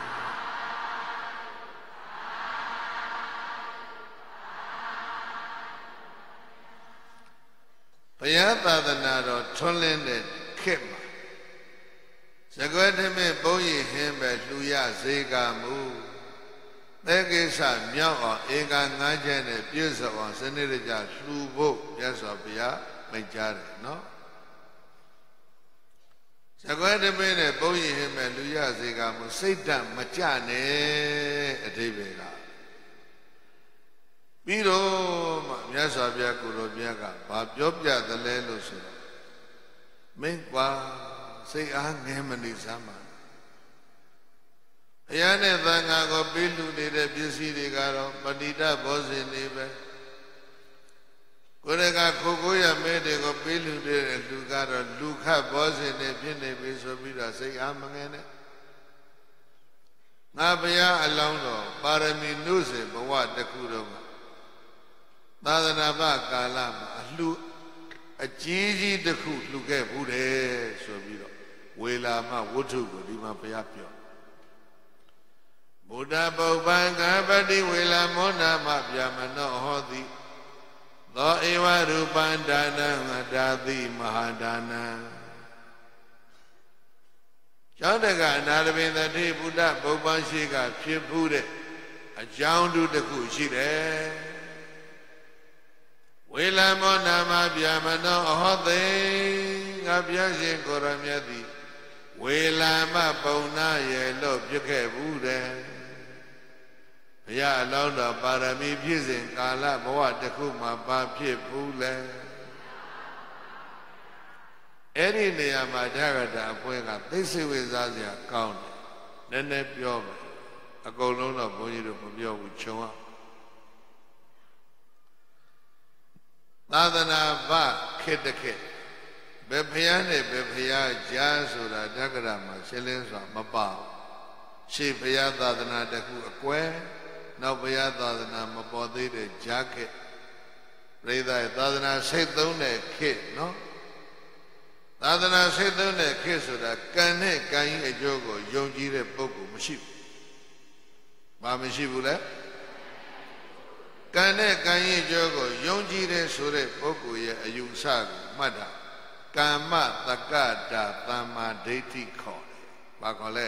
ဘုရားသာသနာတော်ထွန်းလင်းတဲ့ခေတ်မှာစကွဲထမင်းဘုန်းကြီးဟင်းပဲလှူရစေကမူသက်ကိစ္စမြောက်အောင်ဧက9ချက်နဲ့ပြည့်စုံအောင်စနစ်တကျလှူဖို့မြတ်စွာဘုရားမိန့်ကြားတယ်နော်စကွဲထမင်းနဲ့ဘုန်းကြီးဟင်းပဲလှူရစေကမူစိတ်ဓာတ်မကြနဲ့အဓိပ္ပာယ်ကပြီးတော့မှမြတ်စွာဘုရားကိုယ်တော်မြတ်ကဘာပြောပြသလဲလို့ဆိုတော့မင်းကွာစိတ်အားငဲမနေစမ်းပါဘုရားနဲ့သံဃာကိုပေးလူနေတဲ့ပစ္စည်းတွေကတော့ပဏိတဘောဇဉ်တွေပဲကိုယ်ကခိုးရမဲတွေကိုပေးလူတဲ့လူကတော့လူခတ်ဘောဇဉ်တွေဖြစ်နေပြီဆိုပြီးတော့စိတ်အားမငဲနဲ့ငါဘုရားအလောင်းတော်ပါရမီနုစေဘဝတစ်ခုတော့သာသနာ့ဘကာလမှာအလှအကြီးကြီးတစ်ခုလှူခဲ့ဘူးတယ်ဆိုပြီးတော့ဝေလာမဝတ္ထုကိုဒီမှာဘုရားပြောဗုဒ္ဓပုပ္ပံကပတိဝေလာမောနာမဗျာမနောဟောတိသောဧဝရူပံဒါနံဒါတိမဟာဒါနံကျောင်းတကအနာတပင်တတိဗုဒ္ဓပုပ္ပံရှိကဖြစ်ဘူးတဲ့အကြောင်းတူတစ်ခုရှိတယ်ဝေလာမောနာမဗျာမနောအဟောတိငါဘုရားရှင်ကိုရမြတ်သည်ဝေလာမပုံနာရဲ့လို့ပြခဲ့ဘူးတယ်ဘုရားအလောင်းတော်ပါရမီပြည့်စဉ်ကာလဘဝတစ်ခုမှာပါဖြစ်ဘူးလဲအဲ့ဒီနေရာမှာဓဂတာအပွဲကသိစိတ်ဝိစားစရာကောင်းတယ်နည်းနည်းပြောမယ်အကုန်လုံးတော့ဘုန်းကြီးတို့မပြောဘူးခြုံအောင်သာသနာ့ဘခေတ္တခေတ် Bepayane Bepaya Jasura Dagrama Silensa Mapa She Payadana Daku Aquare now Payadana Mapodi the jacket Reda Dadana Setone kid no Dadana Setone Kisura Kane Kain a Jogo Yonji de Poku Maship Mamashibula Kane Kain Jogo Yonji de Sure Poku Ayusagu Mada Kama Takada Tama Deiti Kone Bakole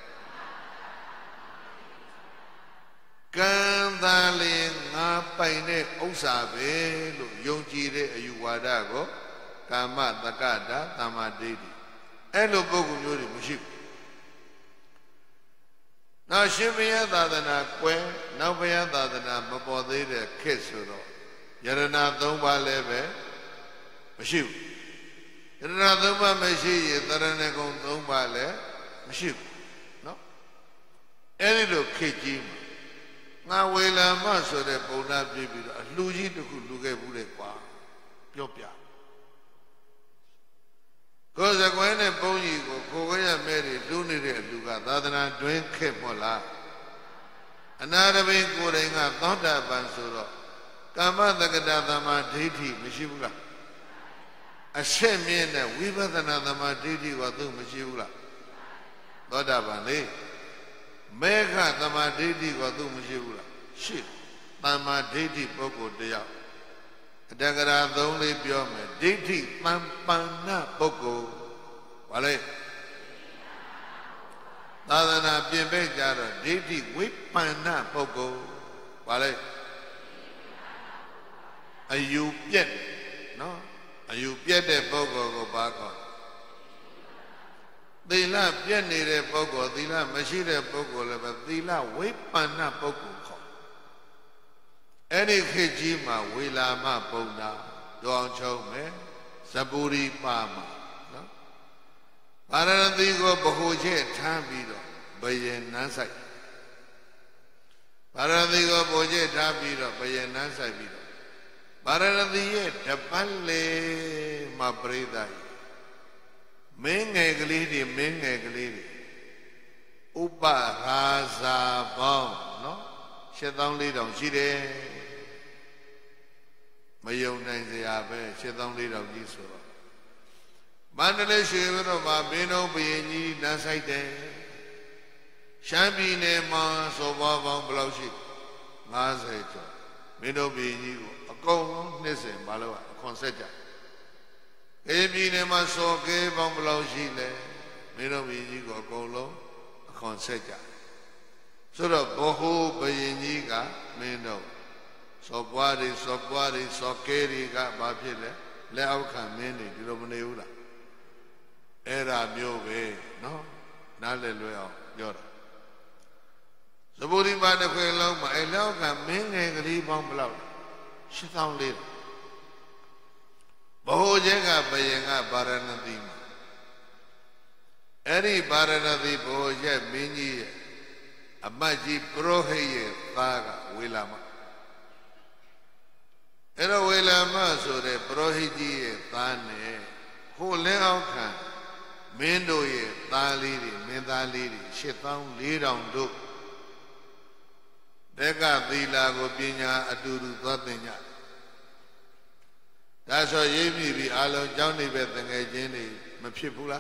Kandali Napaine Osabe Yonjire Ayuwadago Kama Takada Tama Deiti Elo Bogu Yuri Muship Now Shimia Dadana Kwe Navaya Dadana Mapode Kesuro Yarana Domba Leve Muship Raduma Meshi, Taranacon Dumbale, Maship. No? Any look Kijim. Now, Wela Maso de Pona Bibi, Luigi to Luga Bulequa, Piopia. Because a Gwen and Pony, Koya Mary, Luni de Luga, Dadana, drink Kemola. Another way going up, not that Bansuro. Kama the Gadama Diti, Mishibula. A shame in a weaver than another Didi or do Mishula. Dodabane. Mega Tama Didi or do Mishula. Shit. Tama Didi Poco de out. Dagara the only biome. Didi Pampana Poco. Vale. Dadana Bimbe Jara. Didi Whipana Poco. Vale. Are you yet? No? You get a bogo go back on. They la piani de bogo, they la machine bogo, but they la whip and not bogo. Any hijima, willa ma bona, don't show me, Saburi Pama. Parandigo Bohoje, Tambido, Bayan Nasai. Parandigo Boje, Tambido, Bayan Nasai. Paranadiye Tapale Mabredai Mengaglidi Mengaglidi Upa Raza Bom, no? Shetan Lidon, Shide Mayo Nanziabe, Shetan Lidon Gisura Mandale Shivano Mabino Bini Nasaite Shambine Ma Soba Bom Blaushi Mazaito Mino Bini Go, listen, Baloa, Conceja. Ebi nema so ke bamblau shile, mero biji go golo, Conceja. So the Boho Bayiniga, Meno. So body, so carry got Babile, Leauka Mini, Dilomuneula. Era Miobe, no? Nalelo, Yora. So Budi Bada Queloma, Elauka Ming Bamblau. She found it. Bohojaga Bayanga Baranadi. Any Baranadi Boja Mini Amaji Proheye Taga Willama. Era Willama so the Prohiji Tane, who lay out can Mendoye, Taliri, Mendaliri, she found lead on do. Dega Dila Gopinya Aduru Dotenya. That's why you be alone, Johnny Bethany, Jenny, Mapipula.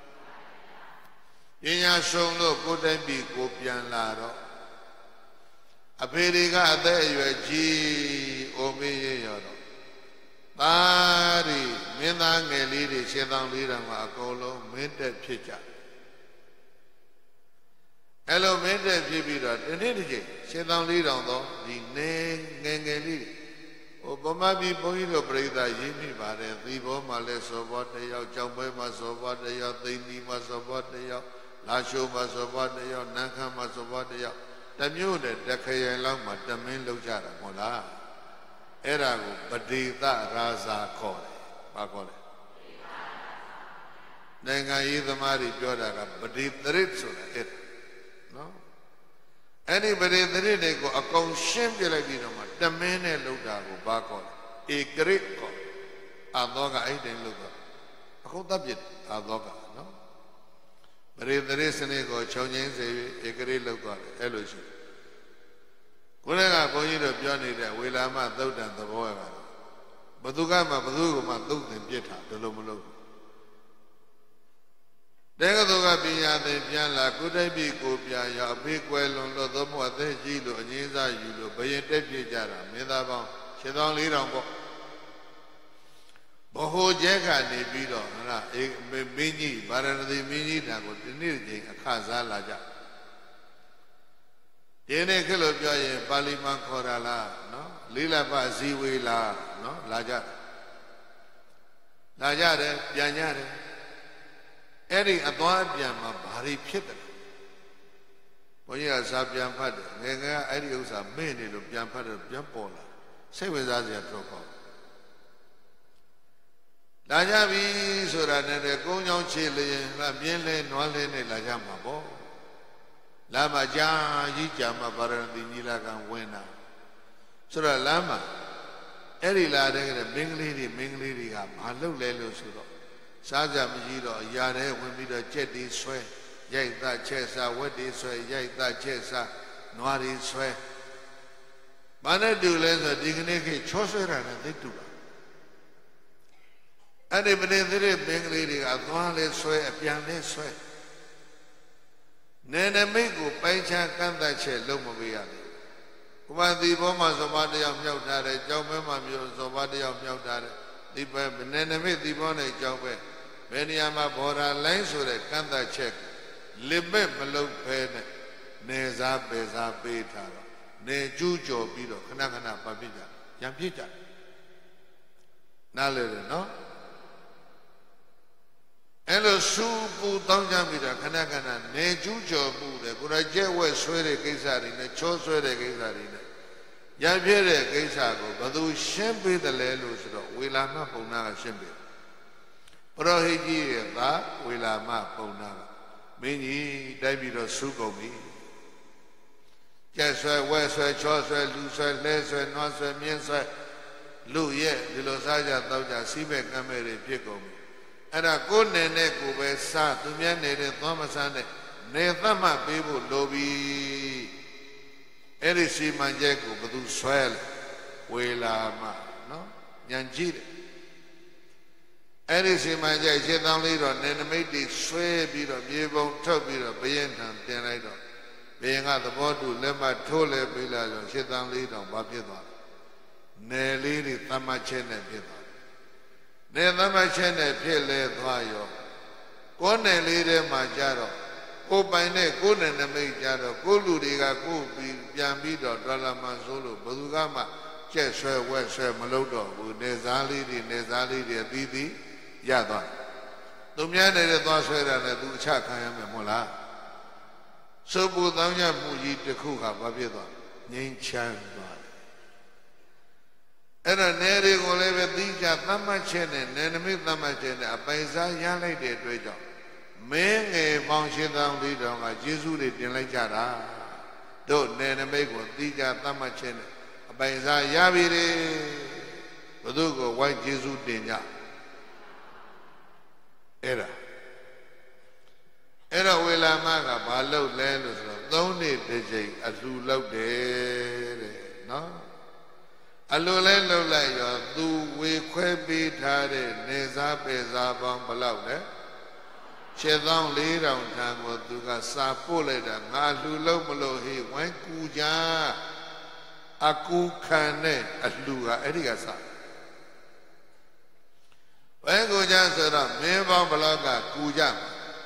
Yenya Sono couldn't be Gopian Laro. A pediga there you are G. Omi Yodo. Bari, Minang Lady, Shetan Lida Macolo, Minted Pitcher. Hello, Minted Pibida, the Nidji, Shetan Lida, the name Nangeli. Obama be Bohino Breda, Jimmy Bare, Vivo Maleso, what they are, Jumbo Maso, what they are, Dini Maso, what they are, Lasho Maso, what they are, Naka Maso, what they are, the Mune, the Kayalama, the Milo Jara, Mola, Erago, Badita, Raza, Kore, Bakore. Nanga either Mari Jodaga, Badit the Ritsu, it. No? Anybody that they go a conscientious like the men look at Bakore, a great call, a dog I didn't look up. အခုတပ်ပြစ်အာသောကနော်ပရိသေရစနစ်ကိုခြုံငင်းစေပြီးဧကရိလောက်သွားတယ်အဲ့လိုရှိကိုယ်ကဘုန်းကြီးတို့ပြောနေတဲ့ဝေလာမသုတ်တံသဘောရပါတယ်ဘသူကမှဘသူကမှသုတ်တင်ပြစ်တာဒီလိုမလုပ်ဘူးတေကသူကပညာသင်ပြန်လာကုဋ္ဌိပိကိုပြရောအဖေးကွယ်လွန်လို့သောမို့အသက်ကြီးလို့အငြင်းစားယူလို့ဘယင်တက်ပြစ်ကြတာမင်းသားပေါင်း7400ပေါ့ဘဟိုကျဲကနေပြီးတော့ဟလားမင်းကြီးဗာရဏသီမင်းကြီးတံကိုဒီနေ့ချိန်အခစားလာကြဒီနေ့ခက်လို့ပြောရင်ပါဠိမန်ခေါ်တာလားနော်လေးလပဇီဝေလားနော်လာကြတယ်ပြန်ကြတယ်အဲ့ဒီအသွားပြန်မှာဘာတွေဖြစ်တယ်ဘုန်းကြီးကစာပြန်ဖတ်တယ်ငယ်ငယ်ကအဲ့ဒီဥစ္စာမေ့နေလို့ပြန်ဖတ်တယ်ပြန်ပေါ်လာစိတ်ဝင်စားစရာတော့ပေါ့လာကြပြီဆိုတာနဲ့ကုန်းချောင်းချေလျင်ပြင်းလဲနွားလဲနဲ့လာကြမှာပေါ့လာမကြာကြီးကြာမှာဗာရဏသီညီလာခံဝင်တာဆိုတော့လာမှာအဲ့ဒီလာတဲ့မင်းကလေးတွေကမလုပ်လဲလို့ဆိုတော့စားကြမရှိတော့အရာတွေဝင်ပြီးတော့ကြက်တီဆွဲရိုက်သားချက်စားဝက်တီဆွဲရိုက်သားချက်စားနွားတီဆွဲဘာနဲ့တူလဲဆိုဒီကနေ့ခေတ်ချောဆွဲတာနဲ့သိတူတာအဲ့ဒီပရိသေရမင်းကလေးတွေကသွားလဲဆွဲအပြန်လဲဆွဲနေနမိတ်ကိုပိုင်းခြားကန့်သတ်ချက်လုံးမပေးရဘူး။ကုမသီဘောမှာဇောဘာတယောက်မြောက်ထားတယ်။ကြောင်းမဲမှာမျိုးဇောဘာတယောက်မြောက်ထားတယ်။ဒီပဲနေနမိတ်သီဘောနဲ့ကြောင်းပဲဘယ်နေရာမှာဘော်ဒါလိုင်းဆိုတဲ့ကန့်သတ်ချက်လိမ့်မလုပ်ဖဲနဲ့နေစားပေစားပေးထားတော့နေကျူးကျော်ပြီးတော့ခဏခဏပတ်ပြစ်ကြရံပြစ်ကြနားလေတယ်နော်အဲ့လိုစူပူတောင်းကြပြီးတော့ခဏခဏနေကျူးကျော်မှုတယ်ကိုယ်ရကျက်ဝက်ဆွဲတဲ့ကိစ္စတွေနဲ့ချောဆွဲတဲ့ကိစ္စတွေနဲ့ရပြည့်တဲ့ကိစ္စကိုဘယ်သူရှင်းပေးတယ်လဲလို့ဆိုတော့ဝေလာမပုံနာကရှင်းပေးပရောဟိတ်ကြီးရဲ့သားဝေလာမပုံနာကမင်းကြီးတိုက်ပြီးတော့စူကုန်ပြီကျက်ဆွဲဝက်ဆွဲချောဆွဲလူဆွဲလဲဆွဲနွားဆွဲမြင်းဆွဲလူရဲ့ဒီလိုစားကြတောက်ကြစီးမဲ့ကမ်းမဲ့တွေဖြစ်ကုန်ပြီအဲ့ဒါကိုယ်နယ်နဲ့ကိုယ်ပဲစားသူများနေတဲ့သွားမစားနဲ့နေသတ်မှတ်ပေးဖို့လိုပြီအဲ့ဒီစီမံချက်ကိုဘယ်သူဆွဲလဲဝေလာမနော်ညံကြည့်တယ်အဲ့ဒီစီမံချက်ရှင်းတောင်းလေးတော့နေနမိတ်တွေဆွဲပြီးတော့မြေပုံထုတ်ပြီးတော့ဘယင်ထံတင်လိုက်တော့ဘယင်ကသဘောတူလက်မှတ်ထိုးလဲပေးလာတော့ရှင်းတောင်းလေးတော့ဘာဖြစ်သွားလဲနယ်လေးတွေသတ်မှတ်ချက်နဲ့ဖြစ်သွားနေသမချက်နဲ့ဖြစ်လဲသွားရောကိုယ်နယ်လေးထဲမှာကြတော့ကိုယ်ပိုင်နဲ့ကိုယ်နယ်နမိတ်ကြတော့ကိုယ်လူတွေကကိုယ်ပြီးပြန်ပြီးတော့ဒေါ်လာမှဆိုလို့ဘယ်သူကမှကျက်ဆွဲဝက်ဆွဲမလုပ်တော့ဘူးနေစားလေးတွေအသီးသီးရသွားသူများနေတဲ့သွားဆွဲတာနဲ့သူအချခံရမယ်မဟုတ်လားစုပ်ပူတောင်းကြမှုကြီးတစ်ခုကဘာဖြစ်သွားငြိမ်းချမ်းသွားအဲ့တော့နေတွေကိုလည်းပဲသိကြသတ်မှတ်ချက်နဲ့နေနမိတ်သတ်မှတ်ချက်နဲ့အပိုင်စားရလိုက်တဲ့အတွက်ကြောင့်မင်းငယ်ပေါင်း7400ကယေရှုတွေတင်လိုက်ကြတာတို့နေနမိတ်ကိုသိကြသတ်မှတ်ချက်နဲ့အပိုင်စားရပြီလေဘုသူကိုဝိုင်းယေရှုတင်ကြအဲ့တော့ဝေလာမကဘာလုပ်လဲလို့ဆိုတော့3နှစ်တစ်ချိန်အလှူလုပ်တယ်တဲ့နော်အလိုလဲလှုပ်လိုက်ရောသူဝေခွဲပေးထားတဲ့နေစားပေစားပေါင်းဘယ်လောက်လဲ7400ထံကိုသူကစာပို့လိုက်တာငါလှူလို့မလို့ဟေးဝိုင်းကူကြအကူခံတဲ့အလှူကအဲ့ဒီကစဝိုင်းကူကြဆိုတော့မင်းပေါင်းဘယ်လောက်ကကူကြမှာ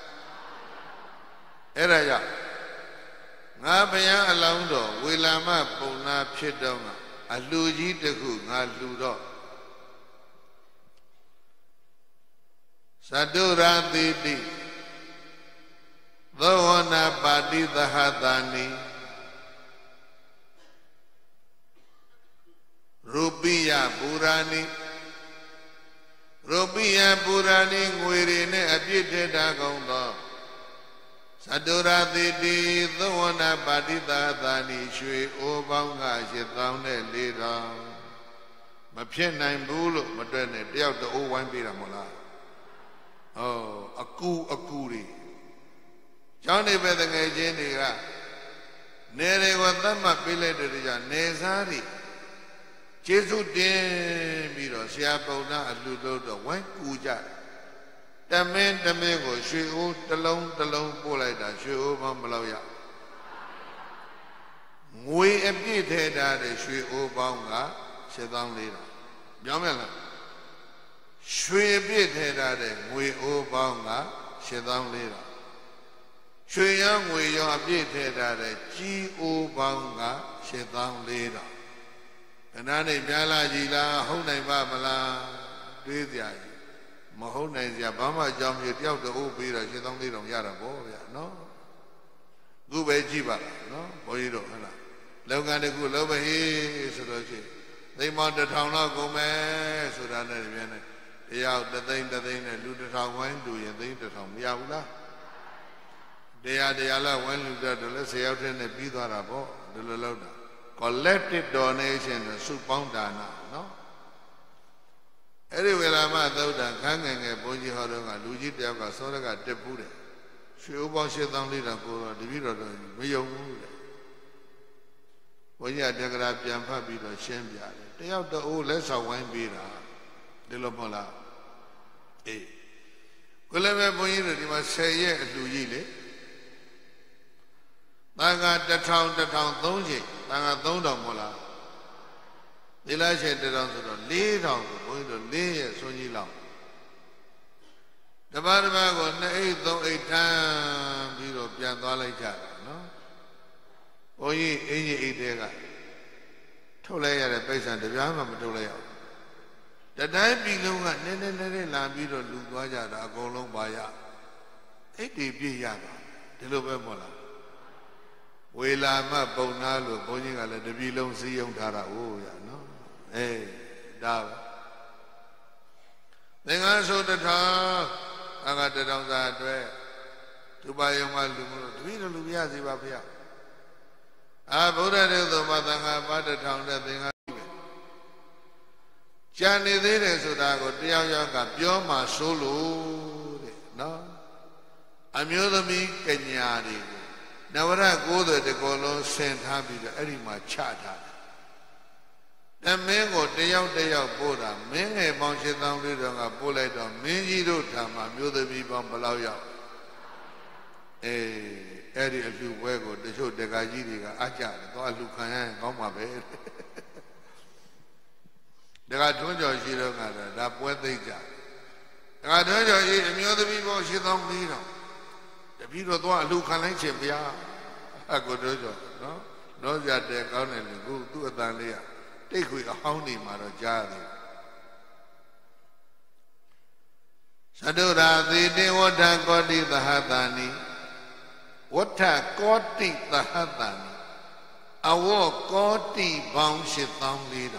အဲ့ဒါကြောင့်ငါဘုရားအလောင်းတော်ဝေလာမပုံနာဖြစ်တော့အလှူကြီးတစ်ခုငါလှူတော့သတုရာတိတိသောဝနာပါတိသဟတာနိရူပိယပူရာနိငွေတွေနဲ့အပြည့်ထည့်ထားကုန်သောသတုရာတိတိသောဝနာပါတိသဟတာနိရွှေအိုးပေါင်းက8400မဖြစ်နိုင်ဘူးလို့မတွက်နဲ့တယောက်တအိုးဝိုင်းပေးတာမဟုတ်လား a coolie. Johnny Bethany Jenny, Nere was the Mapilate, Nezari. Jesu de Miro, Siapona, Ludo, the one Kuja. The man, the Mego, she owed the lone Polida, she owed Mamaloya. We appeared that she owed Banga, said on later. Yamela. She appeared that we owed Banga, said on later. She young we appeared that G.O. Banga, said on later. And I named Yala Jila, Hone Babala, Dizia, Mahone, Bama, Jam, you tell the old Peter, she don't lead on Yarabo, no? Gube Jiba, no? Boido, Logan the good over here, so they mount the town of Gome, so that they out the thing that they do the town wine, do you think the town Yaula? They are the Allah when you got to let's say out in the Pidarabo, the Loda. Collected donation and suppoundana, no? Anyway, I'm at the hanging a Bonji Hodonga, Luigi Deva, Soraga, Depude. She opened shit on Lida Pura, the Vito, Mio. When you had the Grapian Papi, the Shembia, they have the old lesser wine beer, the Lomola. Eh. Whatever Bonji, you must say, yes, Luigi. I got the town, don't you? I got Mola. The last said the answer, lay down, going to lay it so you long. The Barbago, 8 times, you know, Piandola, no? Only 8 days. Tolay at a patient, the Yama Tolay. The night below at Nene Lambido, Lugaja, Agolong Baya. 80 Piaga, the Lobemola. Wela Bonalo, Boning at the Bilong Sea on Tara, oh, no? Eh, Dava. Then I saw the tar, I got the downside way to buy a Malumu, to eat a Lubiazi Babia. I put it in the Matanga, but the town that thing I give. Johnny did so that I got the Yanga, Bioma Solo, no? I'm me Kenyari. Now when I go there, they go along Saint Happy, the Erima Chata. The mango, day out, Boda, Menge, Mountain down little, a bullet on Mingy Tama, Mother be Bambalaya. Eh, Eddie, a few wego, the show the Gajiriga, Aja, Lucan, Goma bed. The Gatunja, she don't matter, that what they got. The Gatunja, and the other people, she don't need them. The people don't look at Chembia. I go to no? No, that they're going to go to a Dalia. Take with a honey, Marajadi. Sadura, the day what I got the Hadani. What I got the Hadani. I walk got the bounce it down leader.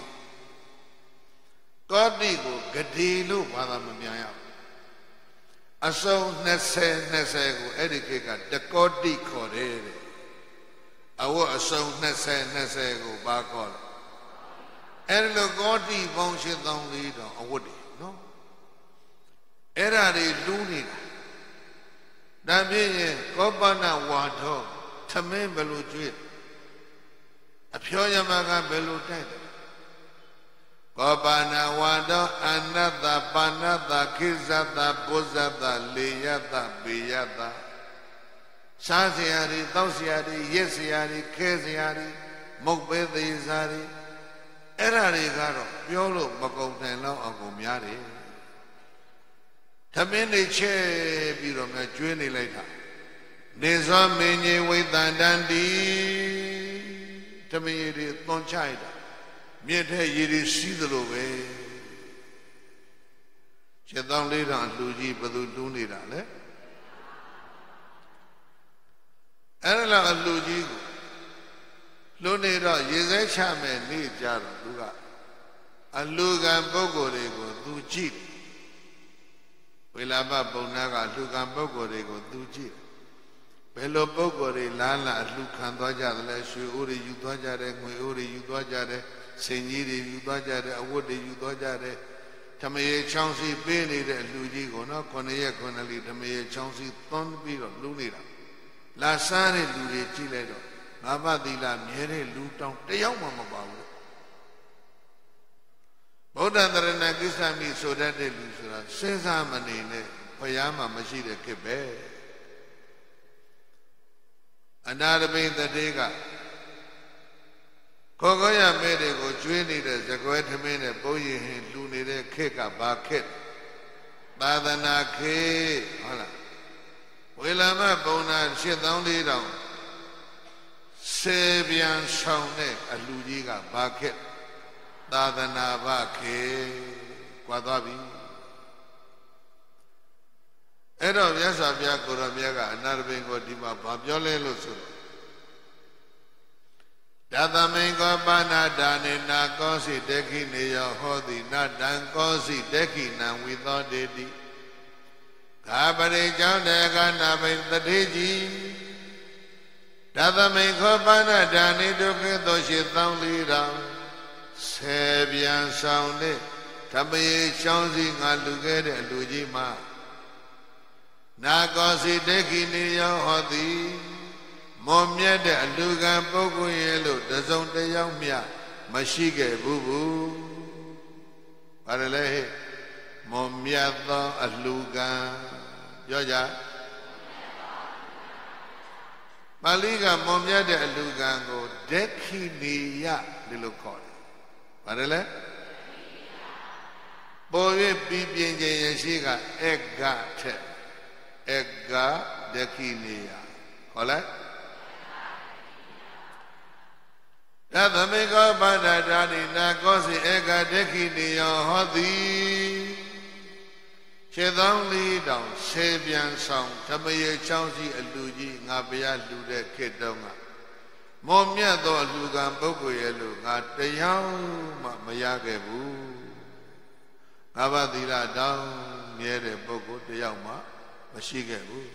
Got the go, Gadilu, Madamia. I saw Nesse, educated the Codi Corre. I was a song Nesse, go back on. And the Godi bounce it down leader, or would it? No? Era de Luni. Namie, Gobana Wato, Tame Beluji. A pure Yamaga Beluted. Gobana Wado, another Banada, Kizada, Bozada, Leyada, Biyada. Saziari, Dosiari, Yesiari, Keziari, Mokbedi Zari. Era Rigaro, Yolo, Macotelo, Agomiari. Tamini Che, Birome, Juini later. Nizam Mini with Dandandi. Tamini, Tonchida. Miete Yiri Sidrove. Chetan later and Luigi Badunida, eh? Erla Luigi Lunira, Yezachame, need Jar Luga. And Lugan Bogorego, do cheap. Wilaba Bonaga, Lugan Bogorego, do cheap. Bello Bogore, Lala, Lucan Doja, Leshu, Uri, Udojare, Uri, Udojare, Seniri, Udojare, Awodi, Udojare, ဓမ္မရေချောင်းစီပေးနေတဲ့လူကြီးကိုနော်9ရက်9လဓမ္မရေချောင်းစီသွန်းပြီးတော့လူနေတာလာစားတဲ့လူတွေကြည့်လိုက်တော့ငါးပါးသီလမြဲတဲ့လူတောင်းတယောက်မှမပါဘူးဗုဒ္ဓတရဏကိစ္စမိဆိုတတ်တဲ့လူဆိုတာစဉ်းစားမနေနဲ့ဘုရားမှမရှိတဲ့ခေတ်ပဲအနာရပိတတေကခေါ်ရမဲတွေကိုကျွေးနေတဲ့ဇကွဲထမင်းနဲ့ပုံရင်ဟင်လူနေတဲ့ခေတ်ကဘာခေတ်သာသနာခေတ်ဟုတ်လားဝေလာမပုံနာ8400ဆေပြန်ဆောင်တဲ့အလူကြီးကဘာခေတ်သာသနာဘခေတ်ကွာသွားပြီအဲ့တော့မြတ်စွာဘုရားကိုရောမြတ်ကအနာရပိကိုဒီမှာဘာပြောလဲလို့ဆိုတော့ဒသမိန်ကောပါဏဒါနေနာကောစီတေခိနေယောဟောတိနတံကောစီတေခိနံဝိသောတေတိဂါပရိကြောင့်တေကနာပိတတိကြီးဒသမိန်ခောပါဏဒါနေဒုက္ခေသောရှိသောင်းလေးတော်ဆေပြန်ဆောင်တဲ့ဓမ္မရေချောင်းစီငါလူခဲ့တဲ့လူကြီးမှာနာကောစီတေခိနေယောဟောတိမောမြတ်တဲ့အလူကံပုဂ္ဂိုလ်ရဲ့လို့တစုံတယောက်မျှမရှိခဲ့ဘူးဘာလဲဟဲ့မောမြတ်သောအလူကံပြောကြပါဠိကမောမြတ်တဲ့အလူကံကိုဒက္ခိနေယလို့ခေါ်တယ်ဘာလဲပေါ်၍ပြီးပြင်းခြင်းရရှိကဧကထက်ဧကဒက္ခိနေယဟုတ်လားသဗ္ဗေကောပါဒတာနိနာကောစီဧကဒက္ခိနေယောဟောတိခြေသောင်းလေးတောင်ဆယ်ပြန်ဆောင်ဓမ္မရေချောင်းစီအလူကြီးငါဘုရားလှူတဲ့ခေတ်တုန်းကမောမြတ်သောအလူကံပုဂ္ဂိုလ်ရဲ့လို့ငါတရားမှမရခဲ့ဘူးငါးပါးသီလတောင်းမြဲတဲ့ပုဂ္ဂိုလ်တယောက်မှမရှိခဲ့ဘူး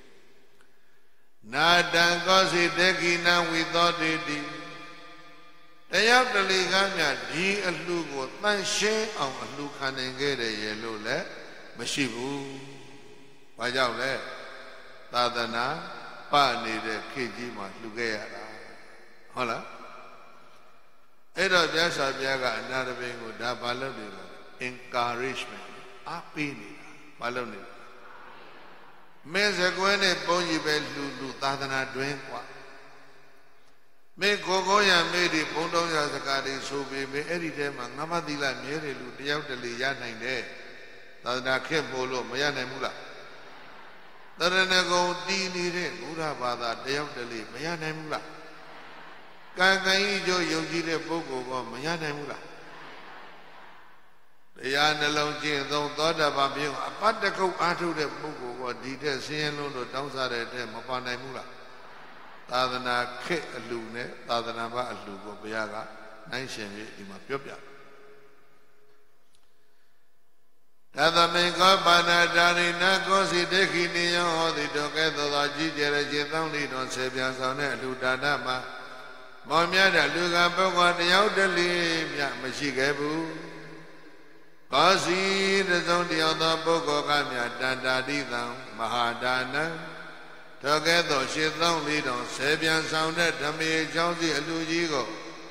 နာတံကောစီတေခိနံဝိသောတေတိတယောက်တလေကမြဒီအလှကိုတန်ရှင်းအောင်အလှခံနိုင်ခဲ့တယ်ရဲ့လို့လည်းမရှိဘူး။ဘာကြောင့်လဲ။သာသနာပနေတဲ့ခေတ်ကြီးမှာလှခဲ့ရတာဟုတ်လား။အဲ့တော့မြတ်စွာဘုရားကအနာရပိကိုဒါဘာလုပ်နေလဲ encouragement အားပေးနေတာဘာလုပ်နေလဲ။မဲစကွဲနဲ့ပုံကြီးပဲလူသာသနာတွင်กว่าမေကိုရမေဒီဘုံတော်ရစကားတွေဆိုပေမဲ့အဲ့ဒီထဲမှာငါးပါးသီလမြဲတယ်လူတယောက်တလေရနိုင်တယ်သာသနာခေတ်ပို့လို့မရနိုင်ဘူးလားတရဏဂုံတီးနေတဲ့ဘုရားဘာသာတယောက်တလေမရနိုင်ဘူးလားကံကံကြီးကျိုးယုံကြည်တဲ့ပုဂ္ဂိုလ်ကမရနိုင်ဘူးလားတရားနှလုံးကျင့်သုံးသောတာပန်ပြုအပတ္တကုတ်အားထုတ်တဲ့ပုဂ္ဂိုလ်ကဒီတဲ့ဆင်းရဲလုံးတို့တောင်းစားတဲ့အထက်မပါနိုင်ဘူးလားသာသနာခေတ်အလှနဲ့သာသနာ့ဘအလှကိုဘုရားကနိုင်ရှင်ပြီးဒီမှာပြောပြသဗ္ဗမေကောပါဏဒါရိနာကောစီတေခိနိယောဟောတိတောကဲ့သို့သောကြီးကျယ်တဲ့ခြေသောင်းလေးတော်ဆယ်ပြန်ဆောင်တဲ့အလှဒါနမှာမောမြတ်တဲ့လူကပုဂ္ဂိုလ်တယောက်တလေမြမရှိခဲ့ဘူးကောစီတစုံတယောက်သောပုဂ္ဂိုလ်ကမြတန္တာတိသံမဟာဒါနံတောကဲ့သို့ရှင်းသောင်းလေးတော်ဆယ်ပြန်ဆောင်တဲ့ဓမ္မေချောင်းစီအလူကြီးကို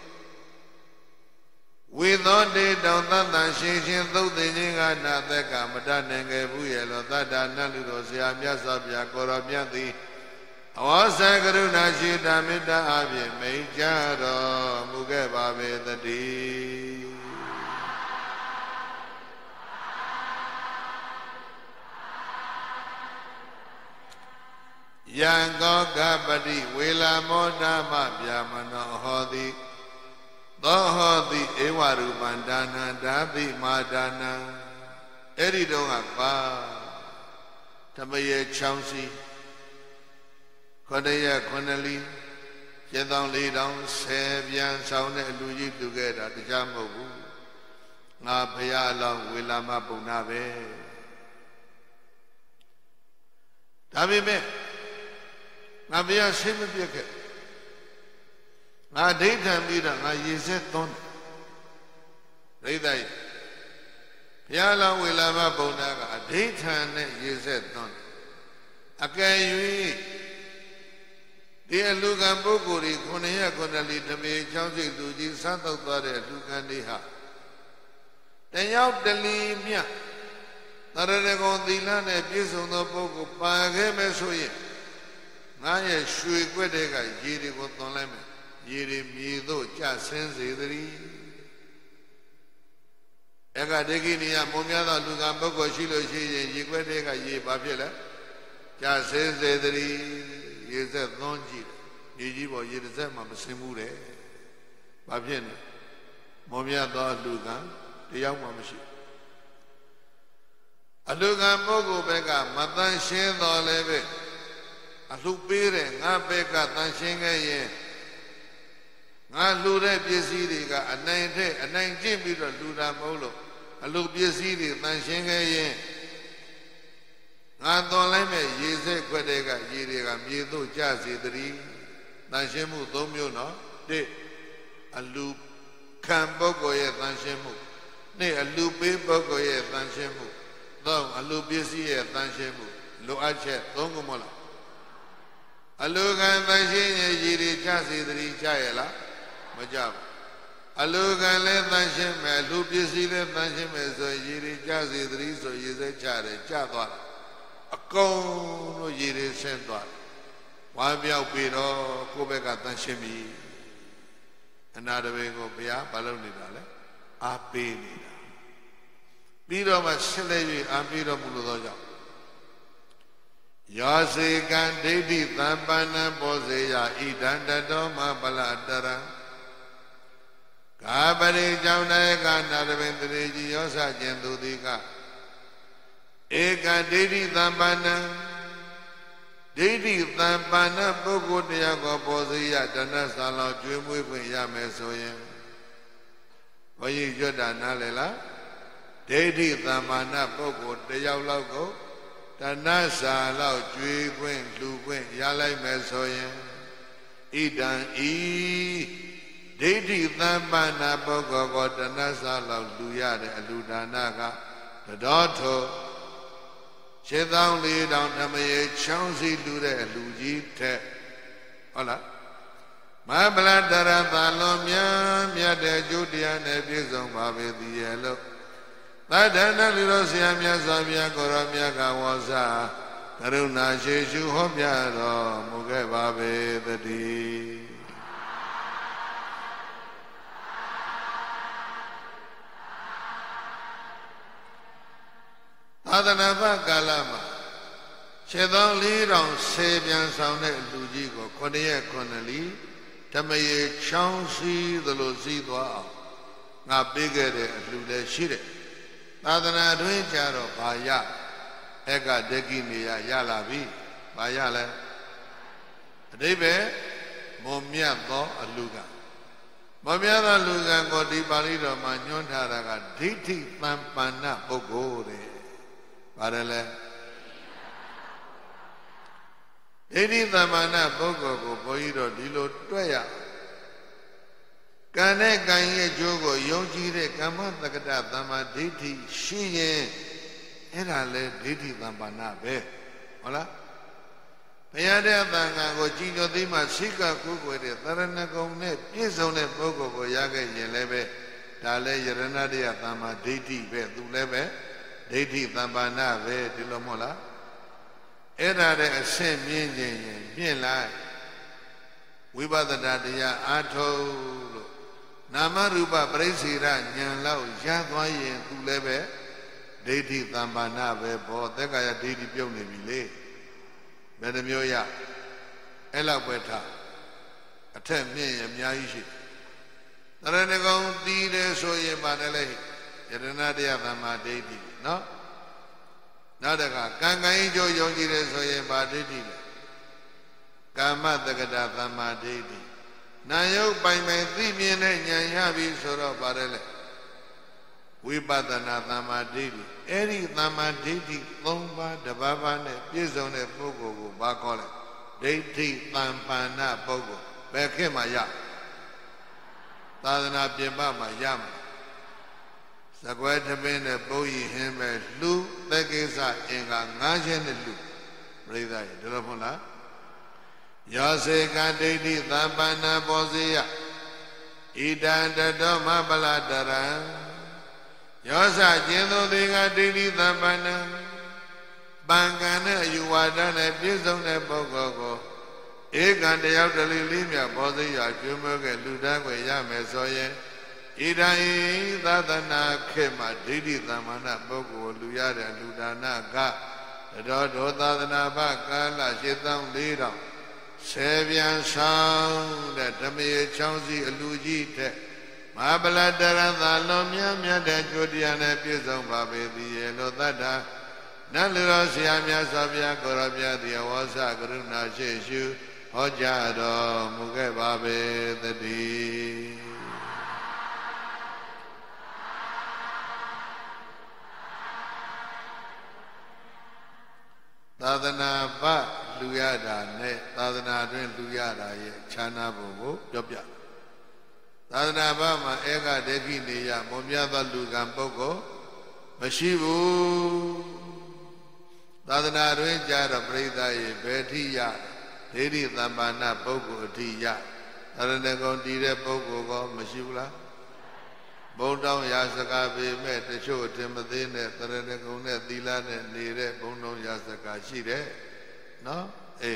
ဝိသောတေတောင်သတ္တရှင်သုတ်သိခြင်းကနာသက်ကမတတ်နိုင်ခဲ့ဘူးရဲ့လို့သတ္တနတ်လူတော်ဆရာမြတ်စွာဘုရားကိုရောမြတ်သည်အဝါစကရုဏာရှိတာမေတ္တာအပြင်မိန့်ကြတော်မူခဲ့ပါပေသတည်းယံကောကပတိဝေလာမောဓမဗျာမနောဟောတိသောဟောတိဧဝရူပံဒါနံဓာတိမာဒါနံအဲ့ဒီတော့ကပါဓမ္မရေချောင်းစီ9ရက်9လီ7400ဆယ်ပြန်ဆောင်တဲ့လူကြီးလူခဲ့တာတရားမဟုတ်ဘူးငါဘုရားအလောင်းဝေလာမပုံနာပဲဒါပေမဲ့ငါဘုရားစိတ်မပြတ်ခဲ့ငါဒိဋ္ဌံပြီးတော့ငါရေစက်သွန်းဒိဋ္ဌိဘု ya la we la ma Buddha ka adhithan ne yeset ton akai yui di alukan pukkuri kunaya kunali dhami chausi luji santauk thare alukan diha Tanyao dali mya Naranagon thila ne pisong no pukku paage me soye Ngaya shui kwedeka yiri ko tonlai me Yiri mido cha sensi dhari Eka deki niya mumyada alukan pukku shilo shiye yi kwedeka yi bapyela Cha sensi dhari Yese thonji Yiji bo yirisa ma masimbu re Bapyena Mumyada alukan Tiyaw ma mashi Alukan pukku beka matan shin do lebe Aluk pire nga beka tan shin ke yin Nga lu de pyesiတွေကအနိုင်ကျင့်ပြီးတော့လူတာမဟုတ်လို့အလုပစ္စည်းတွေတန်ရှင်းခဲ့ရင်ငါသွန်လိုက်မဲ့ရေစက်ခွက်တွေကရေတွေကမြေသို့ကျစေတည်းတန်ရှင်းမှု၃မျိုးနော်တစ်အလူခံပုဂ္ဂိုလ်ရဲ့တန်ရှင်းမှုနှစ်အလူပေးပုဂ္ဂိုလ်ရဲ့တန်ရှင်းမှုသုံးအလူပစ္စည်းရဲ့တန်ရှင်းမှုလိုအပ်ချက်၃ခုမဟုတ်လားအလူခံတန်ရှင်းရဲ့ရေတွေကျစေတည်းကျရဲ့လားမကြဘူးအလူခံလည်းတန်ရှင်းမယ်လူပစ္စည်းလည်းတန်ရှင်းမယ်ဆိုရေတွေကျစေတည်းဆိုရေစက်ချတယ်ကျသွားတယ်အကုန်လို့ရေတွေဆင်းသွားတယ်ဝါပြောက်ပြီးတော့ကိုယ့်ဘက်ကတန်ရှင်းပြီအနာတပင်ကိုဘုရားမလုပ်နေတာလဲအားပေးနေတာပြီးတော့မှဆက်လက်၍အားပေးတော်မူလို့သောကြောင့်ယောစေကံဒိဋ္ဌိသံပန္နဘောဇေယဣဒံတတောမပလတရံကာပရိကြောင့်တဲ့ကနာတပင်တရေကြီးရောစခြင်းသူသည်ကဧကဒိဋ္ဌိသံပန္နဒိဋ္ဌိသံပန္နပုဂ္ဂိုလ်တရားကိုဘောဇေယတဏ္ဍဆာလောက်ကျွေးမွေးခွင့်ရမယ်ဆိုရင်ဘုန်းကြီးရွတ်တာနားလည်လားဒိဋ္ဌိသံပန္နပုဂ္ဂိုလ်တရားလောက်ကိုတဏ္ဍဆာလောက်ကျွေးခွင့်လှူခွင့်ရလိုက်မယ်ဆိုရင်ဣဒံဤဒိဋ္ဌိသံပန္နပုဂ္ဂိုလ်ကိုတဏ္ဍဆာလောက်လှူရတဲ့အလှူဒါနကတတော်ထော7,400ဓမ္မရေချောင်းစီလှူတဲ့အလှူကြီးထက်ဟုတ်လားမဟာဗလတရသာလွန်မြတ်တဲ့ကျိုးတရားနဲ့ပြည့်စုံပါပေသည်ရဲ့လို့သဒ္ဒနာလူတော်ဆရာမြတ်စွာဘုရားကိုရောမြတ်ကဝါစာကရုဏာရှိရှုဟောပြတော်မူခဲ့ပါပေတည်းသာသနာ့ဘကာလမှာ7,400 ဆေးပြန်ဆောင်တဲ့အလူကြီးကို9ရက်9လီဓမ္မရေချောင်းစီးသလိုစီးသွားအောင်ငါပေးခဲ့တဲ့အလူလည်းရှိတယ်သာသနာတွင်ကြတော့ဘာရအကဒကိနေရလာပြီဘာရလဲအတိပ္ပယ်မွန်မြတ်သောအလူကမွန်မြတ်သောလူကကိုဒီပါဠိတော်မှာညွှန်းထားတာကဒိဋ္ဌိသံပန္နပုဂ္ဂိုလ်တဲ့ပါတယ်လေဒိဋ္ဌိသမ္မာနပုဂ္ဂိုလ်ကိုဘုန်းကြီးတို့ဒီလိုတွက်ရကံနဲ့ကံရဲ့အကျိုးကိုယုံကြည်တဲ့ကမ္မတက္ကတသမ္မာဒိဋ္ဌိရှိရင်အဲ့ဒါလေဒိဋ္ဌိသမ္မာနပဲဟုတ်လားဘုရားတဲ့အတန်ကံကိုကြည်ညိုသိမှစိတ်ကကိုယ်ကိုယ်တဲ့သရဏဂုံနဲ့ပြည့်စုံတဲ့ပုဂ္ဂိုလ်ကိုရခဲ့ရင်လည်းပဲဒါလည်းယရဏတရားသမ္မာဒိဋ္ဌိပဲသူလည်းပဲဒိဋ္ဌိသံပါဏပဲဒီလိုမဟုတ်လားအဲ့ဒါတဲ့အဆင့်မြင့်ခြင်းရင်မြင့်လိုက်ဝိပဿနာတရားအားထုတ်လို့နာမရူပပရိစ္ဆေရဉာဏ်လောက်ရသွားရင်သူလည်းပဲဒိဋ္ဌိသံပါဏပဲဘောသက်ကာယဒိဋ္ဌိပြုတ်နေပြီလေဘယ်နှမျိုးရအဲ့လောက်ပဲထားအထက်မြင့်ရင်အများကြီးရှိတရဏဂုံတည်တယ်ဆိုရင်ပါတယ်လေယရဏတရားသမ္မာဒိဋ္ဌိနော်နောက်တခါကံကံအကျိုးယုံကြည်တယ်ဆိုရင်ဗာဒိဋ္ဌိလေကာမတက္ကတာသမ္မာဒိဋ္ဌိနာယုတ်ပိုင်ပိုင်သိမြင်တဲ့ဉာဏ်ရပြီဆိုတော့ဗာတယ်လေဝိပဿနာသမ္မာဒိဋ္ဌိအဲ့ဒီသမ္မာဒိဋ္ဌိ3ပါးတပါးပါးနဲ့ပြည့်စုံတဲ့ပုဂ္ဂိုလ်ကိုဘာခေါ်လဲဒိဋ္ဌိသံပန္နပုဂ္ဂိုလ်ဘယ်ခေတ်မှာရသာသနာပြင်ပမှာရမှာ Zakwai Tabene Boyi him as Lu, Begisa, Inga, Najan, Lu. Breathe out, Delapona. Yase Kandidi, Tambana Bozia. Idan the Doma Baladara. Yosa Jendo Diga Didi Tambana. Bangana, you are done a Bizon and Bogogo. Egan the elderly Limia, Bozia, Jumurg and Ludagwe Yamesoye. Idai Dadana Kema Didi Damana Bogo Luyada Ludana Ga Dodo Dadana Baka La Shitam Lida Savian Sound that Dami Chausi Luji Te Mabala Darada Lomia Miada Judiana Pizon Babi the Yellow Dada Nalura Siamia Sabia Korabia the Awasa Gruna Jeshu Hojado Muge Babi the D. Tadana ba luyada ne tadana twin luyada ye chana bogo jobya tadana ba ma ega deki neya momyada lugan bogo mashi bu tadana twin jara prida ye betiya dedi thammana bogo atiya tarane kon tire bogo ko mashi bula Bondong Yasaka be met the show Timothy, Taranakone, Dilan, and Nere, Bondong Yasaka, she there. No? Eh.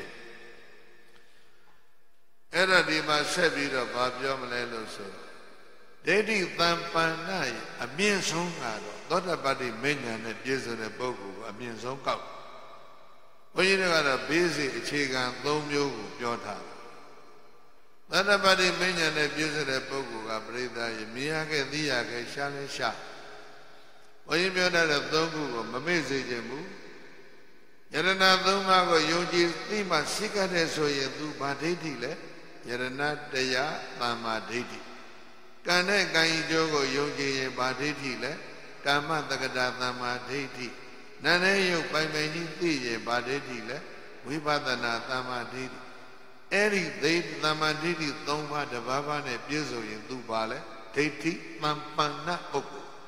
Era di Masebida Babjom Leloso. Dedi Thampanai, a mean song, not about the men and Jason and Bogu, a mean song cow. When you got a busy chicken, don't you, Jota. Nobody mentioned a beautiful book of Brida, Miyake, Diake, Shale Sha. When you made a dogu, Mamese Jemu, Yerana Dumago, Yoji, Tima, Sikade, so you do Baditile, Yerana Deya, Mama Diti. Kane Kai Jogo, Yoji, Baditile, Kama Tagada, Mama Diti. Nane, you by many tea, Baditile, we badana, Tama Diti. Eri they Namadidi Doma de Baba ne Pizo in Dubale, Tati Mampana Oko.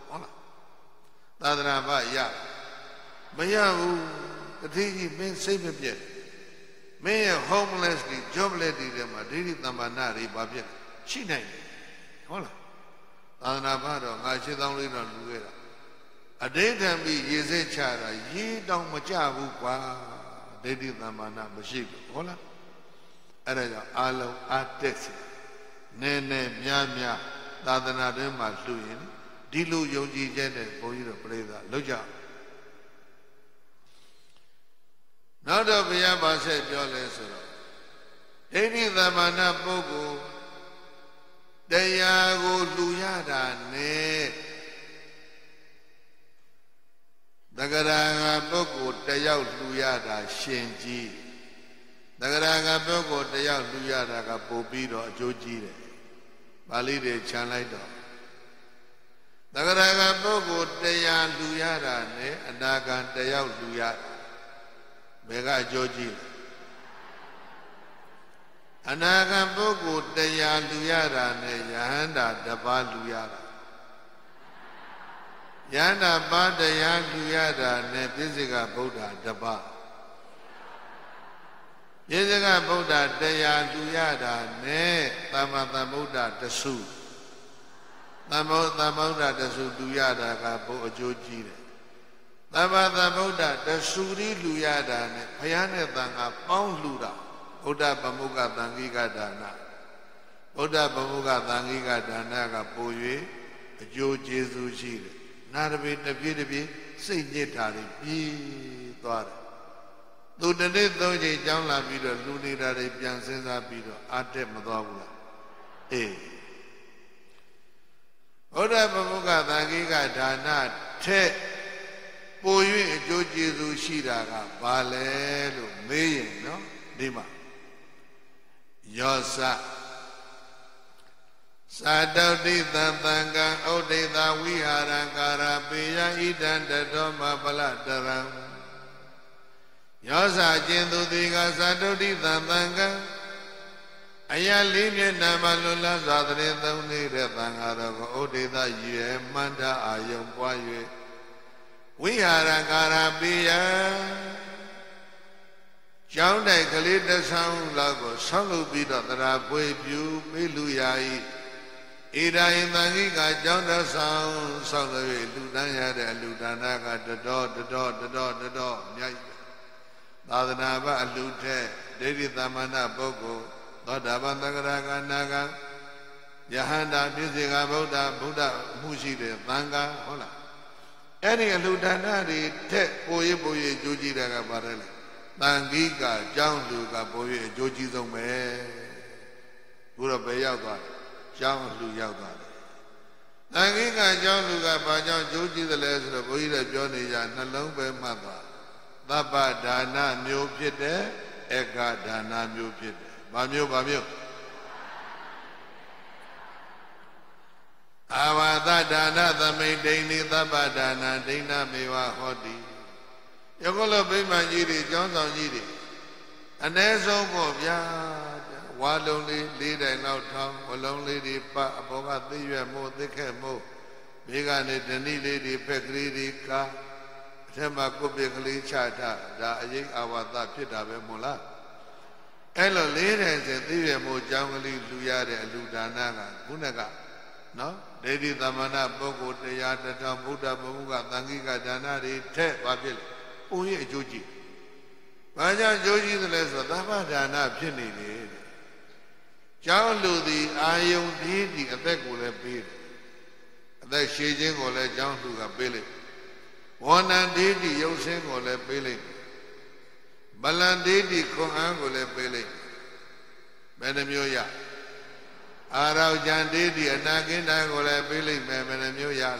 Tadraba ya. Mayahu, the Tiki men save a jet. May a homelessly, joblady de Madidi Namanari Babia. She named it. Hola. Tadrabado, I said only on Luera. A daytime be Yeze Chara, ye don't Majabu, they did Namana Bashik. Hola. Alo Atex Nene Miamia Dadana Dema Luin Dilu Yoji Jene Boyro Breda Luja. Now the Viamba said Yolesoro. Any the Mana Bogo Deyago Luyada Ne Dagaraga Bogo Dayao Luyada Shenji. Nagaraga Bogo, the young Luyada, Bobido, Joji, Bali de Chanaido. Nagaraga Bogo, the young Luyada, and Nagan, the young Luyada, Mega Joji. Anagan Bogo, the young Luyada, Yahanda, the Bal Luyada. Yanda Bad, the young Luyada, Nebiziga Buddha, the Bal. Yezaga Buddha Deya Luyada Ne Tamata Buddha Tasu Tamata Buddha Tasu Luyada Gabo Joji Tamata Buddha Tasuri Luyada Ne Payane Tanga Pound Luda Buddha Bamuga Tangiga Dana Buddha Bamuga Tangiga Dana Gaboye Joji Zuji Narabi Nabi Saint Yetari Bi Dwara. Do the day though they down la video, Luni that they pian senza video, Ate Madavula. Eh. Oda Bamuga Tangiga Dana Te Boyu Joji Shiraga, Balelo, May, no? Dima. Yosa Sadodi Tanga, Ode the Wiharangara, Pia Idan the Doma Baladaram. Yosa Jindu Diga Sadodi Tanga Aya Libya Namalula Zadre Doni Retangara Odeda Ye Manda Ayom Boye. We are a Garabia John de Kalita Sound Lago, Solo Bida that I wave you, Miluyai. Ida in the Giga, John the Sound, Solo Ludana, Ludanaga, the door, Nadanaba, Lute, Dedi Damana Boko. Badabandagaraga Naga Yahanda Biziga Buddha Mushide Tanga Hola. Any Ludanari Te Boye Joji Daga Barele Tangiga John Luga Boye Joji Zome Pura Bayaga John Luyaga Tangiga John Luga Bajan Joji the lesson of Boya Johnny Nalombe Mother Taba Dana Mupide Ega Dana Mupide Bamio. Avada Dana, the main Dani, the Badana, Dana Mewa Hodi. Yogolo Bima Yidi, Johnson Yidi. And there's Obia, wild only lead and out town, or lonely the Boga, the more, they can move. Bigani, the lady, Pegri, Ka, Tema Kubikli Chata, Da Yik Awada Pita Bemula. Hello, ladies, and the more jungly Luyade and Ludanaga, Gunaga. No? Lady Damana, Boko, Teyata, Buddha, Bunga, Tangiga, Danari, Te, Babil, Uye Joji. Baja Joji the lesson, Dama Dana, Pinny. John Ludi, Ayum Didi, a peck will have been. That shading or let John to a billy. One and Didi, Yosin or let billy. Balandidi Kohangole Pele Benamuya Arau Jandidi and Nagina Gole Pele Benamuya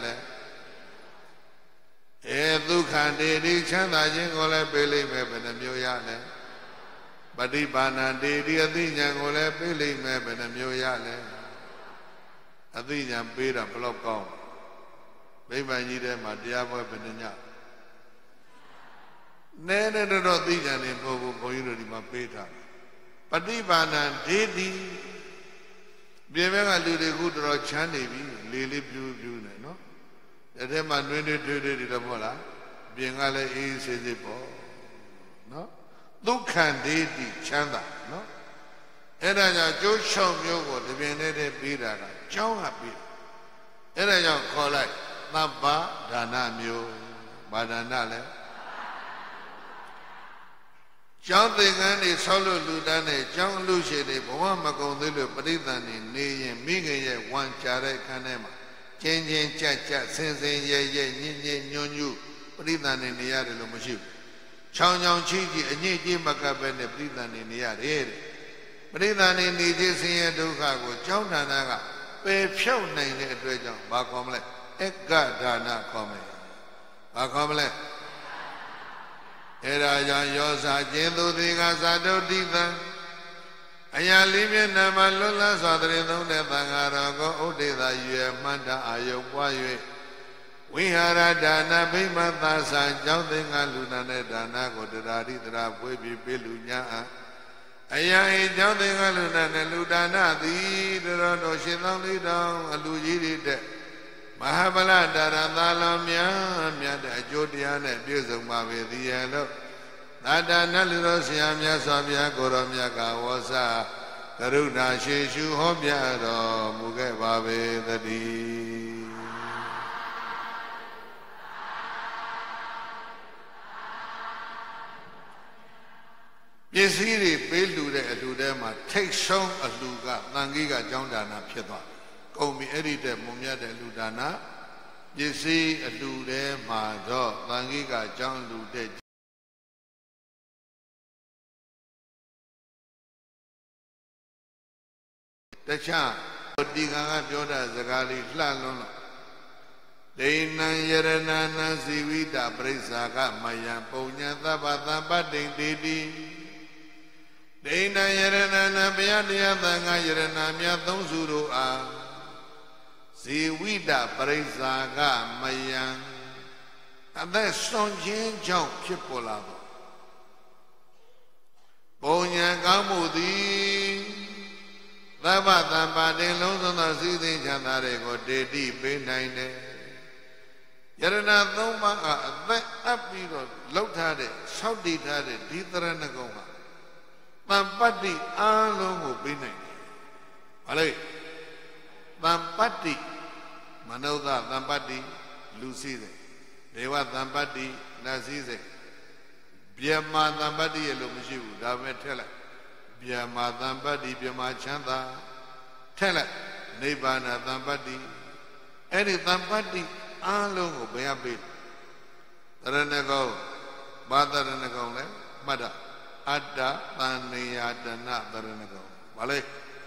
Edukan Didi Chanda Jingole Pele Benamuya Badibana Didi Adina Gole Pele Benamuya Adina Pira Blocom Beba Yide Madiabo Benanya Nene do not think an impossible for you to Mapeta. Padibana, Dedi Biemanga Lude good or Chani, Lily Blue, no? The Dema 22 did the Mola, Biengale is a po, no? Look can Dedi Chanda, no? And I just show you the Benede Pira, John Happy. And I call like Naba Danamio, Badanale. John the Gandhi Solo Ludane, John Lucy, Boamagon, Pritani, Nay, Migay, one Chare Kanema, changing Chacha, Sensei, Ye, Nyonu, Pritan in the Yard of Muship. Chong Yong Chiji, and Yiji Makaben, Pritan in the Yard. Pritan in the Jesse Dukago, John Nanaga, Pay Show Name at Region, Bakomle, Eka Dana Come. Bakomle. Era Yosa Jendo Diga Sado Dita Aya Libya Namalula Sadre no Netangarago Odeda Yue Manda Ayo Waye. We had a Dana Bimata San Jotinga Luna Dana Godari Webi Belunya Aya Jotinga Luna Ludana the Rono Shinali down a Luigi de Mahabala Darandalamia, Miada Jodian, and Bizuma with the yellow. Nada Nalurosia, Sabia, Goramiaka was a Karuna Shishu Hobiado, Mugabe the D. Yes, he build to them, take some a Luga, Nangiga, Jondana Pieta. Komi Edite Mumia de Ludana, you see a Lude, my dog, Langiga, John Lude. The Chan, Diga Joda Zagali, Lalona. Dana Yerana Zivita, Bresaga, Maya, Ponya, Tabata, Bading Didi. Dana Yerana, Biadia, Yerana, Miaton Zuru. Ziwida Brezaga Mayan, and that's Son Jin Jong Chipolado. Bonya Gamudi Thập Thampa Đinh Long Xuân Thọ Sĩ Tinh Chán Tha Đệ Ko Đề Ti Bế Nành Đệ Yarana Thong Ma Thét áp Bì Rồi Lốc Tha Đệ Sáu Đi Tha Đệ Đi Tara Na Công Hạ Thampati Á Long Ko Bế Nành Đệ Bà Lê Thampati Manotha Thampati Lu Sĩ Đệ Deva Thampati Na Sĩ Đệ Brahma Thampati Ye Loမရှိဘူးဒါပဲထက်လိုက်Brahma Thampati Brahmaချမ်းသာထက်လိုက်နိဗ္ဗာန်သံပတ္တိအဲ့ဒီသံပတ္တိအားလုံးကိုဘယ်ရပေးတရဏဂုံဘာတရဏဂုံလဲမှတ်တာအတ္တသန္နိယတနာတရဏဂုံဘာလဲ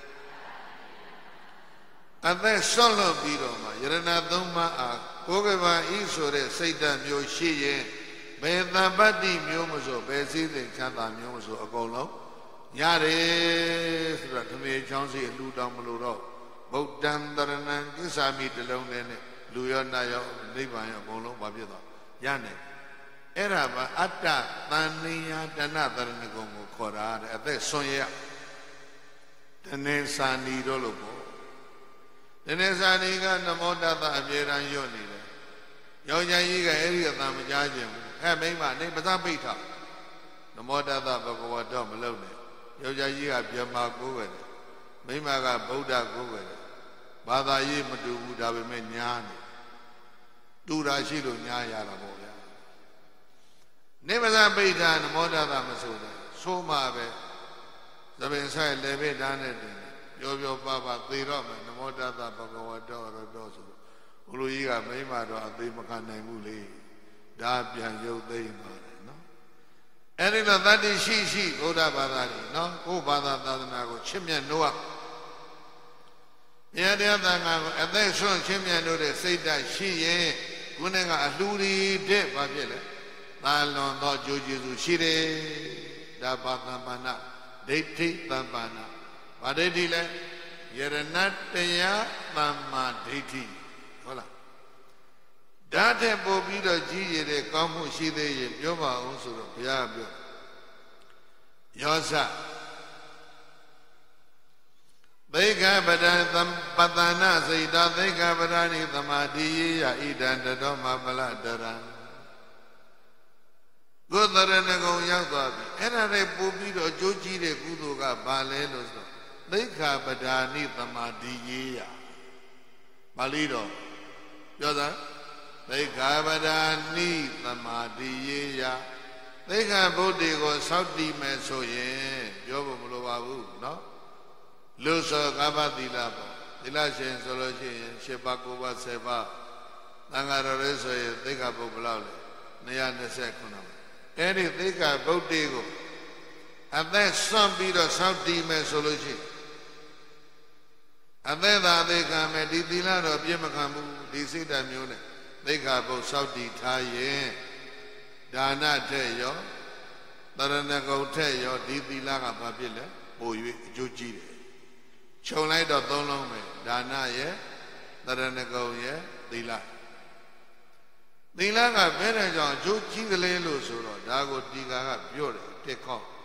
အသက်ဆွန့်လွတ်ပြီးတော့မှယရဏသုံးပါးအားကိုယ်ကဘာဤဆိုတဲ့စိတ်ဓာတ်မျိုးရှိရင်ဘယ်သံပတ္တိမျိုးမဆိုဘယ်စည်းစိမ်ချမ်းသာမျိုးမဆိုအကုန်လုံးရတယ်ဆိုတော့ဓမေချောင်းစီအလူတောင်မလို့တော့ဗုဒ္ဓံတရဏံကိစ္ဆာမိတလုံးနဲ့လူရောနတ်ရောနိဗ္ဗာန်ရောအကုန်လုံးပါဖြစ်သွားရနိုင်အဲ့ဒါပါအတ္တသန္နိယတဏတရဏဂုံကိုခေါ်တာတဲ့အသက်ဆွန်ရတနေစာနီတို့လို့ပေါ့တနေစာနီကနမောတတအပြေရန်ရွတ်နေတယ်ယောက်ျားကြီးကအဲ့ဒီအတန်မကြားခြင်းဘူးမိန်းမနေပဇပိဋ္ဌနမောတတဘဂဝတောမလုပ်နဲ့ယောက်ျားကြီးကဗြဟ္မာကိုးွယ်တယ်မိန်းမကဗုဒ္ဓကိုးွယ်တယ်ဘာသာရေးမတူဘူးဒါပေမဲ့ညားနေတူတာရှိလို့ညားရတာပေါ့ဗျာနေပဇပိဋ္ဌနမောတတမဆိုတယ်ဆိုမှပဲသဘင်ဆိုင်လေဘိဓာနဲ့တင်ပြောပြောပါပါသေတော့မယ်နမောတတဘဂဝတောရတောဆိုတော့ဘုလိုကြီးကမိန်းမတော့အသေးမခံနိုင်ဘူးလေဒါပြန်ရုပ်သိမ်းပါတယ်နော်အဲ့ဒီတော့တတ္တိရှိဘုရားဘာသာတွေနော်ကိုယ်ဘာသာသာသနာကိုချစ်မြတ်လို့ရတရားသံဃာကိုအသက်ဆွန့်ချစ်မြတ်လို့တဲ့စိတ်ဓာတ်ရှိရင်ခုနကအလှူရီတဲ့ဘာဖြစ်လဲသာလွန်သောကြိုးကျေးဇူးရှိတယ်ဒါဘာသမ္ပန္နဒိဋ္ဌိသမ္ပန္နဘာဒိဋ္ဌိလဲယရဏတရားသမ္မာဒိဋ္ဌိဟုတ်လားဓာတ်တဲ့ပို့ပြီးတော့ကြီးရတဲ့ကောင်းမှုရှိသေးရင်ပြောပါအောင်ဆိုတော့ဘုရားပြောယောဇသိက္ခာပဒံပတ္တနာစိတ်တော်သိက္ခာပဒနိသမာဓိယေယဣဒံတတော်မပလတရံကိုယ်တရဏဂုံရောက်သွားပြီအဲ့ဒါနဲ့ပို့ပြီးတော့အကျိုးကြီးတဲ့ကုသိုလ်ကဘာလဲလို့ဆိုသိက္ခာပဒနိသမာဓိယေယပါဠိတော်ပြောတာသိက္ခာပဒနိသမာဓိယေယသိက္ခာဗုဒ္ဓေကိုစောင့်တည်မယ်ဆိုရင်ပြောဖို့မလိုပါဘူးเนาะလူဆိုကပ္ပသီလပေါ့သီလရှင်ဆိုလို့ရှိရင်7ပါး9ပါး10ပါးသံဃာတော်လေးဆိုရင်သိက္ခာပုဒ်ဘယ်လောက်လဲ229ပါးအဲ့ဒီသိက္ခာဗုဒ္ဓေကိုအသက်ဆွန့်ပြီးတော့စောင့်တည်မယ်ဆိုလို့ရှိရင်အသက်သာသိက္ခာမယ်ဒီသီလတော့ပြည့်မခံဘူးဒီစိတ်ဓာတ်မျိုးနဲ့သိက္ခာပုဒ်စောင့်တည်ထားရင်ဒါနထက်ရောတရဏဂုံထက်ရောဒီသီလကဘာဖြစ်လဲပို၍အကျိုးကြီးတယ်ခြုံလိုက်တော့သုံးလုံးပဲဒါနရဲ့တရဏဂုံရဲ့သီလသီလကဘယ်နဲ့ကြောင့်အကျိုးကြီးကလေးလို့ဆိုတော့ဒါကိုဒီကာကပြောတယ်တစ်ခေါက်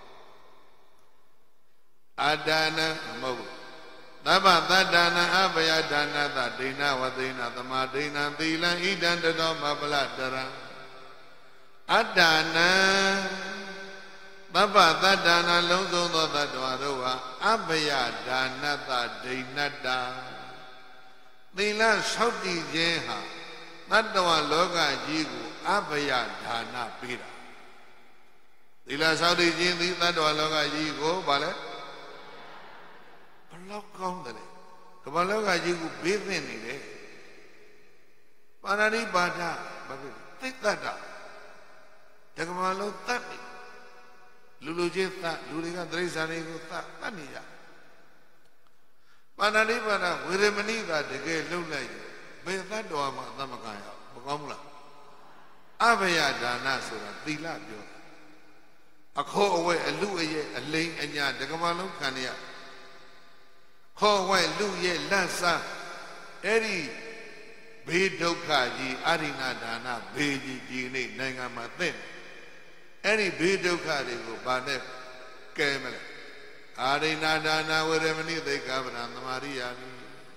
အာဒါနမဟုတ်ဘူးသဗ္ဗသတ္တနာအဘယဒါနသဒိဏဝသိဏသမာဒိဏသီလံဣဒံတတော်မပလတရံအတ္တနာသဗ္ဗသတ္တနာလုံးစုံသောတ attva တို့ဟာအဘယဒါနသဒိဏတ္တာသီလဆောက်တည်ခြင်းဟာတ attva လောကကြီးကိုအဘယဒါနပေးတာသီလဆောက်တည်ခြင်းသည်တ attva လောကကြီးကိုဗာလဲဘလောက်ကောင်းတယ်ကမ္ဘာလောကကြီးကိုဘေးသင့်နေတယ်ပါဏာတိပါဒဘာဖြစ်သိတ္တတကမ္ဘာလုံးတတ်နေလူချင်းတတ်လူတွေကတိရစ္ဆာန်တွေကိုတတ်နေကြပါဏာတိပါဒဝေရမဏိကတကယ်လှုပ်လိုက်ဘယ်သတ္တဝါမှအသမခံရမကောင်းဘူးလားအဘယဒါနဆိုတာသီလပြောအခေါ်အဝဲအလူအရဲ့အလိမ်အညာတကမ္ဘာလုံးခံရခေါ်ဝဲလူရဲ့လက်စားအဲ့ဒီဘေးဒုက္ခကြီးအရိဏဒါနဘေးကြီးဒီနေ့နိုင်ငံမှာသင့်အဲ့ဒီဘေးဒုက္ခတွေကိုဗာနဲ့ကဲမလဲအာရိဏဒါနဝေရမဏိသိက္ခာပဒံသမာရိယာမိ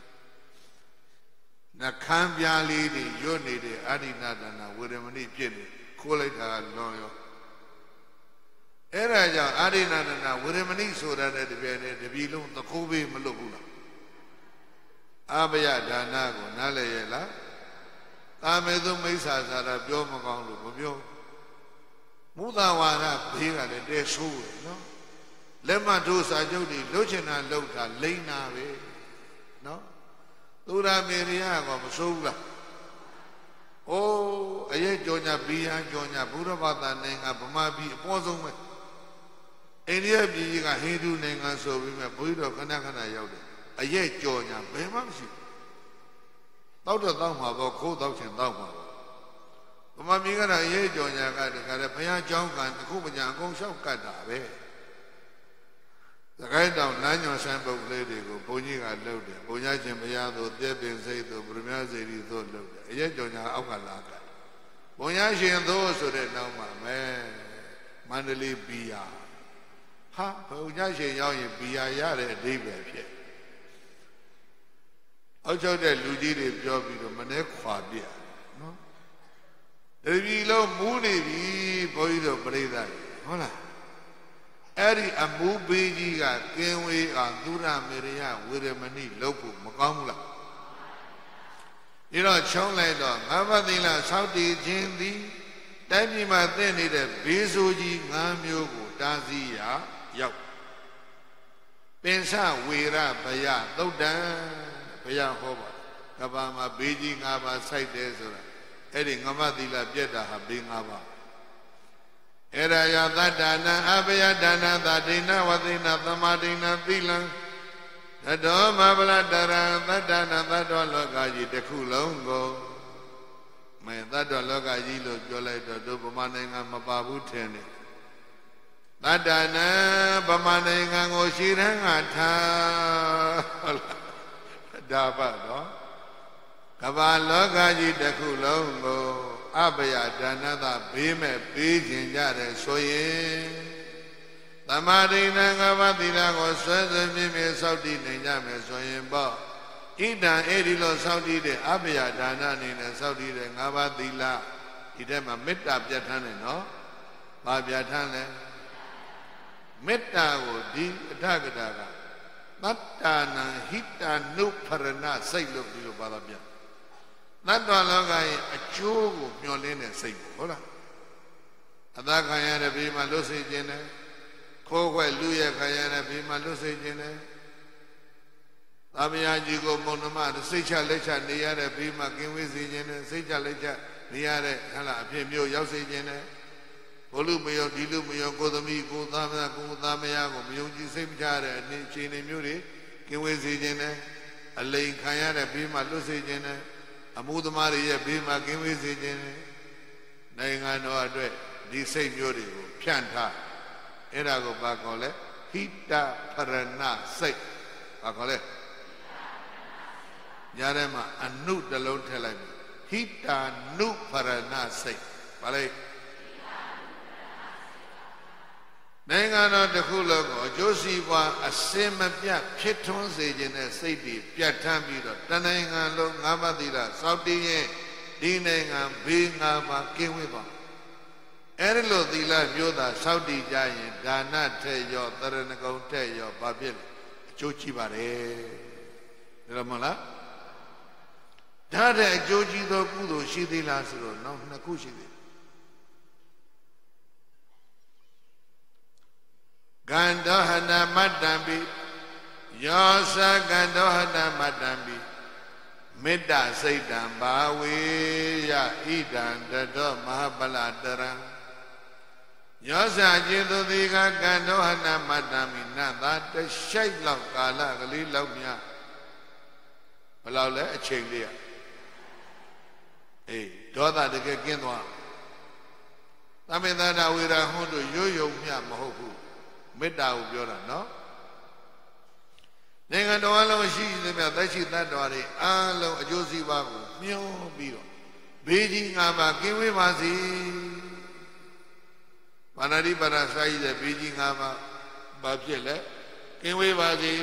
နှခမ်းပြားလေးတွေရွတ်နေတဲ့အာရိဏဒါနဝေရမဏိဖြစ်နေခိုးလိုက်တာလွန်ရောအဲ့ဒါကြောင့်အာရိဏဒါနဝေရမဏိဆိုတဲ့တပြည့်နဲ့တပြည်လုံးသခိုးပေးမလွတ်ဘူးလားအဘယဒါနကိုနားလည်ရဲ့လားသာမေသူမိစ္ဆာစာရပြောမကောင်းလို့မပြောမုသဝါဒဘေးကလည်းတဲဆိုးတယ်နော်လက်မှတ်ထိုးစာချုပ်တွေလှုပ်ချင်တာလှုပ်တာလိမ့်တာပဲနော်သူရမေရိယကမဆိုးဘူးလားအိုးအရေးကြောညာဘီယံကြောညာဘုရားဘာသာနိုင်ငံဗမာပြည်အပေါ်ဆုံးပဲအိန္ဒိယပြည်ကြီးကဟိန္ဒူနိုင်ငံဆိုပြီးမှဘုရားတော်ခဏခဏရောက်တယ်အရေးကြောညာဘယ်မှမရှိတောက်တော့တောက်မှာပေါ့ခိုးတောက်ချင်တောက်မှာပေါ့ဗမာပြည်ကတော့အရေးကြောညာကတခါတည်းဘုရားကျောင်းကတခုမညာအကုန်လျှောက်ကတ်တာပဲသခိုင်းတောင်လမ်းညွန်ဆန်းပုတ်လေးတွေကိုဘုန်းကြီးကလှုပ်တယ်ဘုန်းကြီးရှင်ဘုရားတို့တဲပင်စိတ်တို့ဗုဒ္ဓမြတ်စေတီတို့လှုပ်တယ်အရေးကြောညာအောက်ကလာကတ်ဘုန်းကြီးရှင်တို့ဆိုတဲ့နောက်မှာမဲမန္တလေးဘီယာဟာဘုန်းကြီးရှင်ရောက်ရင်ဘီယာရတဲ့အဓိပ္ပာယ်ဖြစ်အောက်ချုပ်တဲ့လူကြီးတွေပြောပြီးတော့မနေ့ခွာပြနော်တပည့်လုံးမူးနေပြီဘုန်းကြီးတို့ပြိဿဟုတ်လားအဲ့ဒီအမူးဘေးကြီးကကင်းဝေးအောင်သုရမေရယဝေရမဏိလုပ်ဖို့မကောင်းဘူးလားဒီတော့ချုံးလိုက်တော့ငါးပါးသီလစောင့်တည်ခြင်းသည်တိုင်းပြည်မှာသင့်နေတဲ့ဘေးဆိုးကြီး၅မျိုးကိုတားဆီးရာရောက်ပင်စဝေရဘယသုတ်တံဘုရားဟောပါကဘာမှာဘေးကြီး၅ပါးစိုက်တယ်ဆိုတာအဲ့ဒီငမသီလပြတ်တာဟာဘေး၅ပါးအဲ့ဒါယသတ္တနာအဘယဒါနသဒိဏဝသိဏသမာဒိဏသီလံတတောမဗလတရံသတ္တနာသတ္တဝလောကကြီးတစ်ခုလုံးကိုမဲသတ္တဝလောကကြီးလို့ပြောလိုက်တော့တို့ဗမာနိုင်ငံမပါဘူးထင်တယ်သတ္တနာဗမာနိုင်ငံကိုရှိရန်ကထားဟုတ်လားဒါပါတော့ကမ္ဘာလောကကြီးတစ်ခုလုံးကိုအဘယဒါနသဘေးမဲ့ပေးခြင်းကြတယ်ဆိုရင်သမာဓိနဲ့ကမ္ဘာသီလကိုဆွဲဆွဲမြင့်မြင့်စောင့်တည်နိုင်ကြမယ်ဆိုရင်ပေါ့ဣဒံအဲ့ဒီလိုစောင့်တည်တဲ့အဘယဒါနအနေနဲ့စောင့်တည်တဲ့၅ပါးသီလဒီထဲမှာမေတ္တာပြဋ္ဌာန်းတယ်နော်။ဘာပြဋ္ဌာန်းလဲမေတ္တာကိုဒီအထကတာကသတ္တနာဟိတနုဖရဏစိတ်လို့ဒီလိုပါတော့ပြသတ္တလောကရဲ့အကျိုးကိုမျှော်လင့်တဲ့စိတ်ဟုတ်လားအသာခံရတဲ့ဘေးမှာလွတ်စေခြင်းနဲ့ခိုးခွဲလူရဲ့ခံရတဲ့ဘေးမှာလွတ်စေခြင်းနဲ့သာမယာကြီးကိုမုံနှမစိတ်ချလက်ချနေရတဲ့ဘေးမှာကင်းဝေးစေခြင်းနဲ့စိတ်ချလက်ချနေရတဲ့ဟလာအဖြစ်မျိုးရောက်စေခြင်းနဲ့ဘုလူမယောဒီလူမယောကိုသမီးကိုသားမယားကိုသားမယားကိုမယုံကြည်စိတ်မချတဲ့အနေအခြေအနေမျိုးတွေကင်းဝေးစေခြင်းနဲ့အလိန်ခံရတဲ့ဘေးမှာလွတ်စေခြင်းနဲ့အမှုသမားတွေရဲ့ဘေးမှာကင်းဝေးစေခြင်းနဲ့နိုင်ငံတော်အတွက်ဒီစိတ်မျိုးတွေကိုဖြန့်ထားအဲ့ဒါကိုဘာခေါ်လဲဟိတဖရဏစိတ်ဘာခေါ်လဲညာထဲမှာအနုတစ်လုံးထည့်လိုက်ဟိတာနုဖရဏစိတ်ဘာလဲနိုင်ငံတော်တစ်ခုလုံးကိုအကျိုးစီးပွားအစင်မပြတ်ဖြစ်ထွန်းစေခြင်းနဲ့စိတ်တွေပြတ်ထန်းပြီးတော့တနိုင်ငံလုံးငါးပါးသီလစောင့်တည်ရင်ဒီနိုင်ငံဘေးငါးပါးကင်းဝေးပါအဲ့ဒီလိုသီလမျိုးသာစောင့်တည်ကြရင်ဒါနထက်ရောတရဏဂုံထက်ရောဘာဖြစ်လဲအကျိုးကြီးပါတယ်ဒါတော့မဟုတ်လားဒါတဲ့အကျိုးကြီးသောကုသိုလ်ရှိသေးလားဆိုတော့နောက်နှစ်ခုရှိသေးကန္တောဟနမတ္တံပိယောသကန္တောဟနမတ္တံပိမေတ္တာစိတ်တံဘာဝေယဣဒံတတောမဟာပလတရံယောဇာကျေသူတိကကန္တောဟနမတ္တံပိနတ်သာတရှိုက်လောက်ကာလကလေးလောက်မြဘယ်လောက်လဲအချိန်လေးအေးဒေါသတကယ်ကင်းသွားသမင်္သာဝေရဟွန်းတို့ရိုးရုံမြမဟုတ်ဘူးမေတ္တာကိုပြောတာနော်နိုင်ငံတော်အလုံးရှိသမျှသက်ရှိတတ်တော်တွေအားလုံးအကျိုးစီးပွားကိုမျှော်ပြီးတော့ဘေးကြီးငါမှာကင်းဝေးပါစေပါဏာတိပါဏာစာရည်တဲ့ဘေးကြီးငါမှာဘာဖြစ်လဲกินเวบาสิ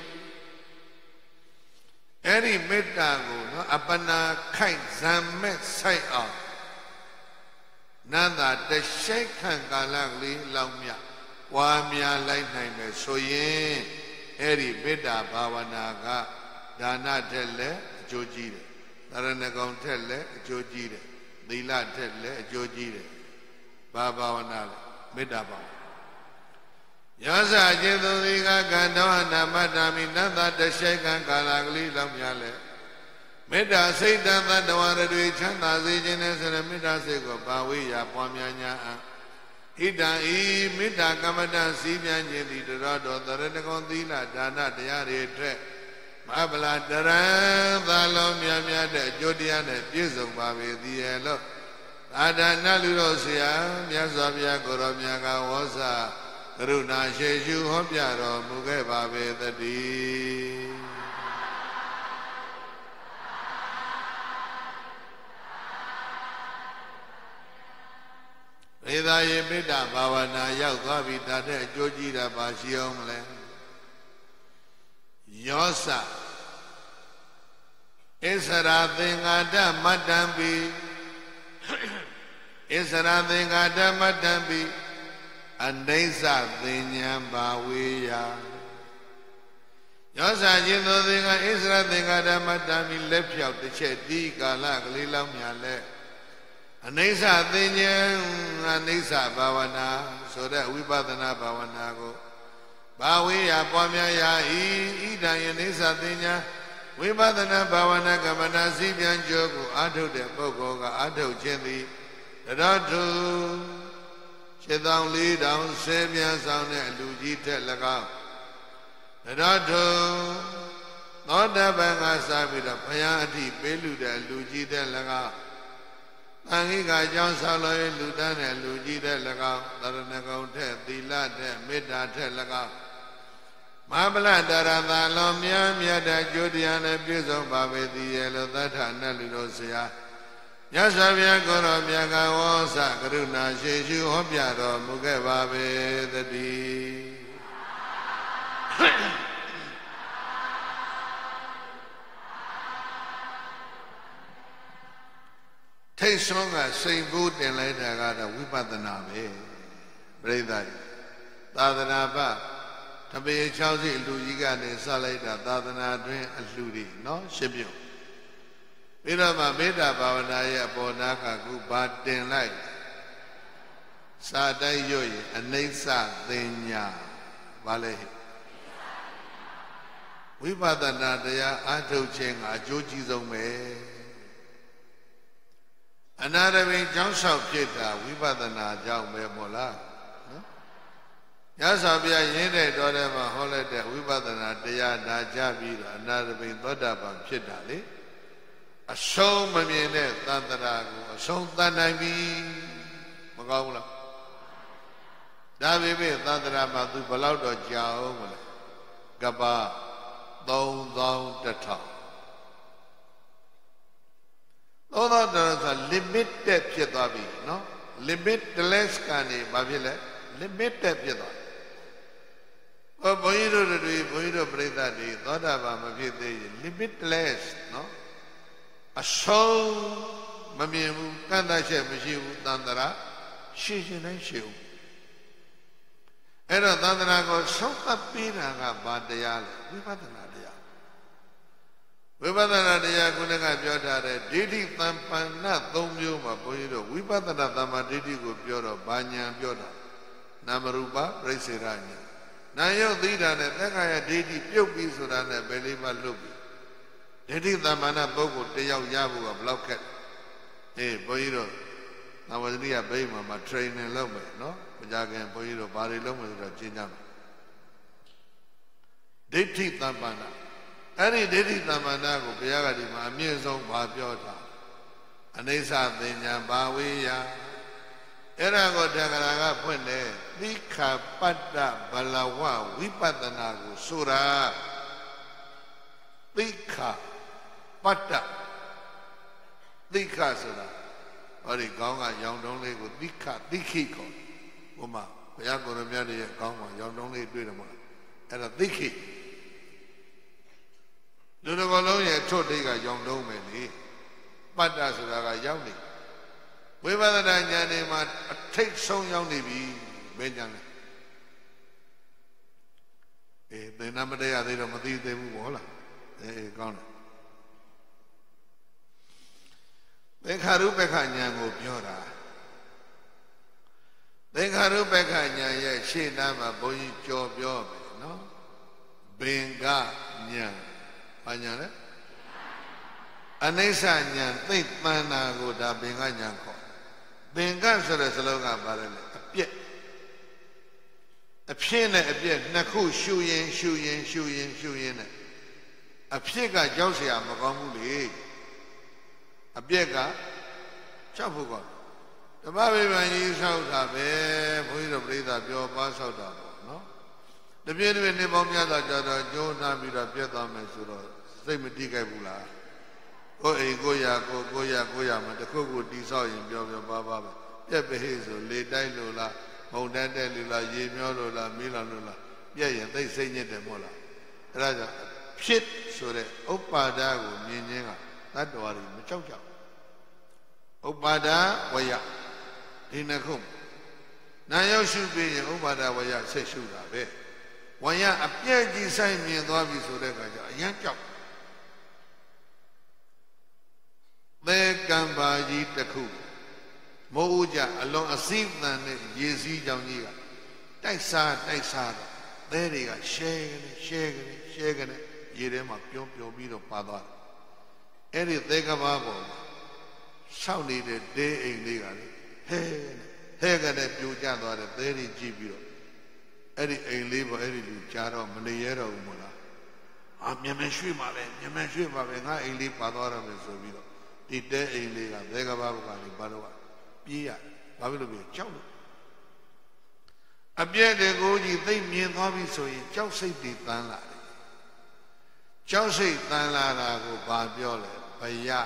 အဲ့ဒီမေတ္တာကိုနော်အပနာခိုက်ဇံမဲ့ဆိုင်အောင်နန္တာတရှိတ်ခံကာလကလေးလောက်မြဝါများလိုက်နိုင်မယ်ဆိုရင်အဲ့ဒီမေတ္တာဘာဝနာကဒါနထက်လည်းအကျိုးကြီးတယ်သရဏဂုံထက်လည်းအကျိုးကြီးတယ်သီလထက်လည်းအကျိုးကြီးတယ်ဘာဘာဝနာလဲမေတ္တာဘာယောဇာကျေသူသီကကံတော်အနာမတ္တမိနတ္တတရှိကံကာလကလေးလောက်များလဲမေတ္တာစိတ်တသတ္တဝရတွေချမ်းသာစေခြင်းနဲ့ဆိုရမေတ္တာစိတ်ကိုဘာဝိယပွားများညာအဣတံဤမေတ္တာကမ္မတစည်းပြန်ခြင်းသည်တရောတော်သရဏဂုံသီလဒါနတရားတွေထက်မဟာဗလာတရံသာလုံးမြတ်မြတ်တဲ့အကျိုးတရားနဲ့ပြည့်စုံပါပေသည်ရဲ့လို့အာဒနလူတော်ဆရာမြတ်စွာဘုရားကိုရောမြတ်ကဝေါစာကရုဏာရှိရှုဟောပြတော်မူခဲ့ပါပေသတည်းရေသာယေမေတ္တာဘာဝနာရောက်သွားပြီဒါတဲ့အကျိုးကြီးတာပါရှိအောင်မလဲယောစဣစရာသင်္ဃာတမတ္တံပိဣစရာသင်္ဃာတမတ္တံပိအနိစ္စသင်ညာဘာဝေယယောစခြင်းသောသင်္ဃာဣစရာသင်္ဃာတမတ္တံပိလက်ဖြောက်တစ်ချက်ဒီကာလကလေးလောက်များလဲအနိစ္စသင်ညာအနိစ္စဘာဝနာဆိုတဲ့ဝိပဿနာဘာဝနာကိုဘာဝေယပွားများရာဤဣဒံယနိစ္စသင်ညာဝိပဿနာဘာဝနာကမ္မနာစည်းပြန်ကြိုးကိုအာထုတ်တဲ့ပုဂ္ဂိုလ်ကအာထုတ်ခြင်းသည်တရောထု7400ဆယ်ပြန်ဆောင်တဲ့အလူကြီးထက်၎င်းတရောထုသောတပန်ကစားပြီးတော့ဘုရားအထိပေးလူတဲ့လူကြီးတဲ့၎င်းသံဃိကအကြောင်းဆောက်လို့လူတန်းတဲ့လူကြီးတဲ့၎င်းသရဏဂုံထက်သီလထက်မေတ္တာထက်၎င်းမဟာဗလတရသာလုံးမြတ်မြတ်တဲ့ကျိုးတရားနဲ့ပြည့်စုံပါပေသည်ရဲ့လို့သတ္ထနတ်လူတို့ဆရာမြတ်စွာဘုရားကိုရောမြတ်ကဝေါစကရုဏာရှိရှုဟောပြတော်မူခဲ့ပါပေသတည်းထိတ်ဆုံးကစိန်ဘူးတင်လိုက်တာကတော့ဝိပဿနာပဲပြိဿသာသနာပတပေ60လူကြီးကနေစလိုက်တာသာသနာတွင်အလှတွေနော်ရှင်းပြုတ်ပြီးတော့မှမေတ္တာဘာဝနာရဲ့အပေါ်နာကခုဘာတင်လိုက်စာတိုက်ရွတ်ရင်အနိစ္စသင်ညာဘာလဲဝိပဿနာတရားအားထုတ်ခြင်းကအကျိုးကြီးဆုံးပဲအနာရမိန်ကျောင်းလျှောက်ဖြစ်တာဝိပဿနာကြောင့်ပဲမို့လားနော်ညစာပြရင်းတဲ့တော်ထဲမှာဟောလိုက်တဲ့ဝိပဿနာတရားနာကြပြီးတော့အနာရမိန်သောတာပန်ဖြစ်တာလေအဆုံးမမြင်တဲ့သန္တရာကိုအဆုံးသတ်နိုင်ပြီမကောင်းဘူးလားဒါပေမဲ့သန္တရာမှာသူဘယ်လောက်တော့ကြာအောင်မလဲကပ္ပ3100သောတော့ဆို limited ဖြစ်သွားပြီနော် limitless ကနေဘာဖြစ်လဲ limited ဖြစ်သွားဘုန်းကြီးတို့တွေဘုန်းကြီးတို့ပြိဿတွေသောတာပန်မဖြစ်သေးရင် limitless နော်အဆုံးမမြင်ဘူးကန့်သတ်ချက်မရှိဘူးသန္တရာရှင်းရှင်းတိုင်းရှင်းဘူးအဲ့တော့သန္တရာကိုဆုံးသတ်ပြီးတာကဘာတရားလဲဝိပဿနာတရားဝိပဿနာတရားခုနကပြောထားတဲ့ဒိဋ္ဌိသံပန္န3မျိုးမှာဘုန်းကြီးတို့ဝိပဿနာသမ္မာဒိဋ္ဌိကိုပြောတော့ဘာညာပြောတာနာမရူပပြိစေရညာနာယုတ်သီတာနဲ့သက္ကာယဒိဋ္ဌိပြုတ်ပြီးဆိုတာနဲ့ဘယ်လေးမှလွတ်ပြီဒိဋ္ဌိသမ္မာနပုဂ္ဂိုလ်တယောက်ရဖို့ကဘလောက်ခက်အေးဘုန်းကြီးတို့သဝတိယဘိမှမှာ training လုပ်မယ်နော်မကြခင်ဘုန်းကြီးတို့ဘာတွေလုပ်မယ်ဆိုတော့ကျင့်ကြမယ်ဒိဋ္ဌိသမ္မာနအဲ့ဒီဒိဋ္ဌိသမ္မာနကိုဘုရားကဒီမှာအမြင့်ဆုံးဘာပြောတာအနိစ္စသင်ညာဘာဝေယအဲ့ဒါကိုတက္ကရာကဖွင့်တယ်သိခာပတ္တဘလဝဝိပဿနာကိုဆိုတာသိခာပတ္တသိခာဆိုတာဟောဒီကောင်းကရောင်တုံးလေးကိုသိခာသိခိခေါ်ဟိုမှာဘုရားကိုရမြတ်ရဲ့ကောင်းမှာရောင်တုံးလေးတွေ့တယ်မဟုတ်လား era dikhi lulu ko long ye thot dei ka yaung dong me le patta soda ka yaung ni wipasanaဉာဏ်ne ma athait song yaung ni bi beဉာဏ်le thင်္နမတရားသေးတော့မသိသေးဘူးပေါ့လားကောင်းတယ်သင်္ခါရုပ္ပခဉာဏ်ကိုပြောတာသင်္ခါရုပ္ပခဉာဏ်ရဲ့ရှေ့နားမှာဘုန်းကြီးကြော်ပြောမယ်နော်ဘင်္ဂဉာဏ်ဘာဉာဏ်လဲအနိစ္စဉာဏ်သိပ်တန်တာကိုဒါဘင်္ဂဉာဏ်ခေါ်ဘင်္ဂဆိုတဲ့စလုံးကပါတယ်လေအပြည့်အဖြစ်နဲ့အပြည့်နှစ်ခုရှုရင်နဲ့အဖြစ်ကကြောက်เสียမကောင်းဘူးလေအပြည့်ကကြောက်ဖို့ကောင်းဓမ္မဗိမာန်ကြီးဆောက်တာပဲဘုန်းကြီးတို့ပြိဿပြောပါဆောက်တာပေါ့နော်တပြည့်နေပေါင်းများစွာကြတော့ကျိုးနှမ်းပြီးတော့ပြတ်သွားမယ်ဆိုတော့စိတ်မတိကြိုက်ဘူးလားကိုယ်အိမ်ကိုရမှာတခုခုတိဆောက်ရင်ပြောပါပဲပြက်ပဲဆိုလေတိုက်လို့လားမုံတက်တက်လို့လားရေမျောလို့လားမီးလောင်လို့လားပြက်ရင်သိစိတ်ညစ်တယ်မို့လားအဲဒါကြောင့်ဖြစ်ဆိုတဲ့ဥပ္ပါဒကိုမြင်ခြင်းကတတ္တဝါတွေမကြောက်ကြဘူးဥပ္ပါဒဝယဒီနှစ်ခုနာရောက်ရှုပြီးရင်ဥပ္ပါဒဝယဆက်ရှုတာပဲဝယအပြည့်ကြီးဆိုင်မြင်သွားပြီဆိုတဲ့အခါကျအရန်ကြောက်သဲကံပါကြီးတစ်ခုမိုးဦးကြအလွန်အစည်းအတန်နဲ့ရေစည်းကြောင်ကြီးကတိုက်စားတော့သဲတွေကရှဲကနေရေထဲမှာပြုံးပြီးတော့ပါသွားတယ်အဲ့ဒီသဲကဘာပေါ်မှာဆောက်နေတဲ့ဒေးအိမ်လေးကလေဟဲကနေပြိုကျသွားတဲ့သဲတွေကြည့်ပြီးတော့အဲ့ဒီအိမ်လေးပေါ်အဲ့ဒီလူကြားတော့မနေရတော့ဘူးမို့လားမြန်ရွှေ့ပါပဲငါအိမ်လေးပါသွားတော့မယ်ဆိုပြီးတော့ဒီတဲအိမ်လေးကသဲကဘာပေါ်ကနေဘာလို့ပြေးရဘာဖြစ်လို့ပြေးကြောက်လို့အပြည့်တွေကိုကြီးသိမြင်သွားပြီဆိုရင်ကြောက်စိတ်တွေတန်းလာတယ်ကြောက်စိတ်တန်းလာတာကိုဘာပြောလဲဘယဉာဏ်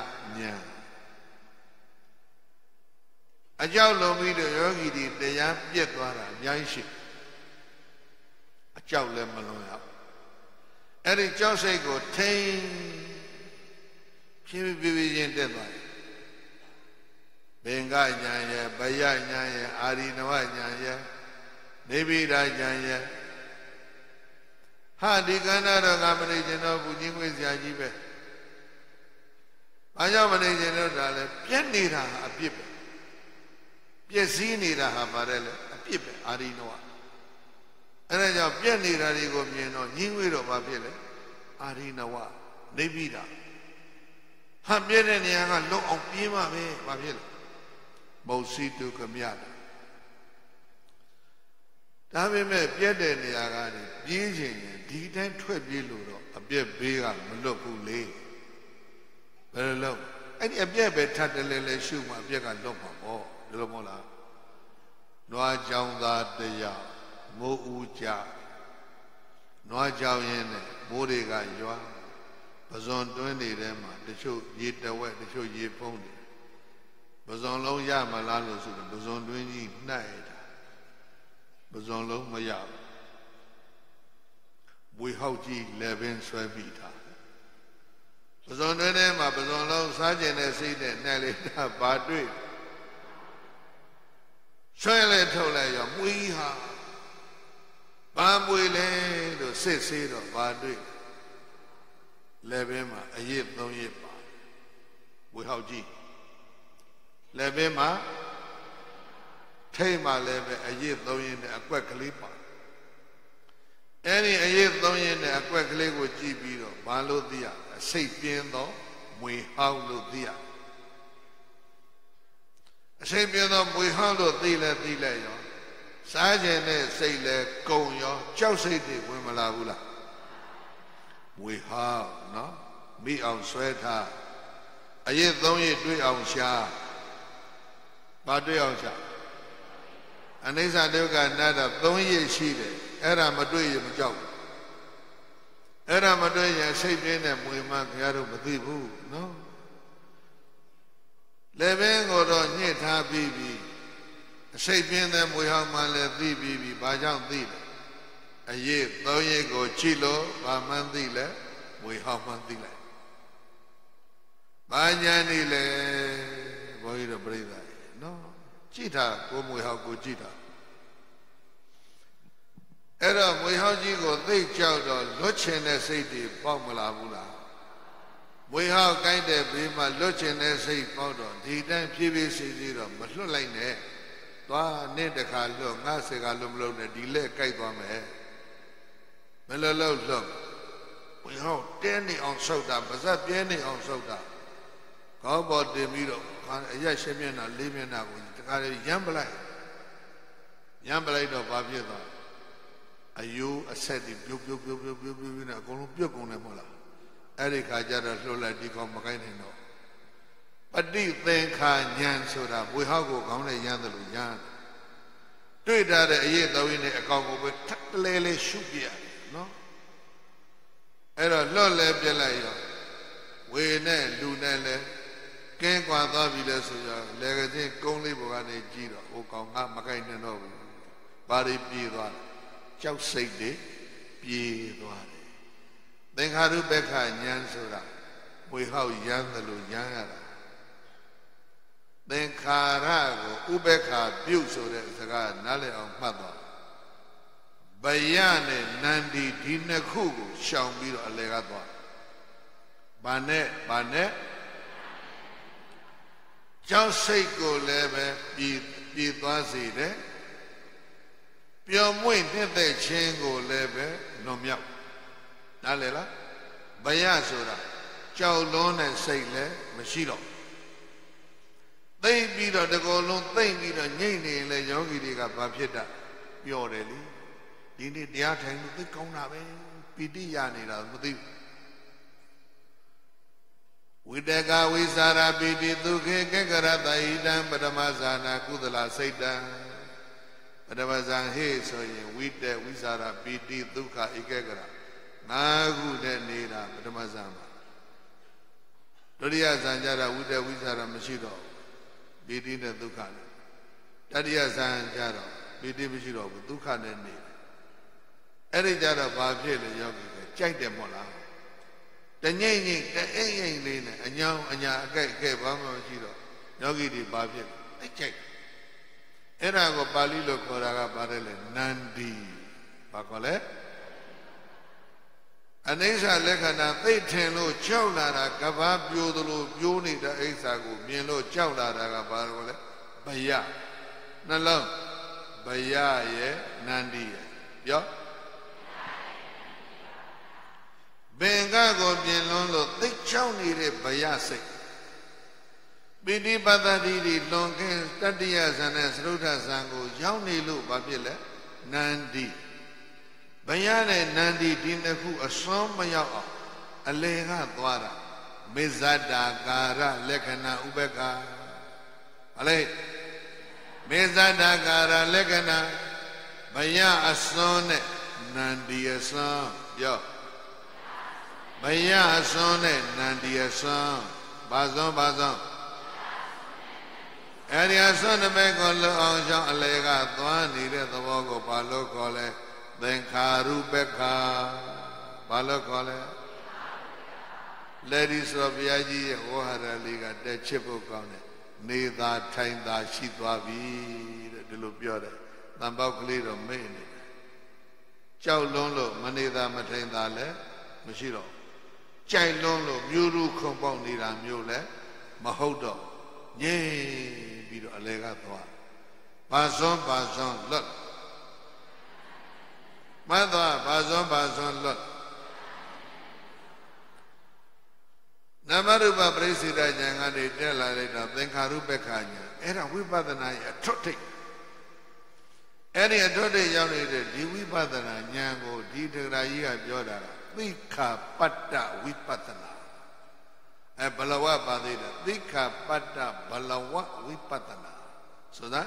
အကြောက်လုံးပြီးတော့ယောဂီတွေတရားပြက်သွားတာအများကြီးရှိအကြောက်လည်းမလွန်ရဘူးအဲ့ဒီကြောက်စိတ်ကိုထိန်းဖြည်းဖြည်းချင်းတက်သွားတယ်ဘင်္ဂဉာဏ်ရဲ့ဘယဉာဏ်ရဲ့အာရိနဝဉာဏ်ရဲ့နေဗိဒဉာဏ်ရဲ့ဟာဒီကန္နာတော့ကမနေကျင်တော့ဘူးကြီးငွေစရာကြီးပဲဘာကြောင့်မနေကျင်တော့ဒါလဲပြက်နေတာအပြစ်ပဲပျက်စီးနေတာဟာပါတယ်လေအပြစ်ပဲအာရိနဝအဲ့ဒါကြောင့်ပြက်နေတာတွေကိုမြင်တော့ကြီးငွေတော့ဘာဖြစ်လဲအာရိနဝနေဗိဒဟာပြက်တဲ့နေရာကလုံအောင်ပြေးမှပဲဘာဖြစ်လဲမௌစီတုကမြတ်ဒါပေမဲ့ပြက်တဲ့နေရာကနေပြေးခြင်းရင်ဒီတိုင်းထွက်ပြေးလို့တော့အပြက်ဘေးကမလွတ်ဘူးလေဘယ်လိုလုပ်အဲ့ဒီအပြက်ပဲထပ်တယ်လဲရှုမှအပြက်ကလွတ်မှာပေါ့ဒီလိုမဟုတ်လားနွားကြောင်သားတရားမိုးဦးကြနွားကြောင်ရင်နဲ့မိုးတွေကရွာပဇွန်တွင်းနေတဲ့မှာတချို့ရေတဝက်တချို့ရေဖုံးတယ်ပဇွန်လုံးရမလားလို့ဆိုတော့ပဇွန်တွင်းကြီးနှိုက်တာပဇွန်လုံးမရဘူးဝေဟောက်ကြီးလည်းပင်ဆွဲပြီးတာပဇွန်တွင်းထဲမှာပဇွန်လုံးစားကျင်တဲ့စိတ်နဲ့နှိုက်လိုက်တာဘာတွေ့ဆွဲလဲထုတ်လိုက်ရောမွေးဟာဘာမွေးလဲလို့စစ်ဆေးတော့ဘာတွေ့လည်းပင်မှာအရစ်3ရစ်ပါဝေဟောက်ကြီးလည်းပင်မှာထိတ်မှလည်းပဲအရစ်3ရစ်နဲ့အကွက်ကလေးပါအဲ့ဒီအရစ်3ရစ်နဲ့အကွက်ကလေးကိုကြည့်ပြီးတော့ဘာလို့သိရအစိတ်ပြင်းတော့မွေဟောက်လို့သိရအစိတ်ပြင်းတော့မွေဟောက်လို့သိလဲရောစားခြင်းနဲ့စိတ်လဲကုံရောကြောက်စိတ်တွေဝင်မလာဘူးလားမွေဟောက်နော်မိအောင်ဆွဲထားအရစ်3ရစ်တွေ့အောင်ရှာဘာတွေ့အောင်ရှာအနိစ္စဒုက္ခအနတ္တ3ရစ်ရှိတယ်အဲ့ဒါမတွေ့ရင်မကြောက်ဘူးအဲ့ဒါမတွေ့ရင်စိတ်ပြင်းတဲ့မွေမှခင်ဗျားတို့မသိဘူးနော်လည်းပင်ကိုတော့ညှစ်ထားပြီးပြီအစိတ်ပြင်းတဲ့မွေဟောင်းမှလည်းသိပြီးပြီဘာကြောင့်သိလဲအရေးသုံးရစ်ကိုကြည့်လို့ဘာမှန်းသိလဲမွေဟောင်းမှန်းသိလိုက်ဘာညာနေလဲဘုန်းကြီးတို့ပြိဿနော်ကြည့်တာကိုမွေဟောင်းကိုကြည့်တာအဲ့တော့မွေဟောင်းကြီးကိုသိကြောက်တော့လွတ်ချင်တဲ့စိတ်တွေပေါက်မလာဘူးလားမွေဟောင်းကိုင်းတဲ့ဘေးမှာလွတ်ချင်တဲ့စိတ်ပေါက်တော့ဒီတိုင်းဖြည်းဖြည်းစီစီတော့မလွတ်လိုက်နဲ့သွားနေ့တခါလွတ်ငါစေကလွတ်မလို့နဲ့ဒီလက်ကိုက်သွားမယ်မလွတ်လို့လွတ်မွေဟောင်းတဲနေအောင်ဆုတ်တာပါဇက်ပြဲနေအောင်ဆုတ်တာခေါင်းပေါ်တင်ပြီးတော့အရက်ရှင်းမျက်နှာလေးမျက်နှာကိုတခါလေရမ်းပလိုက်တော့ဘာဖြစ်သွားအယိုးအဆက်တွေပြုတ်နဲ့အကုန်လုံးပြုတ်ကုန်တယ်မဟုတ်လားအဲ့ဒီခါကျတော့လှုပ်လိုက်ဒီကောင်မကိုင်းနိုင်တော့ပฏิသင်္ခာဉာဏ်ဆိုတာဘွေဟောက်ကိုခေါင်းနဲ့ရမ်းတယ်လို့ရမ်းတွေ့ထားတဲ့အရေးတော်ရင်းနဲ့အကောင်ကိုပဲထပ်လဲလဲရှုပြရတယ်နော်အဲ့တော့လွတ်လဲပြလိုက်ရောဝေနဲ့လူနဲ့လဲကင်းကွာသွားပြီလဲဆိုတော့လေကစင်းကုန်းလေးပေါ်ကနေကြည့်တော့ဟိုကောင်ကမကိုင်းနိုင်တော့ဘူးဘာတွေပြေးသွားလဲကြောက်စိတ်တွေပြေးသွားတယ်သင်္ခါရုပ္ပခဉာဏ်ဆိုတာမွေဟောက်ရမ်းတယ်လို့ရမ်းရတာသင်္ခါရကိုဥပ္ပခါပြုတ်ဆိုတဲ့စကားနားလည်အောင်မှတ်သွားဗယနဲ့နန္ဒီဒီနှစ်ခုကိုရှောင်ပြီးတော့အလယ်ကသွားဘာနဲ့ကြောက်စိတ်ကိုလည်းပဲပြေးသွားစေတယ်ပျော်မွေ့နှစ်သက်ခြင်းကိုလည်းပဲလွန်မြောက်နားလည်လားဘယဆိုတာကြောက်လွန်းတဲ့စိတ်လည်းမရှိတော့သိမ့်ပြီးတော့တကောလုံးသိမ့်ပြီးတော့ညှိနေရင်လည်းယောဂီတွေကဘာဖြစ်တာပျော်တယ်လေဒီနေ့တရားထိုင်လို့သိကောင်းတာပဲပီတိရနေတာမသိဘူးဝိတကဝိสารပိတိဒုက္ခေကကရတဟိတံပရမဇာနာကုသလစိတ်တံပရမဇံဟေဆိုရင်ဝိတဝိสารပိတိဒုက္ခဧကကရငါးခုနဲ့နေတာပရမဇံပါဒုတိယဇံကြတာဝိတဝိสารမရှိတော့ပိတိနဲ့ဒုက္ခနဲ့တတိယဇံကြတော့ပိတိမရှိတော့ဘူးဒုက္ခနဲ့နေတယ်အဲ့ဒီကြတော့ဘာဖြစ်လဲယောဂီကကြိုက်တယ်မို့လားတငိမ့်ငိမ့်တအိမ်အိမ်လေးနဲ့အညောင်းအညာအကြိုက်အကဲဘာမှမရှိတော့ယောဂီတွေဘာဖြစ်လဲကြိုက်အဲ့ဒါကိုပါဠိလိုခေါ်တာကပါတယ်လေနန္ဒီဘာခေါ်လဲအနိစ္စလက္ခဏာသိထင်လို့ကြောက်လာတာကဘာပြိုသလိုပြိုးနေတဲ့အိစ္ဆာကိုမြင်လို့ကြောက်လာတာကဘာလို့လဲဘယနှလုံးဘယရဲ့နန္ဒီရဲ့ပြောဘင်္ဂကိုပြင်လွန်းလို့သိချောင်းနေတဲ့ဘယစိတ်ပိဋိပတ္တိတွေလွန်ကင်းတတ္တိယဇန်နဲ့သရုဒ္ဓဇန်ကိုရောက်နေလို့ဘာဖြစ်လဲနန္ဒီဘယနဲ့နန္ဒီဒီနှစ်ခုအစွန်းမရောက်အောင်အလယ်ကသွားတာမေဇတာကာရလက္ခဏာဥပ္ပခာဟလေမေဇတာကာရလက္ခဏာဘယအစွန်းနဲ့နန္ဒီအစွန်းပြောဘယအစွန်းနဲ့နန္ဒီအစွန်းဘာစွန်းအဲ့ဒီအစွန်းတစ်ဘက်ကိုလွတ်အောင်ကြောင့်အလေကသွားနေတဲ့သဘောကိုဘာလို့ခေါ်လဲသင်္ခါရုပ္ပခာဘာလို့ခေါ်လဲလက်ဒီဆိုဘုရားကြီးရဲ့ဝဟရလေးကတက်ချစ်ဖို့ကောင်းတယ်နေသာထိုင်သာရှိသွားပြီတဲ့ဒီလိုပြောတယ်တန်ပေါက်ကလေးတော့မေ့နေတယ်ကြောက်လွန်းလို့မနေသာမထိုင်သာလည်းမရှိတော့ကြိုက်လွန်းလို့မျိုးရုခုံပေါက်နေတာမျိုးလည်းမဟုတ်တော့ငြိမ်ပြီးတော့အလေကသွားဘာစွန်းလွတ်မသွားဘာစွန်းလွတ်နမရူပပရိစ္ဆေဒဉာဏ်ကနေတက်လာလိုက်တော့သင်္ခါရုပ္ပခာဉာဏ်အဲ့ဒါဝိပဿနာရဲ့အထွတ်ထိပ်အဲ့ဒီအထွတ်ထိပ်ရောက်နေတဲ့ဒီဝိပဿနာဉာဏ်ကိုဒီတရားကြီးကပြောတာသိက္ခာပတ္တဝိပဿနာဘလဝပါသေးတယ်သိက္ခာပတ္တဘလဝဝိပဿနာဆိုတာ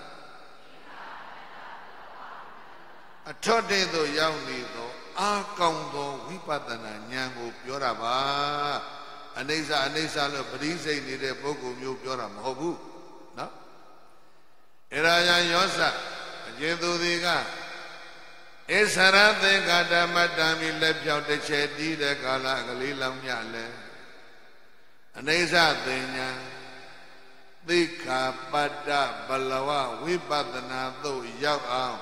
အထွတ်ထိပ်သို့ရောက်နေသောအာကောင်းသောဝိပဿနာဉာဏ်ကိုပြောတာပါအနိစ္စလို့ပရိစိတ်နေတဲ့ပုဂ္ဂိုလ်မျိုးပြောတာမဟုတ်ဘူးနော်အဲ့ဒါကြောင့်ယောဇအကျဉ်သူတွေကဧဆရသေကဓမ္မတံမိလက်ပြောက်တစ်ချက်တီးတဲ့ကာလကလေးလောင်မြလဲအနိစ္စသိညာသိက္ခာပတ္တဘလဝဝိပဿနာသို့ရောက်အောင်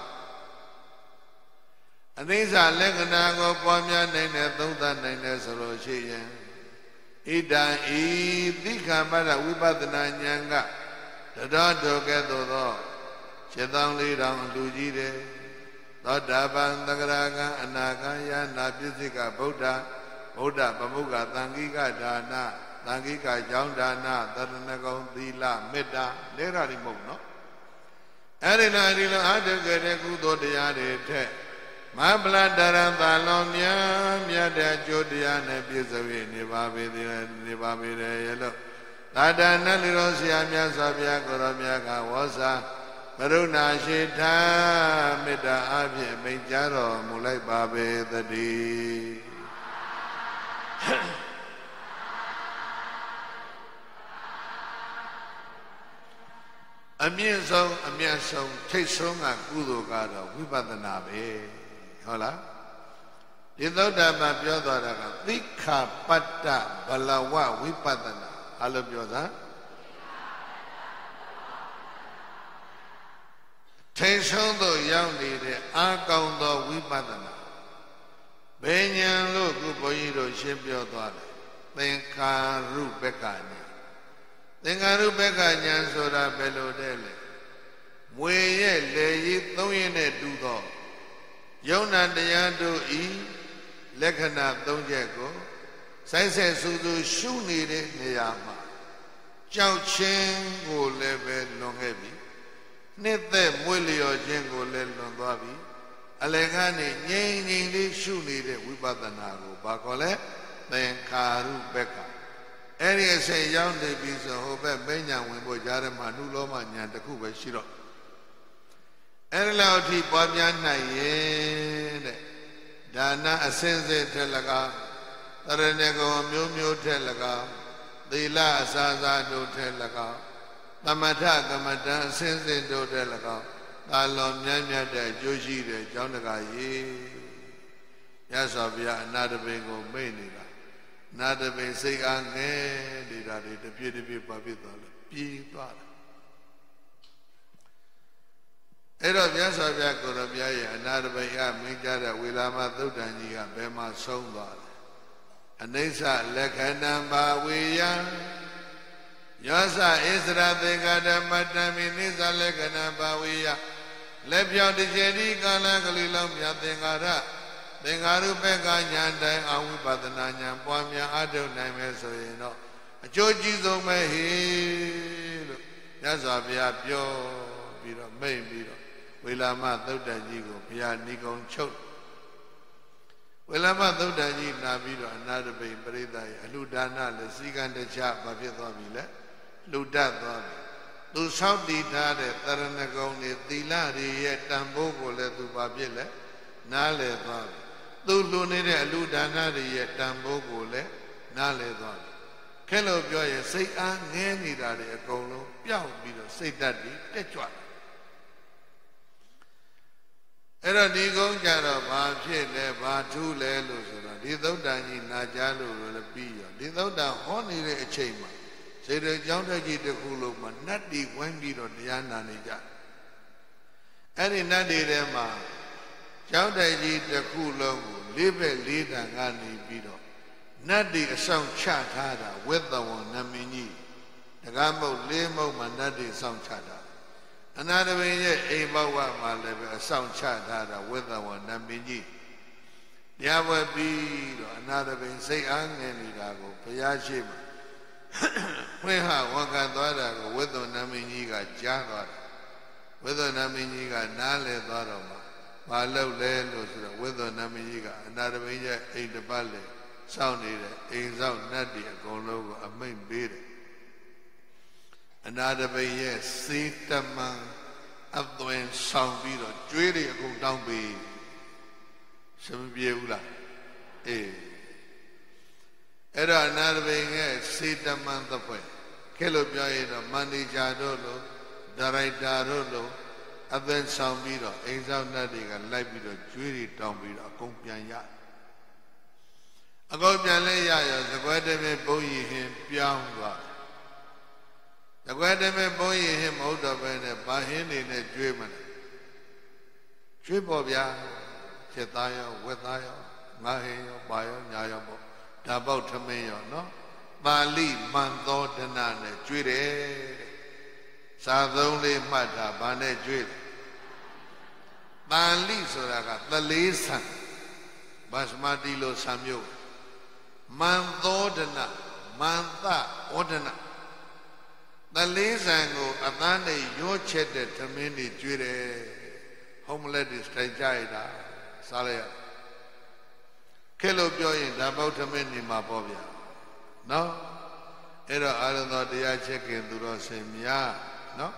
အနိစ္စလက္ခဏာကိုပွားများနိုင်တဲ့သုံးသပ်နိုင်တဲ့ဆိုလို့ရှိရင်ဣဒံဤသိက္ခာပတ္တဝိပဿနာဉာဏ်ကတရားတော်ကဲ့သို့သော7400လူကြီးတယ်သောတာပန်သဂရကံအနာဂံယနာပစ္စည်းကဗုဒ္ဓပမုဂ္ဂသံဃိကဒါနသံဃိကကြောင့်ဒါနသရဏဂုံသီလမေတ္တာလဲရည်မဟုတ်နော်အဲ့ဒီလိုအားထုတ်ကြတဲ့ကုသိုလ်တရားတွေထက်မဟာဗလာတရံသာလွန်မြတ်တဲ့အကျိုးတရားနဲ့ပြည့်စုံ၍နေပါပေတယ်ရဲ့လို့သာဒနာလူတော်ဆရာများစွာဘုရားကိုရောမြတ်ကဝေါစာကရုဏာရှိထားမေတ္တာအဖြင့်မိန့်ကြားတော်မူလိုက်ပါပေသတည်းအမြင့်ဆုံးထိတ်ဆုံးကကုသိုလ်ကတော့ဝိပဿနာပဲဟုတ်လားဒီသုဒ္ဓမှာပြောသွားတာကသိက္ခာပတ္တဘလဝဝိပဿနာအဲ့လိုပြောတာထိတ်ဆုံးသို့ရောက်နေတဲ့အာကောင်းသောဝိပဿနာဘယ်ဉာဏ်လို့ခုဘုန်းကြီးတို့ရှင်းပြောသွားတယ်သင်္ခါရုပ္ပကဉာဏ်သင်္ခါရုပ္ပကဉာဏ်ဆိုတာဘယ်လိုတဲ့လဲမွေရဲ့လေရည်သုံးရင်းနဲ့တူသောယုံနာတရားတို့ဤလက္ခဏာ၃ချက်ကိုစိုက်ဆက်စူးစူးရှုနေတဲ့နေရာမှာကြောက်ခြင်းကိုလည်းပဲလွန်ခဲ့ပြီနှစ်သက်မွေးလျော်ခြင်းကိုလည်းလွန်သွားပြီအလယ်ကနေငြိမ်လေးရှုနေတဲ့ဝိပဿနာကိုဘာခေါ်လဲသင်္ခါရုပ္ပကအဲ့ဒီအချိန်ရောက်နေပြီဆိုဟိုဘက်မဉ္ဇဉ်ဝင်ဖို့ကြားထဲမှာနှုလောမဉာဏ်တစ်ခုပဲရှိတော့အဲ့ဒီလောက်အထိပွားများနိုင်ရဲ့တဲ့ဒါနအစင်းစစ်ထက်၎င်းတရဏဂုံမျိုးထက်၎င်းသီလအစာတို့ထက်၎င်းသမထကမ္မဋ္ဌာန်းအစင်းစစ်တို့ထက်၎င်းသာလွန်မြတ်တဲ့အကျိုးရှိတဲ့ကျောင်းတကာကြီးရသော်ဗျာအနာတပိန်ကိုမိတ်နေတာနာတပိန်စိတ်အားငဲနေတာတွေတပြည့်ပါဖြစ်သွားလို့ပြေးသွားတယ်အဲ့တော့မြတ်စွာဘုရားကိုရမြတ်ရဲ့အနာတပိန်ကမင်းကြားတဲ့ဝေလာမသုတ်တန်ကြီးကဘယ်မှာဆုံးသွားလဲအနိစ္စလက္ခဏံဘာဝေယံယောသဣစရသေကဓမ္မတံမိနိစ္စလက္ခဏံဘာဝေယလက်ပြောင်းတစ်ချက်ဒီကာလကလေးလုံးမြတ်သင်္ကာရသင်္ကာရုပ္ပကဉာဏ်တိုင်းအဝိပဿနာဉာဏ်ပွားများအထုတ်နိုင်မယ်ဆိုရင်တော့အကျိုးကြီးဆုံးပဲဟေလို့မြတ်စွာဘုရားပြောပြီးတော့မိန့်ပြီးတော့ဝေလာမသုတ်တန်ကြီးကိုဘုရားဏီကုံချုပ်ဝေလာမသုတ်တန်ကြီးနာပြီးတော့အနာတပိန်ပရိသတ်ရဲ့အလှဒါနလည်းစီကံတခြားမဖြစ်သွားပြီလေလှူဒတ်သွားပြီသူဆောက်တည်ထားတဲ့တရဏဂုံတွေသီလတွေရဲ့တန်ဖိုးကိုလည်းသူဘာဖြစ်လဲနားလည်သွားပြီသူလှူနေတဲ့အလှဒါနတွေရဲ့တန်ဖိုးကိုလည်းနားလည်သွားပြီခဲလို့ပြောရင်စိတ်အားငဲနေတာတွေအကုန်လုံးပျောက်ပြီးတော့စိတ်ဓာတ်တွေတက်ကြွတယ်အဲ့တော့ဒီကုန်းကြတော့ဘာဖြစ်လဲဘာထူးလဲလို့ဆိုတော့ဒီသုတ်တန်ကြီးနာကြားလို့လည်းပြီးရောဒီသုတ်တန်ဟောနေတဲ့အချိန်မှာစေတကျောင်းတက်ကြီးတစ်ခုလုံးမှာနတ်တီဝိုင်းပြီးတော့တရားနာနေကြအဲ့ဒီနတ်တွေထဲမှာကျောင်းတက်ကြီးတစ်ခုလုံးကိုလေးဘက်လေးတန်ကနေပြီးတော့နတ်တီအဆောင်ချထားတာဝိသဝံနမင်းကြီးတကားမုတ်လေးမုတ်မှာနတ်တီဆောင်ချတာအနာတပင်ရဲ့အိမ်ဘဝမှာလည်းပဲအဆောင်ချထားတာဝိသဝံနမင်းကြီးတရားဝဲပြီးတော့အနာတပင်စိတ်အားငယ်နေတာကိုဘုရားရှိခိုးဖွင့်ဟဝန်ခံသွားတာကိုဝိသုဏမင်းကြီးကကြားသွားတယ်ဝိသုဏမင်းကြီးကနားလည်သွားတော့မှဘာလုပ်လဲလို့ဆိုတော့ဝိသုဏမင်းကြီးကအနာတပိန်ရဲ့အိမ်တစ်ပတ်လေစောင့်နေတဲ့အိမ်စောင့်နတ်တွေအကုန်လုံးကိုအမိန့်ပေးတယ်အနာတပိန်ရဲ့စေတမန်အသွင်ဆောင်ပြီးတော့ကျွေးတွေအကုန်တောင်းပေးစမပြေဘူးလားအေးအဲ့တော့အနာတပိန်ရဲ့စေတမန်သဖွယ်ခဲလို့ပြောရင်တော့မန်နေဂျာတို့လို့ဒါရိုက်တာတို့လို့အသက်ဆောင်ပြီးတော့အိမ်ဆောင်နှက်တွေကလိုက်ပြီးတော့ကျွေးတွေတောင်းပြီးတော့အကုန်ပြန်ရအကုန်ပြန်လဲရရောသကွဲတမဲဘုံရည်ဟင်ပြောင်းသွားသကွဲတမဲဘုံရည်ဟင်မဟုတ်တော့ပဲနဲ့ဘာဟင်းနေနဲ့ကျွေးမလဲကျွေးပေါ်ဗျာချက်သားရောဝက်သားရောငါဟင်းရောပါရောညာရောပေါ့ဓာပေါက်ထမင်းရောနော်ပါဠိမန္တောဒနာနဲ့ကျွေးတယ်စာသုံးလေးမှတ်တာဘာနဲ့ကျွေးတယ်ပါဠိဆိုတာကသလေးဆံဘတ်စမတိလိုဆံမျိုးမန္တောဒနာမန္တဩဒနာသလေးဆံကိုအသန်းနဲ့ရောချက်တဲ့ထမင်းတွေကျွေးတယ်ဟုံးမလက်တွေတိုင်ကြရတာစားလိုက်ရခဲလို့ပြောရင်ဓာပေါက်ထမင်းနေမှာပေါ့ဗျာနော်အဲ့တော့အာရသောတရားချက်ခင်သူတော်စင်များနော်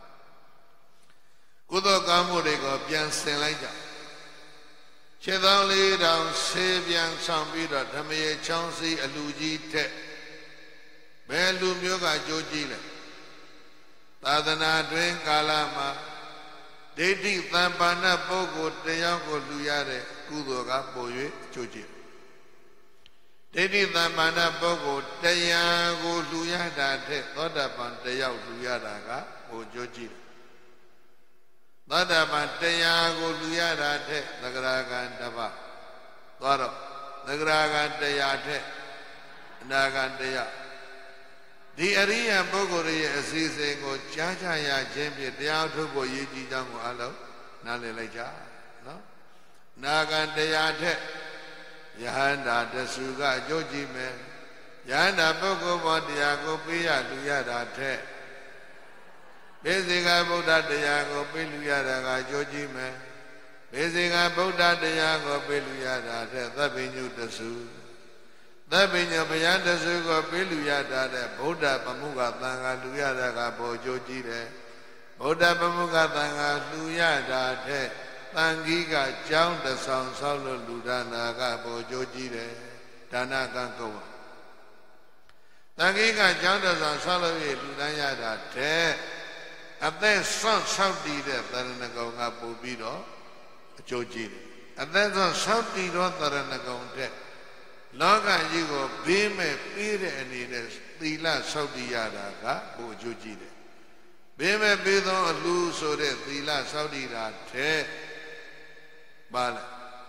ကုသိုလ်ကောင်းမှုတွေကိုပြန်ဆင်လိုက်ကြခြေသောလေးတောင်ဆေးပြန်ဆောင်ပြီးတော့ဓမ္မရေချောင်းစီအလူကြီးတက်ဘယ်လူမျိုးကကြိုးကြည့်လဲသာသနာတွင်ကာလမှာဒိဋ္ဌိသံပါဏပုဂ္ဂိုလ်တယောက်ကိုလူရတဲ့ကုသိုလ်ကပို၍ကြိုးကြည့်ဒိဋ္ဌိသံပါဏပုဂ္ဂိုလ်တရားကိုလူရတာတဲ့သောတာပန်တယောက်လူရတာကပိုကြိုးကြည့်သောတာပန်တရားကိုလူရတာတဲ့သဂရာဂံတပတ်သွားတော့သဂရာဂံတရားတဲ့အနာဂံတရားဒီအရိယပုဂ္ဂိုလ်ရဲ့အစီအစဉ်ကိုကြားကြရခြင်းဖြင့်တရားထုတ်ဖို့ရည်ကြည်ကြောင်းကိုအလုံးနားလည်လိုက်ကြနော်နာဂံတရားတဲ့ယဟန္တာတဆူကအကျိုးကြည့်မယ်ယဟန္တာပုဂ္ဂိုလ်ဘောတရားကိုပေးရလူရတာတဲ့ဘေဇိကဗုဒ္ဓတရားကိုပေးလူရတာကအကျိုးကြည့်မယ်ဘေဇိကဗုဒ္ဓတရားကိုပေးလူရတာတဲ့သဗ္ဗညုတဆူသဗ္ဗညုဘုရားတဆူကိုပေးလူရတာတဲ့ဗုဒ္ဓပမုခသံဃာလူရတာကပေါ်ကျိုးကြည့်တယ်ဗုဒ္ဓပမုခသံဃာလူရတာတဲ့တန်ကြီးကကြောင်းတဆောင်ဆောက်လို့လူဒါနာကပေါ်ကျိုးကြည့်တယ်ဒါနကံကုတ်တန်ကြီးကကြောင်းတဆောင်ဆောက်လို့ရလူဒန်းရတာတဲ့အသက်ဆောက်တည်တဲ့သရဏဂုံကပို့ပြီးတော့အကျိုးကြည့်တယ်အသက်ဆောက်တည်တော့သရဏဂုံတဲ့လောကကြီးကိုဘေးမဲ့ပေးတဲ့အနေနဲ့သီလဆောက်တည်ရတာကပို့အကျိုးကြည့်တယ်ဘေးမဲ့ပေးသောအလှဆိုတဲ့သီလဆောက်တည်တာတဲ့ပါလဲ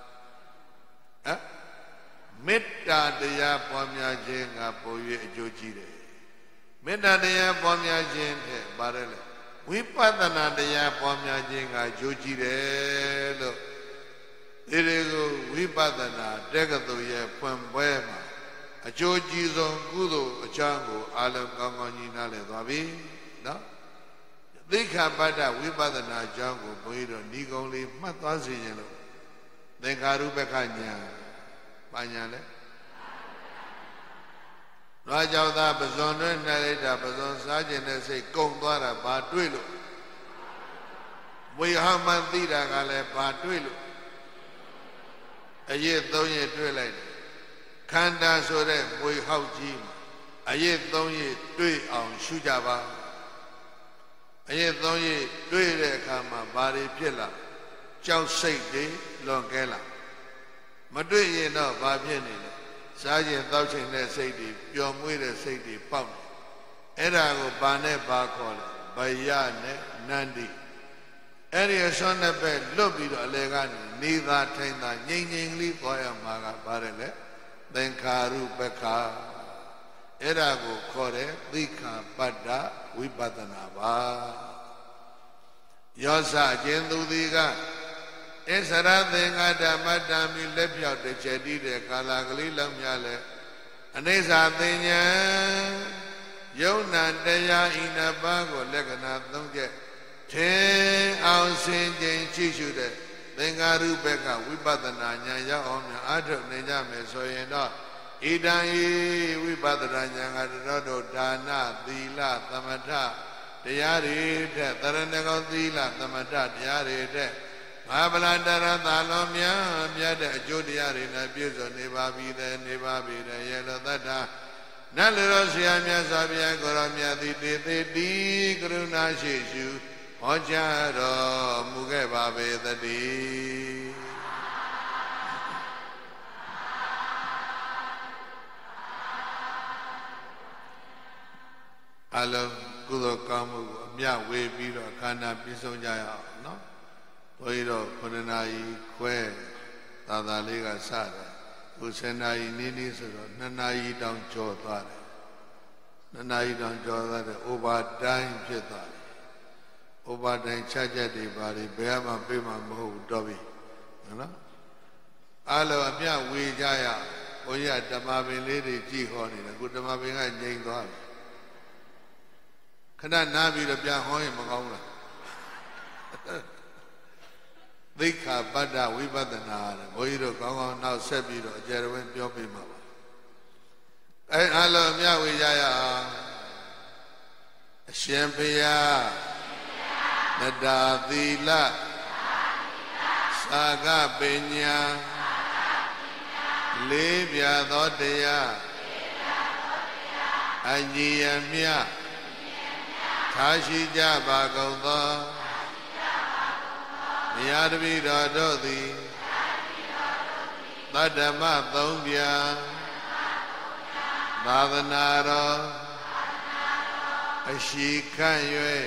မေတ္တာတရားပွားများခြင်းကပို၍အကျိုးကြည့်တယ်မေတ္တာတရားပွားများခြင်းတဲ့ပါတယ်လေဝိပဿနာတရားပွားများခြင်းကကြိုးကြည့်တယ်လို့ဒီတွေကိုဝိပဿနာတက္ကသိုလ်ရဲ့ဖွင့်ပွဲမှာအကျိုးကြီးဆုံးကုသိုလ်အကြောင်းကိုအားလုံးကောင်းကောင်းကြီးနားလည်သွားပြီနော်သိက္ခာပတ္တဝိပဿနာအကြောင်းကိုဘုန်းကြီးတို့ဤကုံလေးမှတ်သွားစေခြင်းလို့သင်္ခါရုပ္ပခညာပါညာလဲနွားကြောက်သားပဇွန်တွဲနှလိုက်တာပဇွန်စားခြင်းနဲ့စိတ်ကုန်သွားတာဘာတွေ့လို့ဝိဟမှန်သိတာကလည်းဘာတွေ့လို့အရေးသုံးရတွေ့လိုက်တယ်ခန္ဓာဆိုတဲ့ဝိဟောက်ကြီးအရေးသုံးရတွေ့အောင်ရှုကြပါအရေးသုံးရတွေ့တဲ့အခါမှာဘာတွေဖြစ်လာကြောက်စိတ်တွေလွန်ကဲလာမတွေ့ရင်တော့ဘာဖြစ်နေလဲစားခြင်းတောက်ခြင်းတဲ့စိတ်တွေပျော်မွေ့တဲ့စိတ်တွေပေါက်တယ်အဲ့ဒါကိုဘာနဲ့ဘာခေါ်လဲဘယနဲ့နန္တိအဲ့ဒီအစွမ်းနဲ့ပဲလွတ်ပြီးတော့အလေကနေနေသာထိုင်သာငြိမ်ငြိမ်လေးသွားရမှာကပါတယ်လေသင်္ခါရုပ္ပခအဲ့ဒါကိုခေါ်တယ်သိက္ခာပတ္တဝိပဿနာပါယောစခြင်းသူသည်ကအစ္ဆရသင်္ဃဓမ္မတံမိလက်ပြောက်တစ်ချက်တည်းတဲ့ကာလကလေးလောက်များလဲအနိစ္စသင်ညာယုံနာတရားဤနှစ်ပါးကိုလက္ခဏာ၃ချက်ထင်အောင်ဆင်ခြင်ကြည့်ရှုတဲ့သင်္ကာရုပ္ပကဝိပဿနာဉာဏ်ရောက်အောင်များအားထုတ်နိုင်ကြမယ်ဆိုရင်တော့ဣဒံဤဝိပဿနာဉာဏ်ကတို့ဒါနသီလသမထတရားတွေထက်တရဏဂုံသီလသမထတရားတွေထက်မဟာဗလာတရသာလုံးများမြတ်တဲ့အကျိုးတရားတွေနဲ့ပြည့်စုံနေပါပြီတဲ့နေပါပြီတဲ့ရေလောသတ္တနတ်လူတော်ဆရာမြတ်စွာဘုရားကိုရောမြတ်သည်တေတိကရုဏာရှိရှုဟ Ojaro Mugeba Vedadi Alo Kudo Kamu Mya We Biro Kana Pisonjaya no Oiro Kunanai Kwe Tadaliga Sada Usenai Nini Suro Nanai Down Jotare Nanai Down Jotare Oba Dime Jetare Oba Dime Chajati Bari Beama Bima Mohu Dobi Alo Amya We Jaya Oya Damabi Lady Jihoni Gudamabinga Jing Kana Nabi the Biahoi Magonga Vika Bada Vibadana, Oiro Gongo, now Sebiro, Jerwin Piopima. I love Yahweh Shempia Nadavila Saga Benya Libya Dodea Anyamia Tashi Jabagoda Yadvi Radodi Nadama Thombia Nadanaro Ashikanywe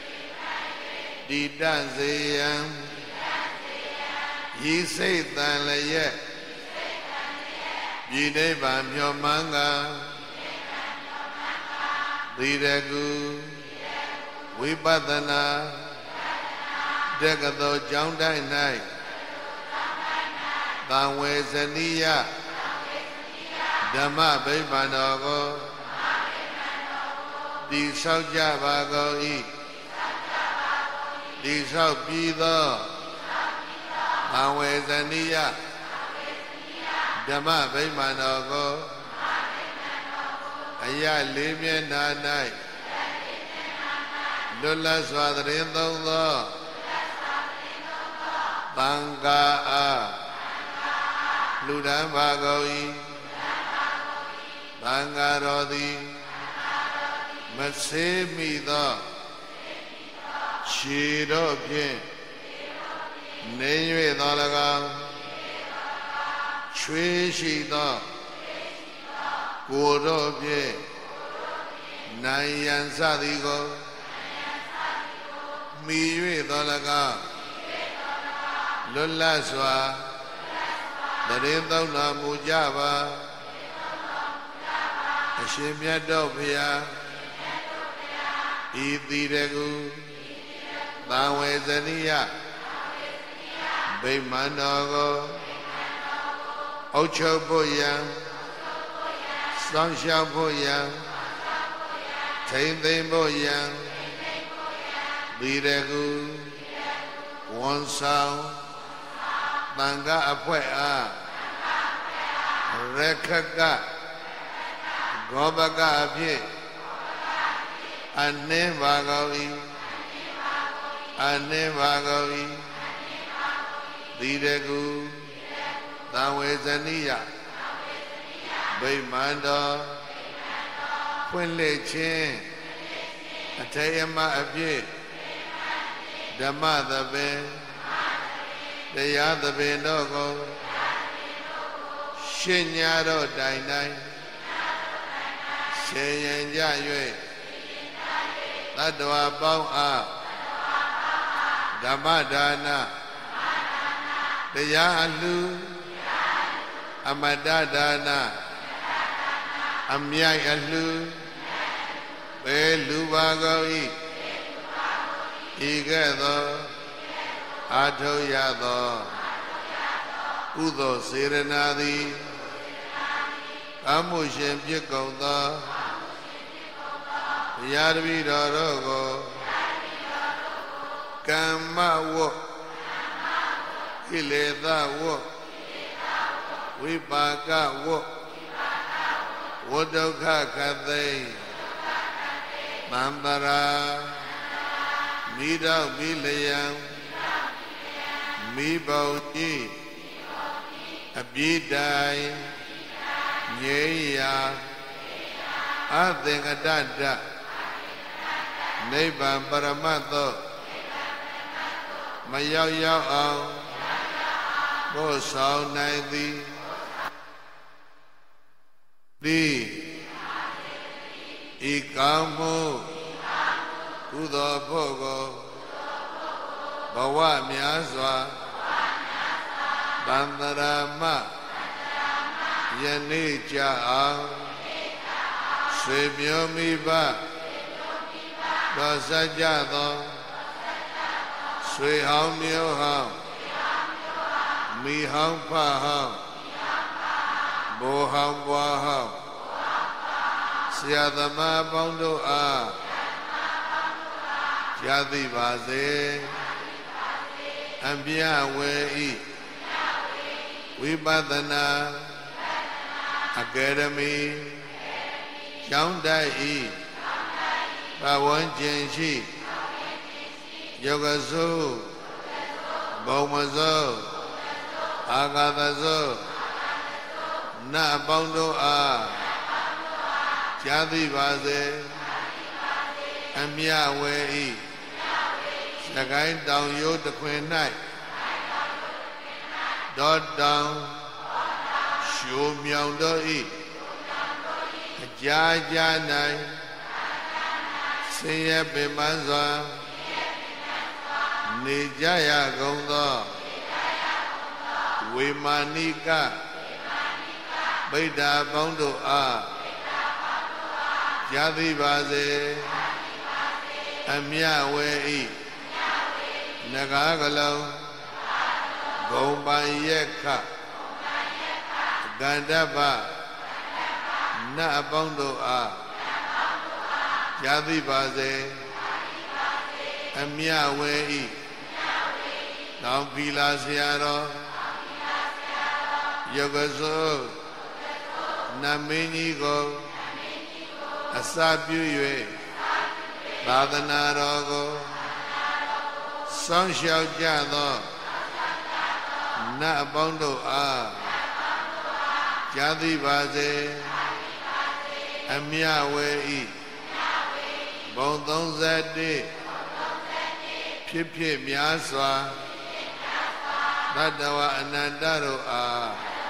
Didanzayam Yisay Thanlayet Yidebam Yomanga Didagu Vibadana Degado Jondai Night Danwe Zaniya Dhamma Bhimanogo Di Sauja Bago I Di Sau Pido Danwe Zaniya Dhamma Bhimanogo Aya Limya Nanai Lula Swadrin Thondo Banga Ludan Bagoi Banga Rodi Masemido Chiro Pin Neywe Dolaga Chwe Shido Goro Pin Nayan Sadigo Miywe Dolaga Lula Swa Narindona Mujaba Ashimya Dopia Idiregu Bawe Zaniya Bimanogo Ocho Boyan Sangsha Boyan Tainde Boyan Diregu One Sound Banga Apwea Rekaga Gobaga Apye Ane Bagawi Ane Bagawi Diregu Dawe Zaniya Bimando Pwenle Chin Atayama Apye Dhamma Dabe Daya Dabe Nogo Shinyaro Dainai Shenyan Jayue Tadwa Bong A Dhamma Dana Daya Alu Amada Dana Amyai Alu Belu Bagoi Igado Atoyado Udo Sirenadi Amushem Pikonda Yadvi Darogo Kama Wo Ileda Wo Vipaka Wo Wodoka Kathe Mandara Mida Milayam Mibauji Abidai Nyeya Adhengadada Neba Paramato မရောက်ရောက်အောင်ပို့ဆောင်နိုင်သည်ဤကောင်းမှုကုသိုလ်ဖို့ကိုဘဝများစွာတန်တရာမယနေ့ကြအောင်ဆွေမျိုးမိဘတော်စကြသောဆွေဟောင်းမျိုးဟောင်းမိဟောင်းဖဟောင်းဘိုးဟောင်းဘွားဟောင်းဆရာသမားပေါင်းတို့အားကြားသိပါစေအပြဝေဤဝိပဿနာအကယ်ဒမီကျောင်းတိုက်ဤပတ်ဝန်းကျင်ရှိယောဂစုဘုံမစိုးအာဂတစိုးနတ်ပေါင်းတို့အားကြားသိပါစေအမြဝေဤစကိုင်းတောင်ရိုးတခွင်၌ဒေါတောင်ရှုမြောင်တို့ဤအကြာကြာ၌ဆင်းရဲပင်ပန်းစွာနေကြရကုန်သောဝေမာနိကဗိဒ္ဓပေါင်းတို့အားကြားသိပါစေအမြဝေဤနဂါကလုံးဂုံပန်ရက်ခကန္တပနတ်အပေါင်းတို့အားကြားသိပါစေအမြဝေဤတောင်ဖီလာဆရာတော်ယောဂစိုးနမင်းကြီးကိုအစပြု၍သာသနာတော်ကိုစောင့်ရှောက်ကြသောနတ်အပေါင်းတို့အားကြားသိပါစေအမြဝေဤဘုံ31ဖြစ်ဖြစ်များစွာသတ္တဝါအနန္တတို့အား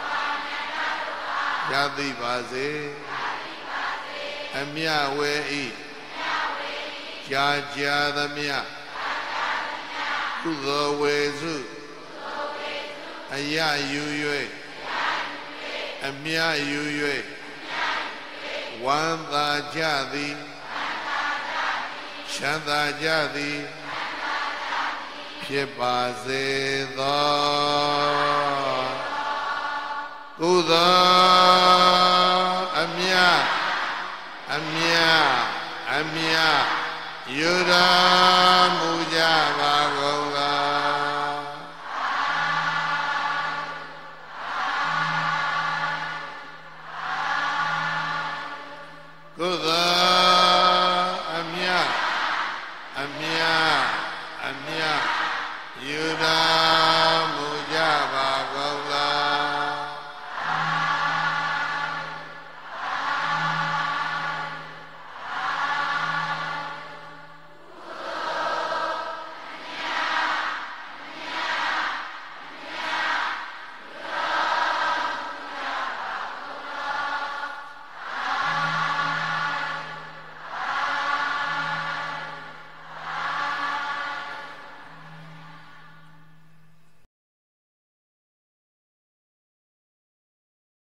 ကြားသိပါစေအမြဝေဤကြာကြာသမျှကုသိုလ်ဝေစုအယယူ၍အမြယူ၍ဝမ်းသာကြသည်ချမ်းသာကြသည်ဖြစ်ပါစေသောကုသိုလ်အမြယူတော်မူကြပါကုန်လားကုသိုလ်အမြယူတော်